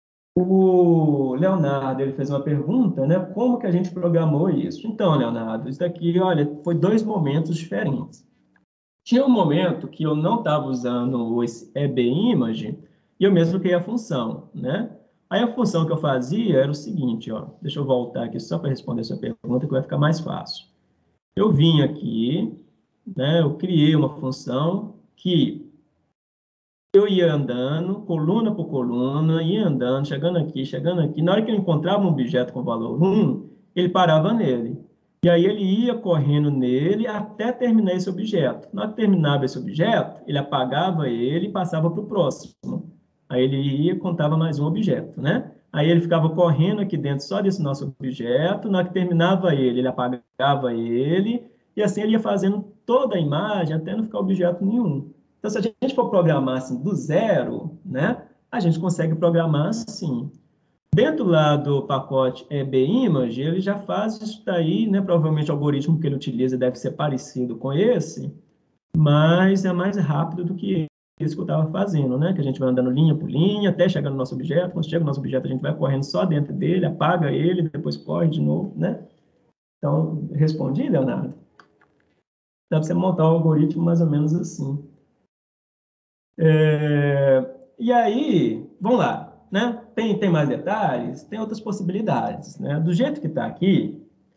O Leonardo, ele fez uma pergunta, né? Como que a gente programou isso? Então, Leonardo, isso daqui, olha, foi 2 momentos diferentes. Tinha um momento que eu não estava usando esse EBImage e eu mesmo criei a função, né? Aí a função que eu fazia era o seguinte, ó. Deixa eu voltar aqui só para responder a sua pergunta, que vai ficar mais fácil. Eu vim aqui, né? Eu criei uma função que eu ia andando, coluna por coluna, ia andando, chegando aqui, chegando aqui. Na hora que eu encontrava um objeto com valor 1, ele parava nele. E aí ele ia correndo nele até terminar esse objeto. Na hora que terminava esse objeto, ele apagava ele e passava para o próximo. Aí ele ia e contava mais um objeto, né? Aí ele ficava correndo aqui dentro só desse nosso objeto. Na hora que terminava ele apagava ele. E assim ele ia fazendo toda a imagem até não ficar objeto nenhum. Então, se a gente for programar assim do zero, né? A gente consegue programar assim. Dentro lá do pacote EBImage, ele já faz isso daí, né? Provavelmente o algoritmo que ele utiliza deve ser parecido com esse. mas é mais rápido do que isso que eu estava fazendo, né? Que a gente vai andando linha por linha, até chegar no nosso objeto. Quando chega no nosso objeto, a gente vai correndo só dentro dele, apaga ele, depois corre de novo, né? Então, respondi, Leonardo? Dá para você montar o algoritmo mais ou menos assim. E aí, vamos lá, né? Tem mais detalhes? Tem outras possibilidades, né? Do jeito que está aqui,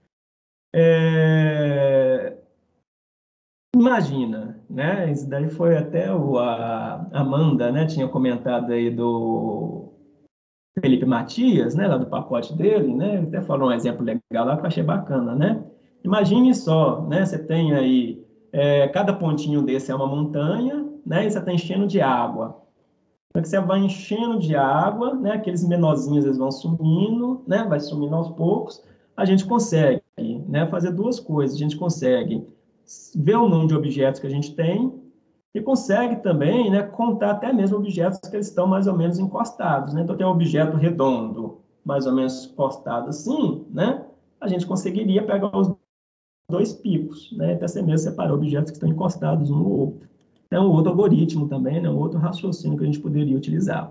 imagina, né? Isso daí foi até a Amanda, né? Tinha comentado aí do Felipe Matias, né? Lá do pacote dele, né? Ele até falou um exemplo legal lá que eu achei bacana, né? Imagine só, né? Você tem aí, cada pontinho desse é uma montanha, né? E você está enchendo de água. Então, que você vai enchendo de água, né? Aqueles menorzinhos eles vão sumindo, né? Vai sumindo aos poucos. A gente consegue, né? Fazer duas coisas. A gente consegue ver o número de objetos que a gente tem e consegue também, né? Contar até mesmo objetos que eles estão mais ou menos encostados, né? Então, tem um objeto redondo, mais ou menos encostado assim, né? A gente conseguiria pegar os dois picos, né? Até você mesmo separar objetos que estão encostados um no outro. É um outro algoritmo também, né? Um outro raciocínio que a gente poderia utilizar.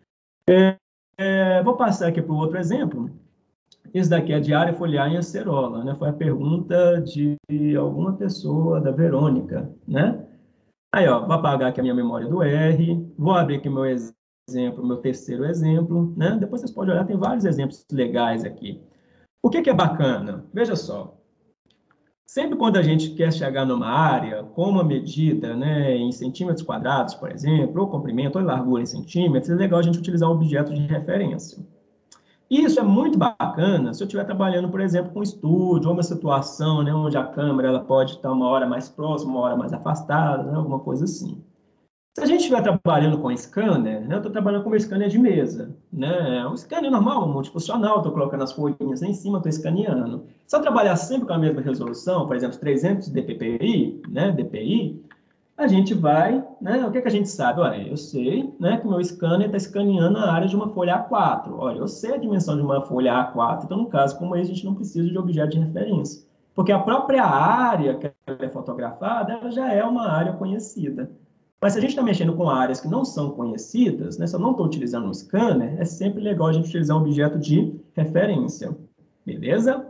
Vou passar aqui para o outro exemplo. Esse daqui é diário folhear em acerola, né? Foi a pergunta de alguma pessoa, da Verônica, né? Aí, ó, vou apagar aqui a minha memória do R, vou abrir aqui meu exemplo, meu terceiro exemplo, né? Depois vocês podem olhar, tem vários exemplos legais aqui. O que é bacana? Veja só. Sempre quando a gente quer chegar numa área com uma medida, né, em centímetros quadrados, por exemplo, ou comprimento ou largura em centímetros, é legal a gente utilizar um objeto de referência. E isso é muito bacana se eu estiver trabalhando, por exemplo, com um estúdio ou uma situação, né, onde a câmera ela pode estar uma hora mais próxima, uma hora mais afastada, né, alguma coisa assim. Se a gente estiver trabalhando com scanner, né, eu estou trabalhando com um scanner de mesa, né, um scanner normal, um multifuncional, estou colocando as folhinhas em cima, estou escaneando. Se eu trabalhar sempre com a mesma resolução, por exemplo, 300 dpi, né, dpi, a gente vai, né, o que a gente sabe? Olha, eu sei, né, que o meu scanner está escaneando a área de uma folha A4. Olha, eu sei a dimensão de uma folha A4, então, no caso como esse, a gente não precisa de objeto de referência, porque a própria área que é fotografada, ela já é uma área conhecida. Mas se a gente está mexendo com áreas que não são conhecidas, né, se eu não estou utilizando um scanner, é sempre legal a gente utilizar um objeto de referência. Beleza?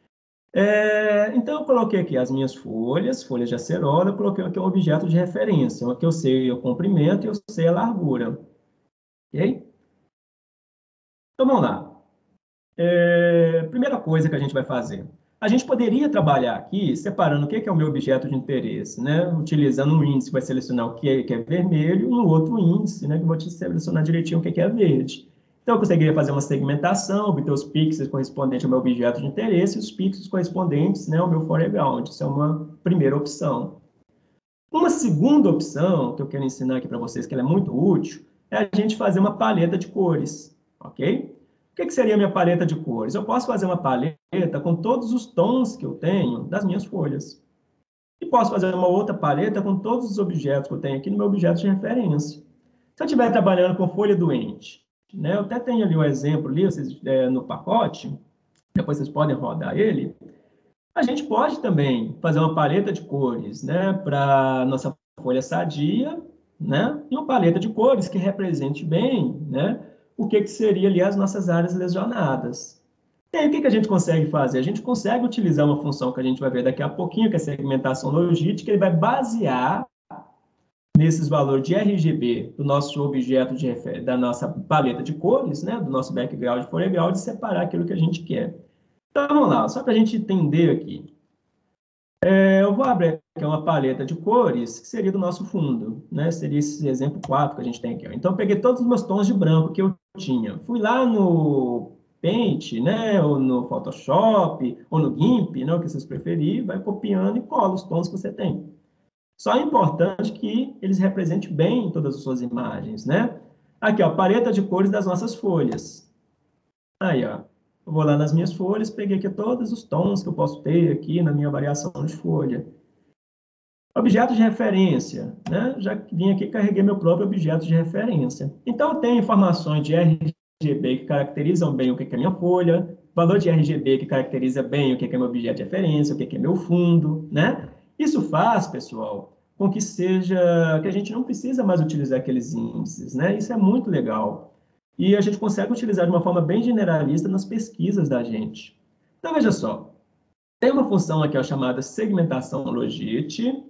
Então, eu coloquei aqui as minhas folhas de acerola, eu coloquei aqui um objeto de referência, que eu sei o comprimento e eu sei a largura. Ok? Então, vamos lá. Primeira coisa que a gente vai fazer. A gente poderia trabalhar aqui separando o que é o meu objeto de interesse, né? Utilizando um índice que vai selecionar o que é vermelho e um outro índice, né? Que vai selecionar direitinho o que é verde. Então, eu conseguiria fazer uma segmentação, obter os pixels correspondentes ao meu objeto de interesse e os pixels correspondentes, né, ao meu foreground. Isso é uma primeira opção. Uma segunda opção que eu quero ensinar aqui para vocês, que ela é muito útil, é a gente fazer uma paleta de cores, ok? O que seria a minha paleta de cores? Eu posso fazer uma paleta com todos os tons que eu tenho das minhas folhas. E posso fazer uma outra paleta com todos os objetos que eu tenho aqui no meu objeto de referência. Se eu estiver trabalhando com folha doente, né, eu até tenho ali um exemplo ali, no pacote, depois vocês podem rodar ele, a gente pode também fazer uma paleta de cores, né, para nossa folha sadia, né, e uma paleta de cores que represente bem, né, o que seria ali as nossas áreas lesionadas. E aí, o que a gente consegue fazer? A gente consegue utilizar uma função que a gente vai ver daqui a pouquinho, que é a segmentação logística, ele vai basear nesses valores de RGB do nosso objeto da nossa paleta de cores, né, do nosso background e foreground, e separar aquilo que a gente quer. Então, vamos lá, só para a gente entender aqui. Eu vou abrir aqui uma paleta de cores, que seria do nosso fundo, né? Seria esse exemplo 4 que a gente tem aqui. Ó. Então, eu peguei todos os meus tons de branco que eu tinha. Fui lá no Paint, né? Ou no Photoshop, ou no GIMP, né? O que vocês preferirem, vai copiando e cola os tons que você tem. Só é importante que eles representem bem todas as suas imagens, né? Aqui, ó, paleta de cores das nossas folhas. Aí, ó. Eu vou lá nas minhas folhas, peguei aqui todos os tons que eu posso ter aqui na minha variação de folha. Objeto de referência, né? Já vim aqui e carreguei meu próprio objeto de referência. Então, eu tenho informações de RGB que caracterizam bem o que é minha folha, valor de RGB que caracteriza bem o que é meu objeto de referência, o que é meu fundo, né? Isso faz, pessoal, com que a gente não precisa mais utilizar aqueles índices, né? Isso é muito legal. E a gente consegue utilizar de uma forma bem generalista nas pesquisas da gente. Então, veja só, tem uma função aqui ó, chamada segmentação logit.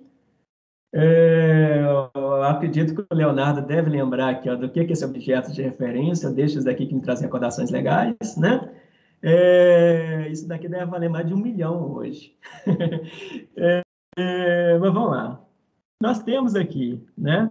Eu acredito que o Leonardo deve lembrar aqui ó, do que é esse objeto de referência, destes daqui que me trazem recordações legais, né? Isso daqui deve valer mais de 1 milhão hoje. Mas vamos lá. Nós temos aqui, né,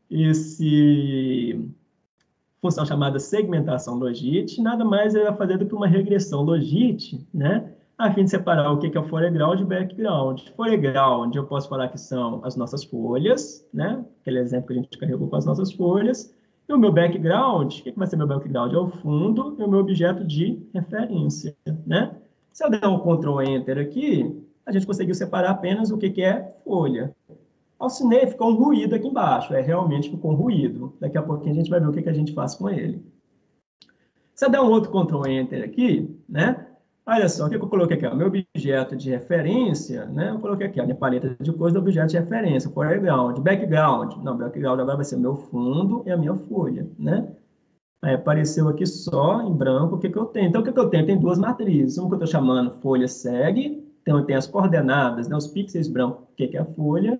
esse função chamada segmentação logit, nada mais é fazer do que uma regressão logit, né, a fim de separar o que é o foreground e o background. Foreground, eu posso falar que são as nossas folhas, né, aquele exemplo que a gente carregou com as nossas folhas, e o meu background, o que vai ser meu background? É o fundo e o meu objeto de referência, né? Se eu der um Ctrl Enter aqui, a gente conseguiu separar apenas o que é folha. Assinei, ficou um ruído aqui embaixo. Realmente ficou um ruído. Daqui a pouquinho a gente vai ver o que a gente faz com ele. Se eu der um outro Ctrl Enter aqui, né? Olha só, o que eu coloquei aqui? O meu objeto de referência, né? Eu coloquei aqui a minha paleta de cores do objeto de referência, foreground, background. Não, background agora vai ser o meu fundo e a minha folha, né? Aí apareceu aqui só em branco o que eu tenho. Então, o que eu tenho? Tem duas matrizes. Uma que eu estou chamando folha segue, então tem as coordenadas, né? Os pixels brancos, o que é a folha.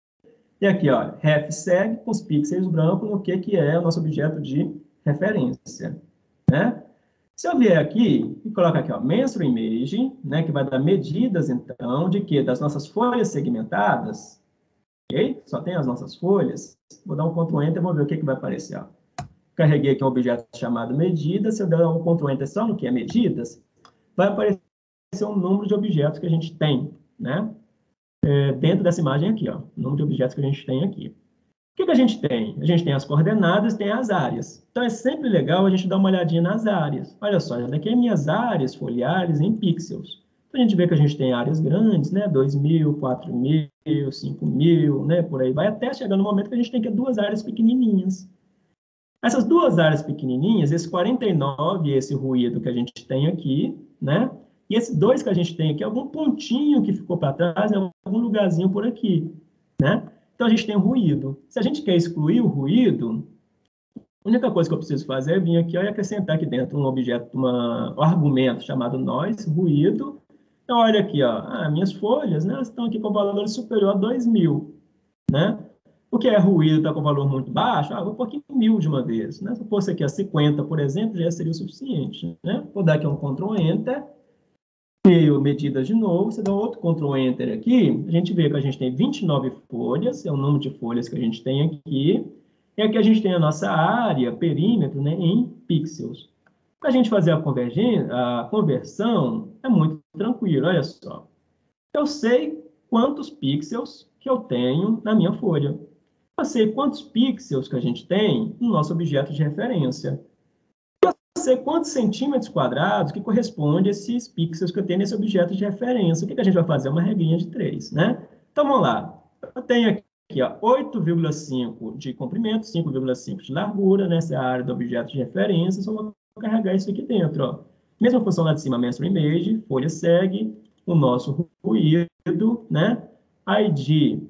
E aqui, ó, ref segue com os pixels brancos no que é o nosso objeto de referência, né? Se eu vier aqui e colocar aqui, ó, menstrual image, né, que vai dar medidas, então, de quê? Das nossas folhas segmentadas, ok? Só tem as nossas folhas. Vou dar um Ctrl Enter, vamos ver o que vai aparecer, ó. Carreguei aqui um objeto chamado medidas, se eu der um Ctrl Enter só no que é medidas, vai aparecer um número de objetos que a gente tem, né? Dentro dessa imagem aqui, ó, o número de objetos que a gente tem aqui. O que a gente tem? A gente tem as coordenadas, tem as áreas. Então, é sempre legal a gente dar uma olhadinha nas áreas. Olha só, essa daqui é minhas áreas foliares em pixels. Então, a gente vê que a gente tem áreas grandes, né? 2.000, 4.000, 5.000, né? Por aí vai, até chegar no momento que a gente tem aqui duas áreas pequenininhas. Essas duas áreas pequenininhas, esse 49 e esse ruído que a gente tem aqui, né? E esse 2 que a gente tem aqui, algum pontinho que ficou para trás, né? Algum lugarzinho por aqui, né? Então, a gente tem o ruído. Se a gente quer excluir o ruído, a única coisa que eu preciso fazer é vir aqui ó, e acrescentar aqui dentro um objeto, um argumento chamado noise, ruído. Então, olha aqui, ó, minhas folhas, né? Estão aqui com valor superior a 2.000, né? O que é ruído está com valor muito baixo, vou pôr aqui 1.000 de uma vez, né? Se eu fosse aqui a 50, por exemplo, já seria o suficiente, né? Vou dar aqui um Ctrl Enter, medidas de novo, você dá outro Ctrl Enter aqui, a gente vê que a gente tem 29 folhas, é o número de folhas que a gente tem aqui, e aqui a gente tem a nossa área, perímetro, né, em pixels. Para a gente fazer a conversão, é muito tranquilo, olha só. Eu sei quantos pixels que eu tenho na minha folha. Eu sei quantos pixels que a gente tem no nosso objeto de referência. Eu sei quantos centímetros quadrados que corresponde a esses pixels que eu tenho nesse objeto de referência. O que a gente vai fazer? Uma regrinha de 3, né? Então, vamos lá. Eu tenho aqui 8,5 de comprimento, 5,5 de largura, né? Essa é a área do objeto de referência. Só vou carregar isso aqui dentro, ó. Mesma função lá de cima, menstrual image, folha segue, o nosso ruído, né? ID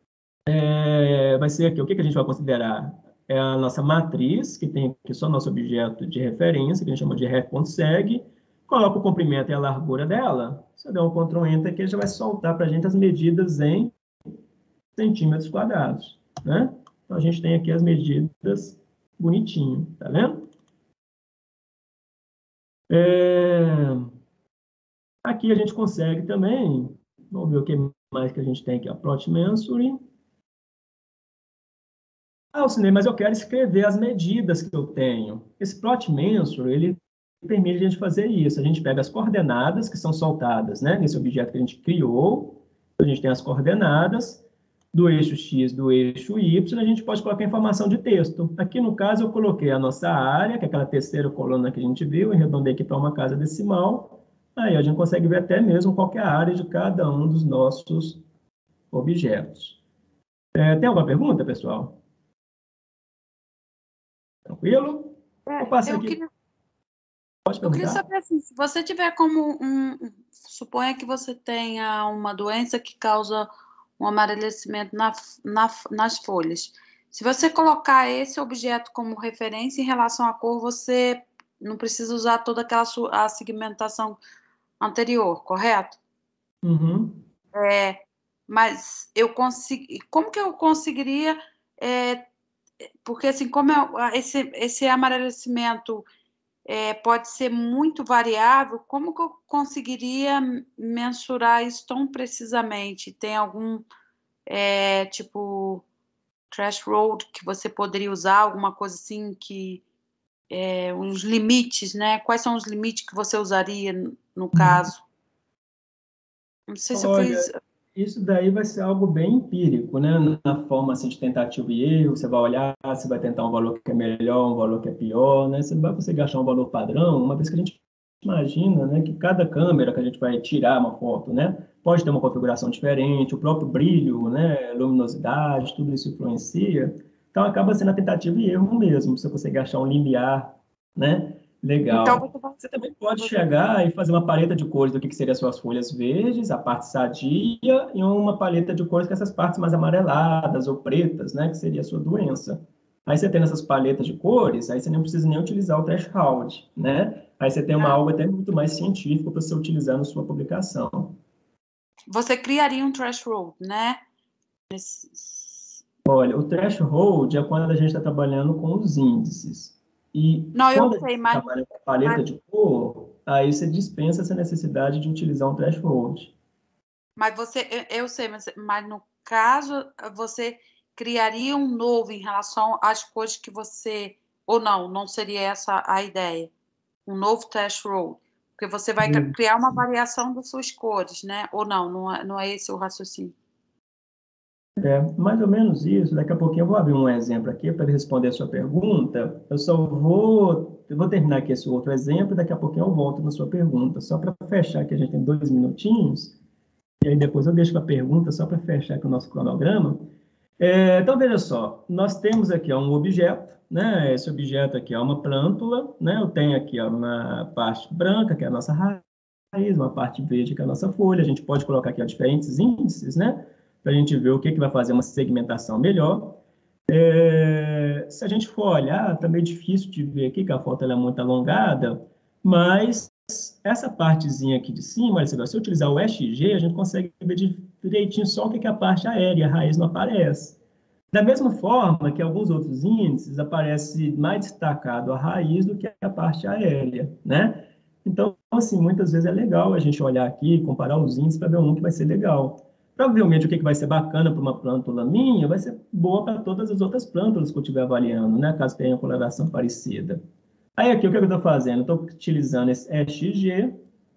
vai ser aqui, o que a gente vai considerar? É a nossa matriz, que tem aqui só nosso objeto de referência, que a gente chama de ref.seg, coloca o comprimento e a largura dela, se eu der um Ctrl Enter aqui, ele já vai soltar para a gente as medidas em centímetros quadrados, né? Então, a gente tem aqui as medidas bonitinho, tá vendo? Aqui a gente consegue também, vamos ver o que mais que a gente tem aqui, a plot mensuring. Alcinei, mas eu quero escrever as medidas que eu tenho. Esse plot mensuring, ele permite a gente fazer isso. A gente pega as coordenadas que são soltadas, né, nesse objeto que a gente criou. A gente tem as coordenadas do eixo X, do eixo Y, a gente pode colocar informação de texto. Aqui, no caso, eu coloquei a nossa área, que é aquela terceira coluna que a gente viu, e arredondei aqui para uma casa decimal. Aí a gente consegue ver até mesmo qual é a área de cada um dos nossos objetos. Tem alguma pergunta, pessoal? Tranquilo? Vou passar aqui. Pode perguntar. Eu queria saber assim, se você tiver como suponha que você tenha uma doença que causa um amarelecimento nas folhas. Se você colocar esse objeto como referência em relação à cor, você não precisa usar toda aquela a segmentação anterior, correto? Uhum. Mas como que eu conseguiria, porque assim, como esse amarelecimento pode ser muito variável, como que eu conseguiria mensurar isso tão precisamente? Tem algum tipo threshold que você poderia usar, alguma coisa assim que uns limites, né? Quais são os limites que você usaria no caso? Não sei se eu Olha, fiz. isso daí vai ser algo bem empírico, né? Na forma assim, de tentativa e erro, você vai olhar, você vai tentar um valor que é melhor, um valor que é pior, né? Você não vai conseguir achar um valor padrão, uma vez que a gente imagina, né, que cada câmera que a gente vai tirar uma foto, né, pode ter uma configuração diferente, o próprio brilho, né, luminosidade, tudo isso influencia. Então, acaba sendo a tentativa e erro mesmo, você conseguir achar um limiar, né, Então, legal. Você também pode chegar e fazer uma paleta de cores do que seriam as suas folhas verdes, a parte sadia, e uma paleta de cores com essas partes mais amareladas ou pretas, né, que seria a sua doença. Aí você tendo essas paletas de cores, aí você não precisa nem utilizar o threshold, né? Aí você tem algo até muito mais científico para você utilizar na sua publicação. Você criaria um threshold, né? Olha, o threshold é quando a gente está trabalhando com os índices. E não, quando eu sei, a gente trabalha com a paleta de cor, aí você dispensa essa necessidade de utilizar um threshold. Mas eu sei, mas no caso, você criaria um novo em relação às cores que você... Ou não seria essa a ideia? Um novo threshold? Porque você vai criar uma variação das suas cores, né? Ou não é esse o raciocínio? Mais ou menos isso. Daqui a pouquinho eu vou abrir um exemplo aqui para responder a sua pergunta. Eu vou terminar aqui esse outro exemplo e daqui a pouquinho eu volto na sua pergunta. Só para fechar, que a gente tem 2 minutinhos, e aí depois eu deixo a pergunta só para fechar aqui o nosso cronograma. Então, veja só, nós temos aqui um objeto, né? Esse objeto aqui é uma plântula, né? Eu tenho aqui uma parte branca, que é a nossa raiz, uma parte verde, que é a nossa folha. A gente pode colocar aqui diferentes índices, né? Para a gente ver o que vai fazer uma segmentação melhor. Se a gente for olhar, tá meio difícil de ver aqui, que a foto ela é muito alongada, mas essa partezinha aqui de cima, se você utilizar o SG, a gente consegue ver direitinho só o que é a parte aérea, a raiz não aparece. Da mesma forma que alguns outros índices aparece mais destacado a raiz do que a parte aérea, né? Então, assim, muitas vezes é legal a gente olhar aqui, comparar os índices para ver um que vai ser legal. Provavelmente o que vai ser bacana para uma plântula minha vai ser boa para todas as outras plântulas que eu estiver avaliando, né? Caso tenha coloração parecida. Aí aqui, o que eu estou fazendo? Estou utilizando esse SG,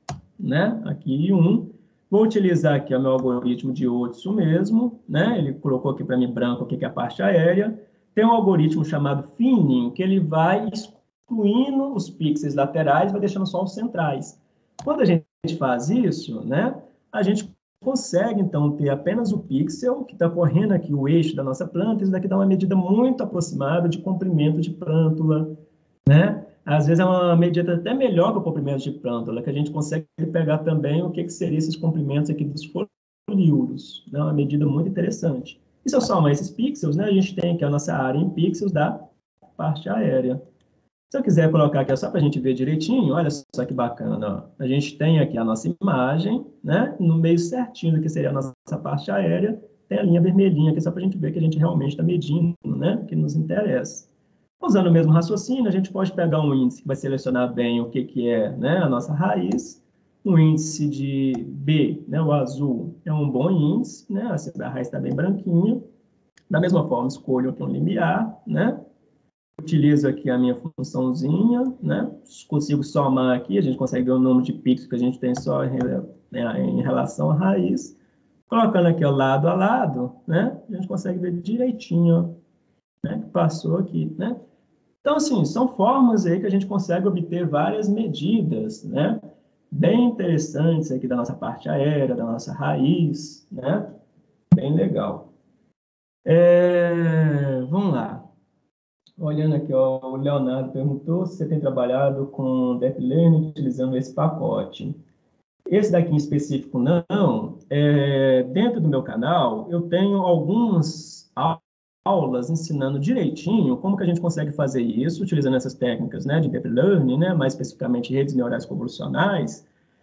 né? Aqui Vou utilizar aqui o meu algoritmo de Otsu mesmo, né? Ele colocou aqui para mim branco aqui, que é a parte aérea. Tem um algoritmo chamado Thinning, que ele vai excluindo os pixels laterais, vai deixando só os centrais. Quando a gente faz isso, né? A gente consegue, então, ter apenas o pixel que está correndo aqui o eixo da nossa planta. Isso daqui dá uma medida muito aproximada de comprimento de plântula, né? Às vezes é uma medida até melhor que o comprimento de plântula, que a gente consegue pegar também o que seriam esses comprimentos aqui dos folíolos, né? Uma medida muito interessante. E se eu somar esses pixels, né, a gente tem aqui a nossa área em pixels da parte aérea. Se eu quiser colocar aqui, só para a gente ver direitinho, olha só que bacana, ó. A gente tem aqui a nossa imagem, né? No meio certinho do que seria a nossa parte aérea, tem a linha vermelhinha aqui, só para a gente ver que a gente realmente está medindo, né? Que nos interessa. Usando o mesmo raciocínio, a gente pode pegar um índice que vai selecionar bem o que é, né, a nossa raiz. Um índice de B, né, o azul, é um bom índice, né, a raiz está bem branquinha. Da mesma forma, escolho aqui um limiar, né, utilizo aqui a minha funçãozinha, né, consigo somar aqui, a gente consegue ver o número de pixels que a gente tem só em relação à raiz. Colocando aqui ao lado a lado, né, a gente consegue ver direitinho, né, que passou aqui, né. Então, assim, são formas aí que a gente consegue obter várias medidas, né? Bem interessantes aqui da nossa parte aérea, da nossa raiz, né? Bem legal. Vamos lá. Olhando aqui, ó, o Leonardo perguntou se você tem trabalhado com Deep Learning utilizando esse pacote. Esse daqui em específico não, dentro do meu canal, eu tenho algumas aulas ensinando direitinho como que a gente consegue fazer isso, utilizando essas técnicas, né, de Deep Learning, né, mais especificamente redes neurais convolucionais,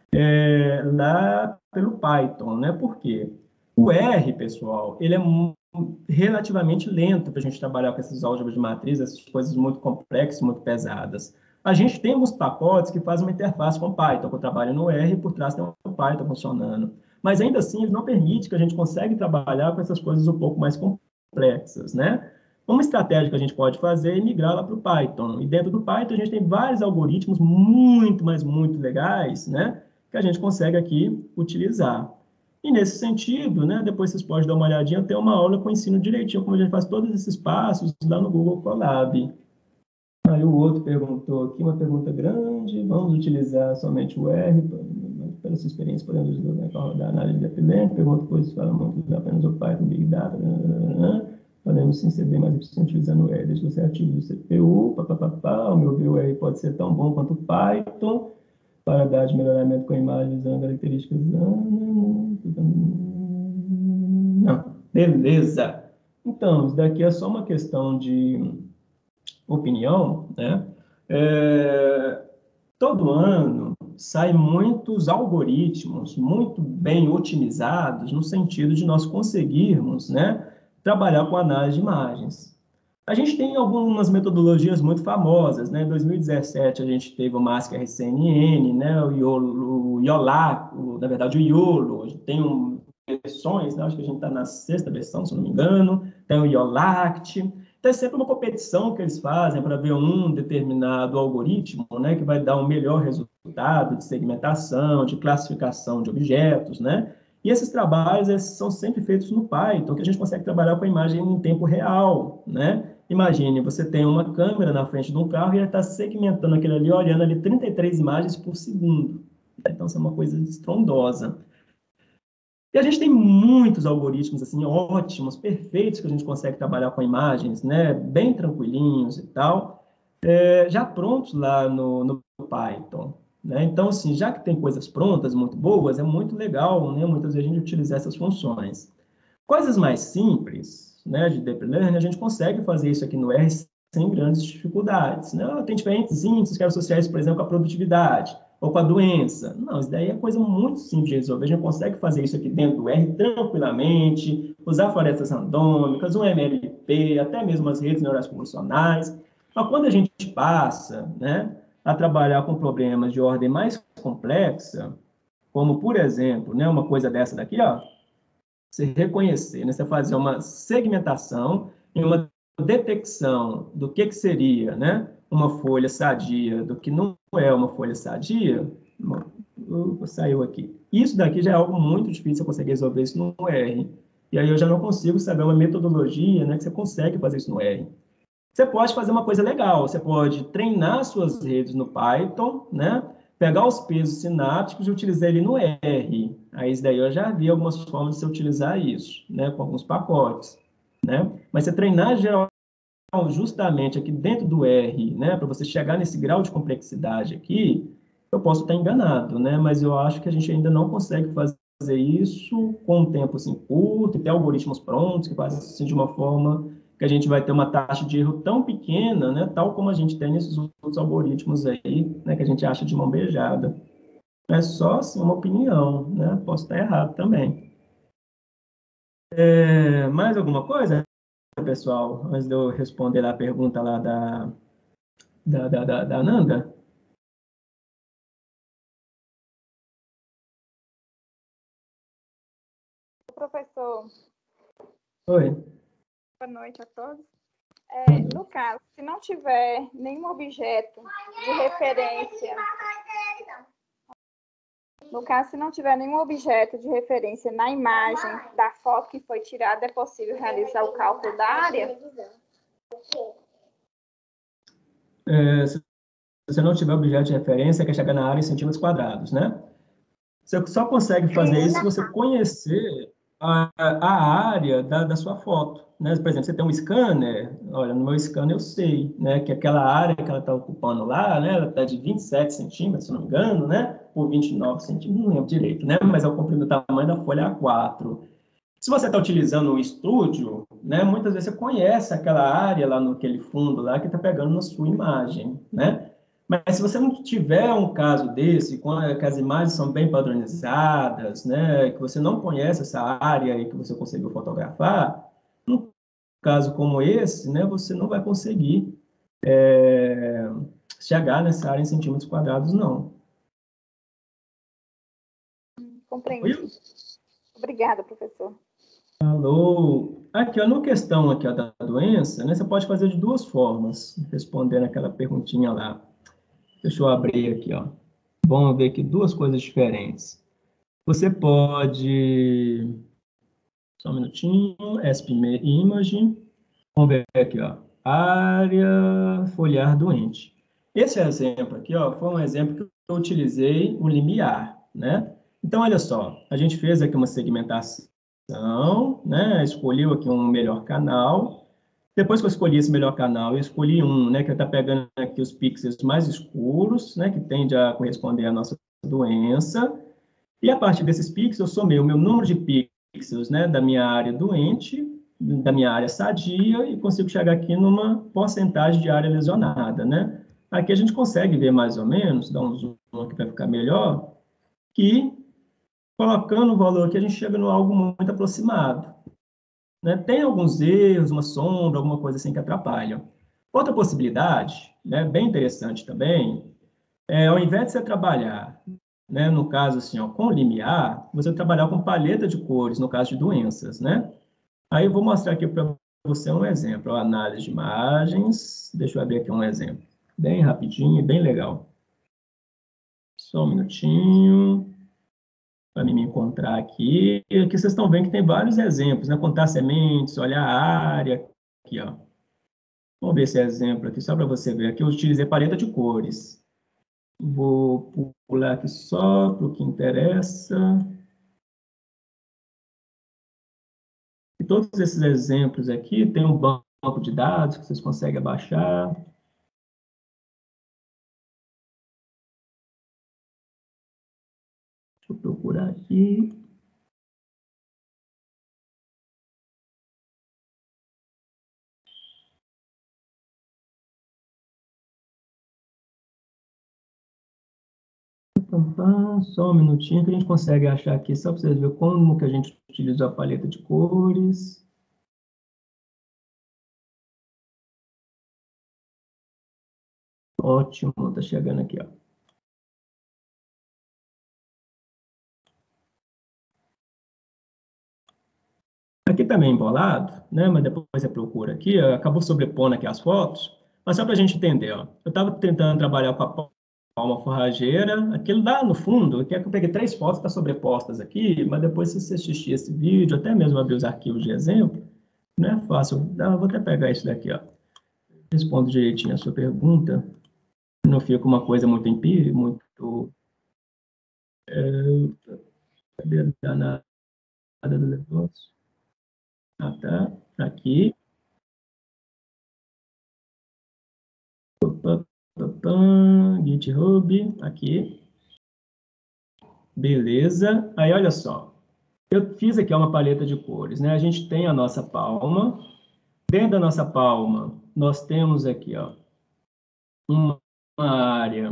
lá pelo Python, né? Por quê? O R, pessoal, ele é relativamente lento para a gente trabalhar com esses álgebras de matriz, essas coisas muito complexas, muito pesadas. A gente tem alguns pacotes que fazem uma interface com o Python, que eu trabalho no R e por trás tem o Python funcionando. Mas ainda assim, ele não permite que a gente consiga trabalhar com essas coisas um pouco mais complexas, né? Uma estratégia que a gente pode fazer é migrar lá para o Python. E dentro do Python, a gente tem vários algoritmos muito, mas muito legais, né? Que a gente consegue aqui utilizar. E nesse sentido, né, depois vocês podem dar uma olhadinha, tem uma aula que eu ensino direitinho como a gente faz todos esses passos lá no Google Colab. Aí o outro perguntou aqui, uma pergunta grande, vamos utilizar somente o R, pela sua experiência, podemos rodar análise de Deep pergunta, pois fala muito apenas o Python, Big Data, podemos sim ser bem mais eficiente utilizando o R, desde que você ative o CPU, ao meu ver o R pode ser tão bom quanto o Python, para dar de melhoramento com imagens usando características. Não, beleza. Então, isso daqui é só uma questão de opinião, né? Todo ano saem muitos algoritmos muito bem otimizados no sentido de nós conseguirmos, né, trabalhar com análise de imagens. A gente tem algumas metodologias muito famosas, né? Em 2017 a gente teve o MaskRCNN, né? O YOLAC, na verdade o YOLO, a gente tem versões, né? Acho que a gente está na 6ª versão, se não me engano, tem o YOLACT. Então é sempre uma competição que eles fazem para ver um determinado algoritmo, né? Que vai dar um melhor resultado de segmentação, de classificação de objetos, né? E esses trabalhos são sempre feitos no Python, que a gente consegue trabalhar com a imagem em tempo real, né? Imagine, você tem uma câmera na frente de um carro e ele está segmentando aquilo ali, olhando ali 33 imagens por segundo. Então, isso é uma coisa estrondosa. E a gente tem muitos algoritmos, assim, ótimos, perfeitos, que a gente consegue trabalhar com imagens, né? Bem tranquilinhos e tal, já prontos lá no Python. Né? Então, assim, já que tem coisas prontas, muito boas, é muito legal, né? Muitas vezes a gente utilizar essas funções. Coisas mais simples, né, de Deep Learning, a gente consegue fazer isso aqui no R sem grandes dificuldades. Né? Tem diferentes índices que associar isso, por exemplo, com a produtividade ou com a doença. Não, isso daí é coisa muito simples de resolver. A gente consegue fazer isso aqui dentro do R tranquilamente, usar florestas randômicas, um MLP, até mesmo as redes neurais convolucionais. Mas quando a gente passa, né, a trabalhar com problemas de ordem mais complexa, como, por exemplo, né, uma coisa dessa daqui, ó, você reconhecer, né? Você fazer uma segmentação e uma detecção do que seria, né, uma folha sadia, do que não é uma folha sadia, saiu aqui. Isso daqui já é algo muito difícil você conseguir resolver isso no R. E aí eu já não consigo saber uma metodologia, né, que você consegue fazer isso no R. Você pode fazer uma coisa legal, você pode treinar suas redes no Python, né? Pegar os pesos sinápticos e utilizar ele no R. Aí, isso daí eu já vi algumas formas de você utilizar isso, né? Com alguns pacotes, né? Mas você treinar geral justamente aqui dentro do R, né? Para você chegar nesse grau de complexidade aqui, eu posso estar enganado, né? Mas eu acho que a gente ainda não consegue fazer isso com um tempo assim curto, e ter algoritmos prontos que fazem isso assim, de uma forma que a gente vai ter uma taxa de erro tão pequena, né, tal como a gente tem nesses outros algoritmos aí, né, que a gente acha de mão beijada. É só, assim, uma opinião, né? Posso estar errado também. Mais alguma coisa, pessoal, antes de eu responder lá a pergunta lá da Ananda? Professor, Oi. boa noite a todos. No caso, se não tiver nenhum objeto de referência, na imagem da foto que foi tirada, é possível realizar o cálculo da área? Se você não tiver objeto de referência, quer chegar na área em centímetros quadrados, né? Você só consegue fazer isso se você conhecer a área da sua foto. né? Por exemplo, você tem um scanner, olha, no meu scanner eu sei, né, que aquela área que ela está ocupando lá, né, ela está de 27 centímetros, se não me engano, né, por 29 centímetros, não lembro direito, né, mas é o comprimento do tamanho da folha A4. Se você está utilizando o estúdio, né, muitas vezes você conhece aquela área lá naquele fundo lá que está pegando na sua imagem, né? Mas se você não tiver um caso desse, que as imagens são bem padronizadas, né, que você não conhece essa área e que você conseguiu fotografar, num caso como esse, né, você não vai conseguir chegar nessa área em centímetros quadrados, não. Compreendi. Obrigada, professor. Alô. Aqui, ó, no questão aqui, ó, da doença, né, você pode fazer de duas formas, respondendo aquela perguntinha lá. Deixa eu abrir aqui, ó. Vamos ver aqui duas coisas diferentes. Você pode... Só um minutinho. ESP Image. Vamos ver aqui, ó. Área foliar doente. Esse exemplo aqui, ó, foi um exemplo que eu utilizei o limiar, né? Então, olha só. A gente fez aqui uma segmentação, né? Escolheu aqui um melhor canal. Depois que eu escolhi esse melhor canal, eu escolhi um, né, que está pegando aqui os pixels mais escuros, né, que tende a corresponder à nossa doença. E a partir desses pixels, eu somei o meu número de pixels, né, da minha área doente, da minha área sadia, e consigo chegar aqui numa porcentagem de área lesionada, né? Aqui a gente consegue ver mais ou menos, dar um zoom aqui para ficar melhor, que colocando o valor aqui, a gente chega no algo muito aproximado. Né? Tem alguns erros, uma sombra, alguma coisa assim que atrapalha. Outra possibilidade, né, bem interessante também, ao invés de você trabalhar, né, no caso assim, ó, com limiar, você trabalhar com paleta de cores, no caso de doenças, né? Aí eu vou mostrar aqui para você um exemplo, ó, análise de imagens, deixa eu abrir aqui um exemplo, bem rapidinho, bem legal. Só um minutinho para me encontrar aqui. E aqui vocês estão vendo que tem vários exemplos, né? Contar sementes, olhar a área, aqui, ó. Vamos ver esse exemplo aqui, só para você ver. Aqui eu utilizei paleta de cores. Vou pular aqui só para o que interessa. E todos esses exemplos aqui, tem um banco de dados que vocês conseguem abaixar. Deixa eu procurar aqui. Só um minutinho que a gente consegue achar aqui, só para vocês verem como que a gente utilizou a paleta de cores. Ótimo, tá chegando aqui, ó. Aqui também embolado, né? Mas depois você procura aqui, acabou sobrepondo aqui as fotos, mas só para a gente entender, ó. Eu estava tentando trabalhar com a palma forrageira, aquilo lá no fundo, aqui é que eu peguei 3 fotos, tá sobrepostas aqui, mas depois se você assistir esse vídeo, até mesmo abrir os arquivos de exemplo, não é fácil. Vou até pegar isso daqui, ó. Respondo direitinho a sua pergunta, não fica uma coisa muito empírica, muito... Cadê a danada do negócio? Ah, tá. Aqui. GitHub, aqui. Beleza. Aí, olha só. Eu fiz aqui uma paleta de cores, né? A gente tem a nossa palma. Dentro da nossa palma, nós temos aqui, ó, uma área.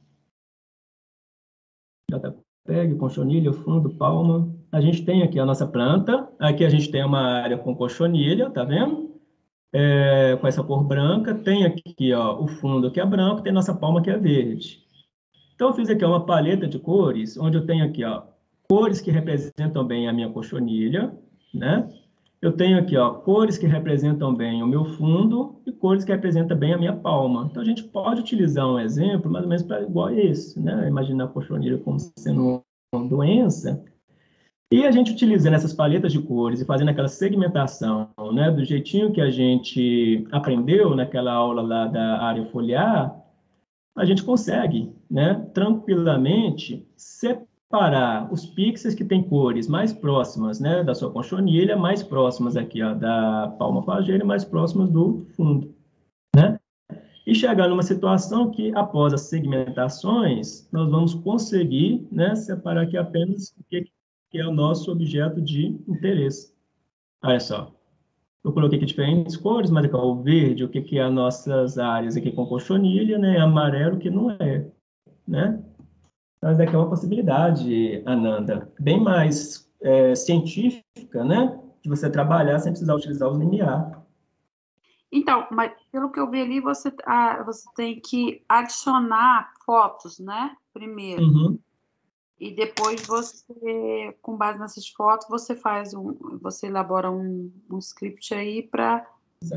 JPEG, conchonilha, fundo, palma. A gente tem aqui a nossa planta. Aqui a gente tem uma área com conchonilha, tá vendo? Com essa cor branca. Tem aqui, ó, o fundo que é branco, tem nossa palma que é verde. Então, eu fiz aqui uma paleta de cores, onde eu tenho aqui, ó, cores que representam bem a minha cochonilha, né? Eu tenho aqui, ó, cores que representam bem o meu fundo e cores que representam bem a minha palma. Então, a gente pode utilizar um exemplo mais ou menos para igual a esse, né? Imaginar a cochonilha como sendo uma doença. E a gente utilizando essas paletas de cores e fazendo aquela segmentação, né, do jeitinho que a gente aprendeu naquela aula lá da área foliar, a gente consegue, né, tranquilamente separar separar os pixels que têm cores mais próximas, né, da sua conchonilha, mais próximas aqui, ó, da palma-falangeira, mais próximas do fundo, né? E chegar numa situação que, após as segmentações, nós vamos conseguir, né, separar aqui apenas o que é o nosso objeto de interesse. Olha só. Eu coloquei aqui diferentes cores, mas aqui, ó, o verde, o que é as nossas áreas aqui com cochonilha, né? Amarelo, que não é, né? Mas aqui é uma possibilidade, Ananda, bem mais científica, né? De você trabalhar sem precisar utilizar os limiar. Então, mas pelo que eu vi ali, você tem que adicionar fotos, né? Primeiro. Uhum. E depois você, com base nessas fotos, você elabora um script aí para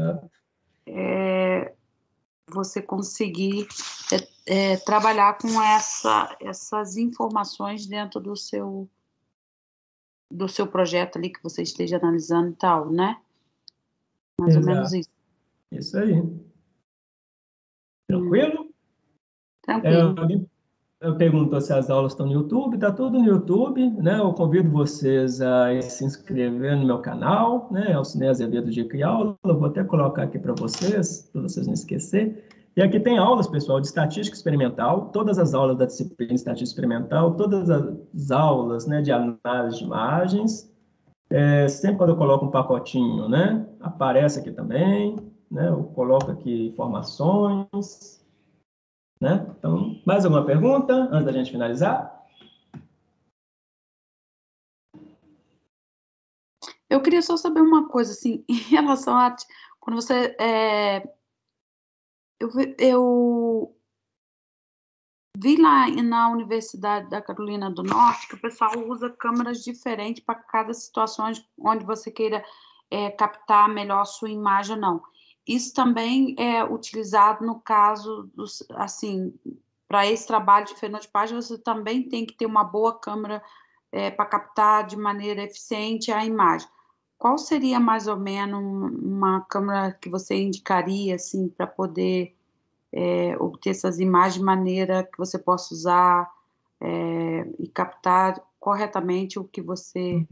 você conseguir trabalhar com essas informações dentro do seu projeto ali que você esteja analisando e tal, né? Mais ou menos isso. Isso aí. Tranquilo? Tranquilo. Eu pergunto se as aulas estão no YouTube, está tudo no YouTube, né? Eu convido vocês a se inscrever no meu canal, né? Alcinei Azevedo de Aula. Eu vou até colocar aqui para vocês não esquecerem. E aqui tem aulas, pessoal, de estatística experimental, todas as aulas da disciplina de estatística experimental, todas as aulas, né, de análise de imagens. Sempre quando eu coloco um pacotinho, né, aparece aqui também, né? Eu coloco aqui informações. Né? Então, mais alguma pergunta antes da gente finalizar? Eu queria só saber uma coisa, assim, em relação a quando você... eu vi lá na Universidade da Carolina do Norte que o pessoal usa câmeras diferentes para cada situação onde você queira captar melhor a sua imagem ou não. Isso também é utilizado no caso, assim, para esse trabalho de fenotipagem, você também tem que ter uma boa câmera para captar de maneira eficiente a imagem. Qual seria mais ou menos uma câmera que você indicaria, assim, para poder obter essas imagens de maneira que você possa usar e captar corretamente o que você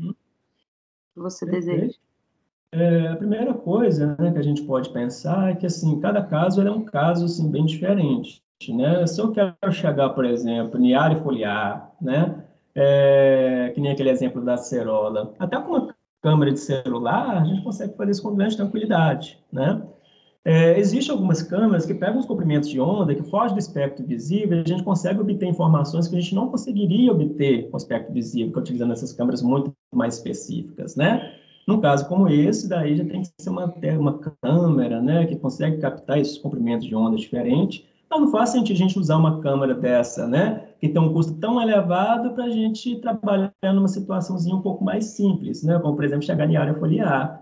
deseja? A primeira coisa, né, que a gente pode pensar é que, assim, cada caso é um caso assim, bem diferente, né? Se eu quero chegar, por exemplo, em área foliar, né, que nem aquele exemplo da acerola, até com uma câmera de celular, a gente consegue fazer isso com grande tranquilidade, né? Existem algumas câmeras que pegam os comprimentos de onda, que fogem do espectro visível, e a gente consegue obter informações que a gente não conseguiria obter com o espectro visível, que utilizando essas câmeras muito mais específicas, né? Num caso como esse, daí já tem que ser uma câmera, né, que consegue captar esses comprimentos de onda diferentes. Então, não faz sentido a gente usar uma câmera dessa, né, que tem um custo tão elevado para a gente trabalhar numa situaçãozinha um pouco mais simples, né, como, por exemplo, chegar em área foliar.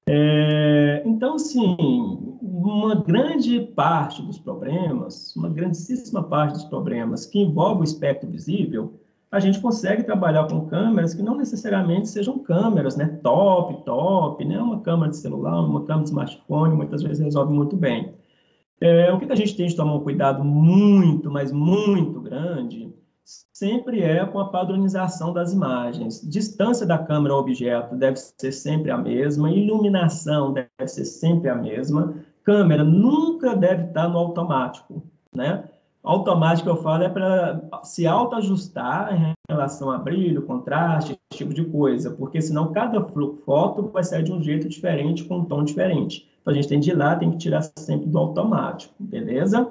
Então, sim, uma grande parte dos problemas, uma grandíssima parte dos problemas que envolvem o espectro visível, a gente consegue trabalhar com câmeras que não necessariamente sejam câmeras, né, top, né, uma câmera de celular, uma câmera de smartphone, muitas vezes resolve muito bem. O que a gente tem de tomar um cuidado muito, mas muito grande, sempre é com a padronização das imagens. Distância da câmera ao objeto deve ser sempre a mesma, iluminação deve ser sempre a mesma, câmera nunca deve estar no automático, né? Automático, eu falo, é para se autoajustar em relação a brilho, contraste, esse tipo de coisa, porque senão cada foto vai sair de um jeito diferente, com um tom diferente. Então, a gente tem de ir lá, tem que tirar sempre do automático, beleza?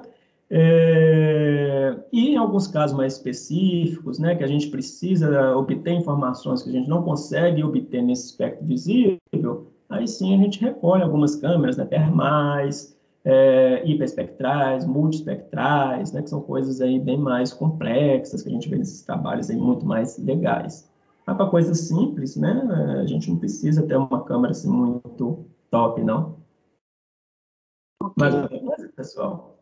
E em alguns casos mais específicos, né, que a gente precisa obter informações que a gente não consegue obter nesse espectro visível, aí sim a gente recolhe algumas câmeras, né, termais, hiperespectrais, multiespectrais, né, que são coisas aí bem mais complexas, que a gente vê nesses trabalhos aí muito mais legais. Mas para coisas simples, né, a gente não precisa ter uma câmera assim muito top, não. Okay. Mais alguma coisa, pessoal?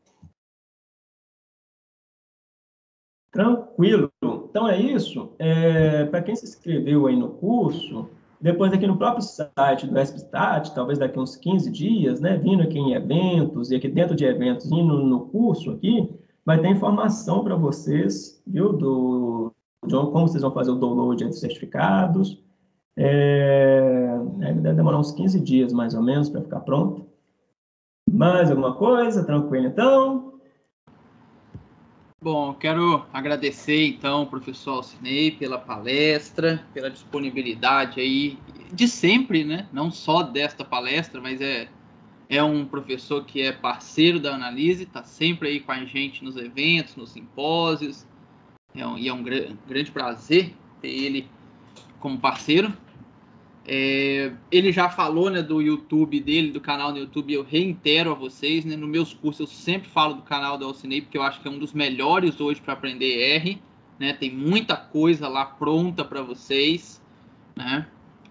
Tranquilo. Então é isso. Para quem se inscreveu aí no curso, depois aqui no próprio site do ESPSTAT, talvez daqui uns 15 dias, né, vindo aqui em eventos, e aqui dentro de eventos, indo no curso aqui, vai ter informação para vocês, viu, como vocês vão fazer o download dos certificados. Deve demorar uns 15 dias, mais ou menos, para ficar pronto. Mais alguma coisa? Tranquilo, então? Bom, quero agradecer, então, ao professor Alcinei pela palestra, pela disponibilidade aí de sempre, né? Não só desta palestra, mas é um professor que é parceiro da Analise, está sempre aí com a gente nos eventos, nos simpósios, e é um grande prazer ter ele como parceiro. Ele já falou, né, do YouTube dele, do canal no YouTube, eu reitero a vocês, né, nos meus cursos eu sempre falo do canal do Alcinei, porque eu acho que é um dos melhores hoje para aprender R, né, tem muita coisa lá pronta para vocês, né.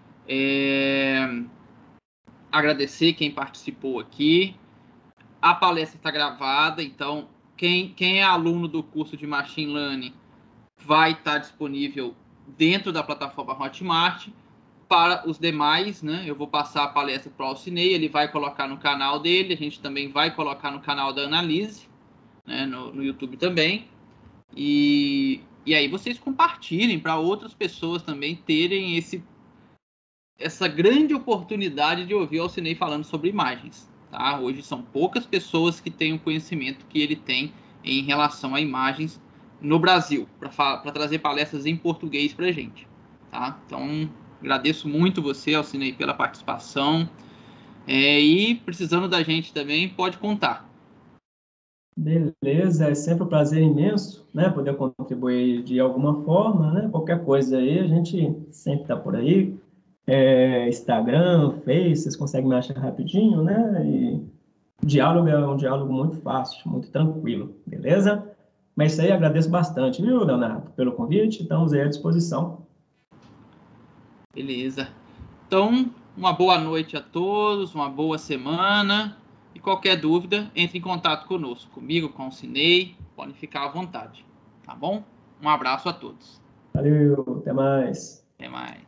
Agradecer quem participou aqui, a palestra está gravada, então quem é aluno do curso de Machine Learning vai estar disponível dentro da plataforma Hotmart. Para os demais, né, eu vou passar a palestra para o Alcinei, ele vai colocar no canal dele, a gente também vai colocar no canal da Analise, né, no YouTube também, e aí vocês compartilhem para outras pessoas também terem essa grande oportunidade de ouvir o Alcinei falando sobre imagens. Tá? Hoje são poucas pessoas que têm o conhecimento que ele tem em relação a imagens no Brasil, para trazer palestras em português para a gente. Tá? Então, agradeço muito você, Alcinei, pela participação. E precisando da gente também, pode contar. Beleza, é sempre um prazer imenso, né, poder contribuir de alguma forma, né, qualquer coisa aí, a gente sempre está por aí, Instagram, Face, vocês conseguem me achar rapidinho, né, e o diálogo é um diálogo muito fácil, muito tranquilo, beleza? Mas isso aí agradeço bastante, viu, Leonardo, pelo convite, estamos aí à disposição. Beleza. Então, uma boa noite a todos, uma boa semana. E qualquer dúvida, entre em contato conosco, comigo, com o Alcinei, podem ficar à vontade. Tá bom? Um abraço a todos. Valeu, até mais. Até mais.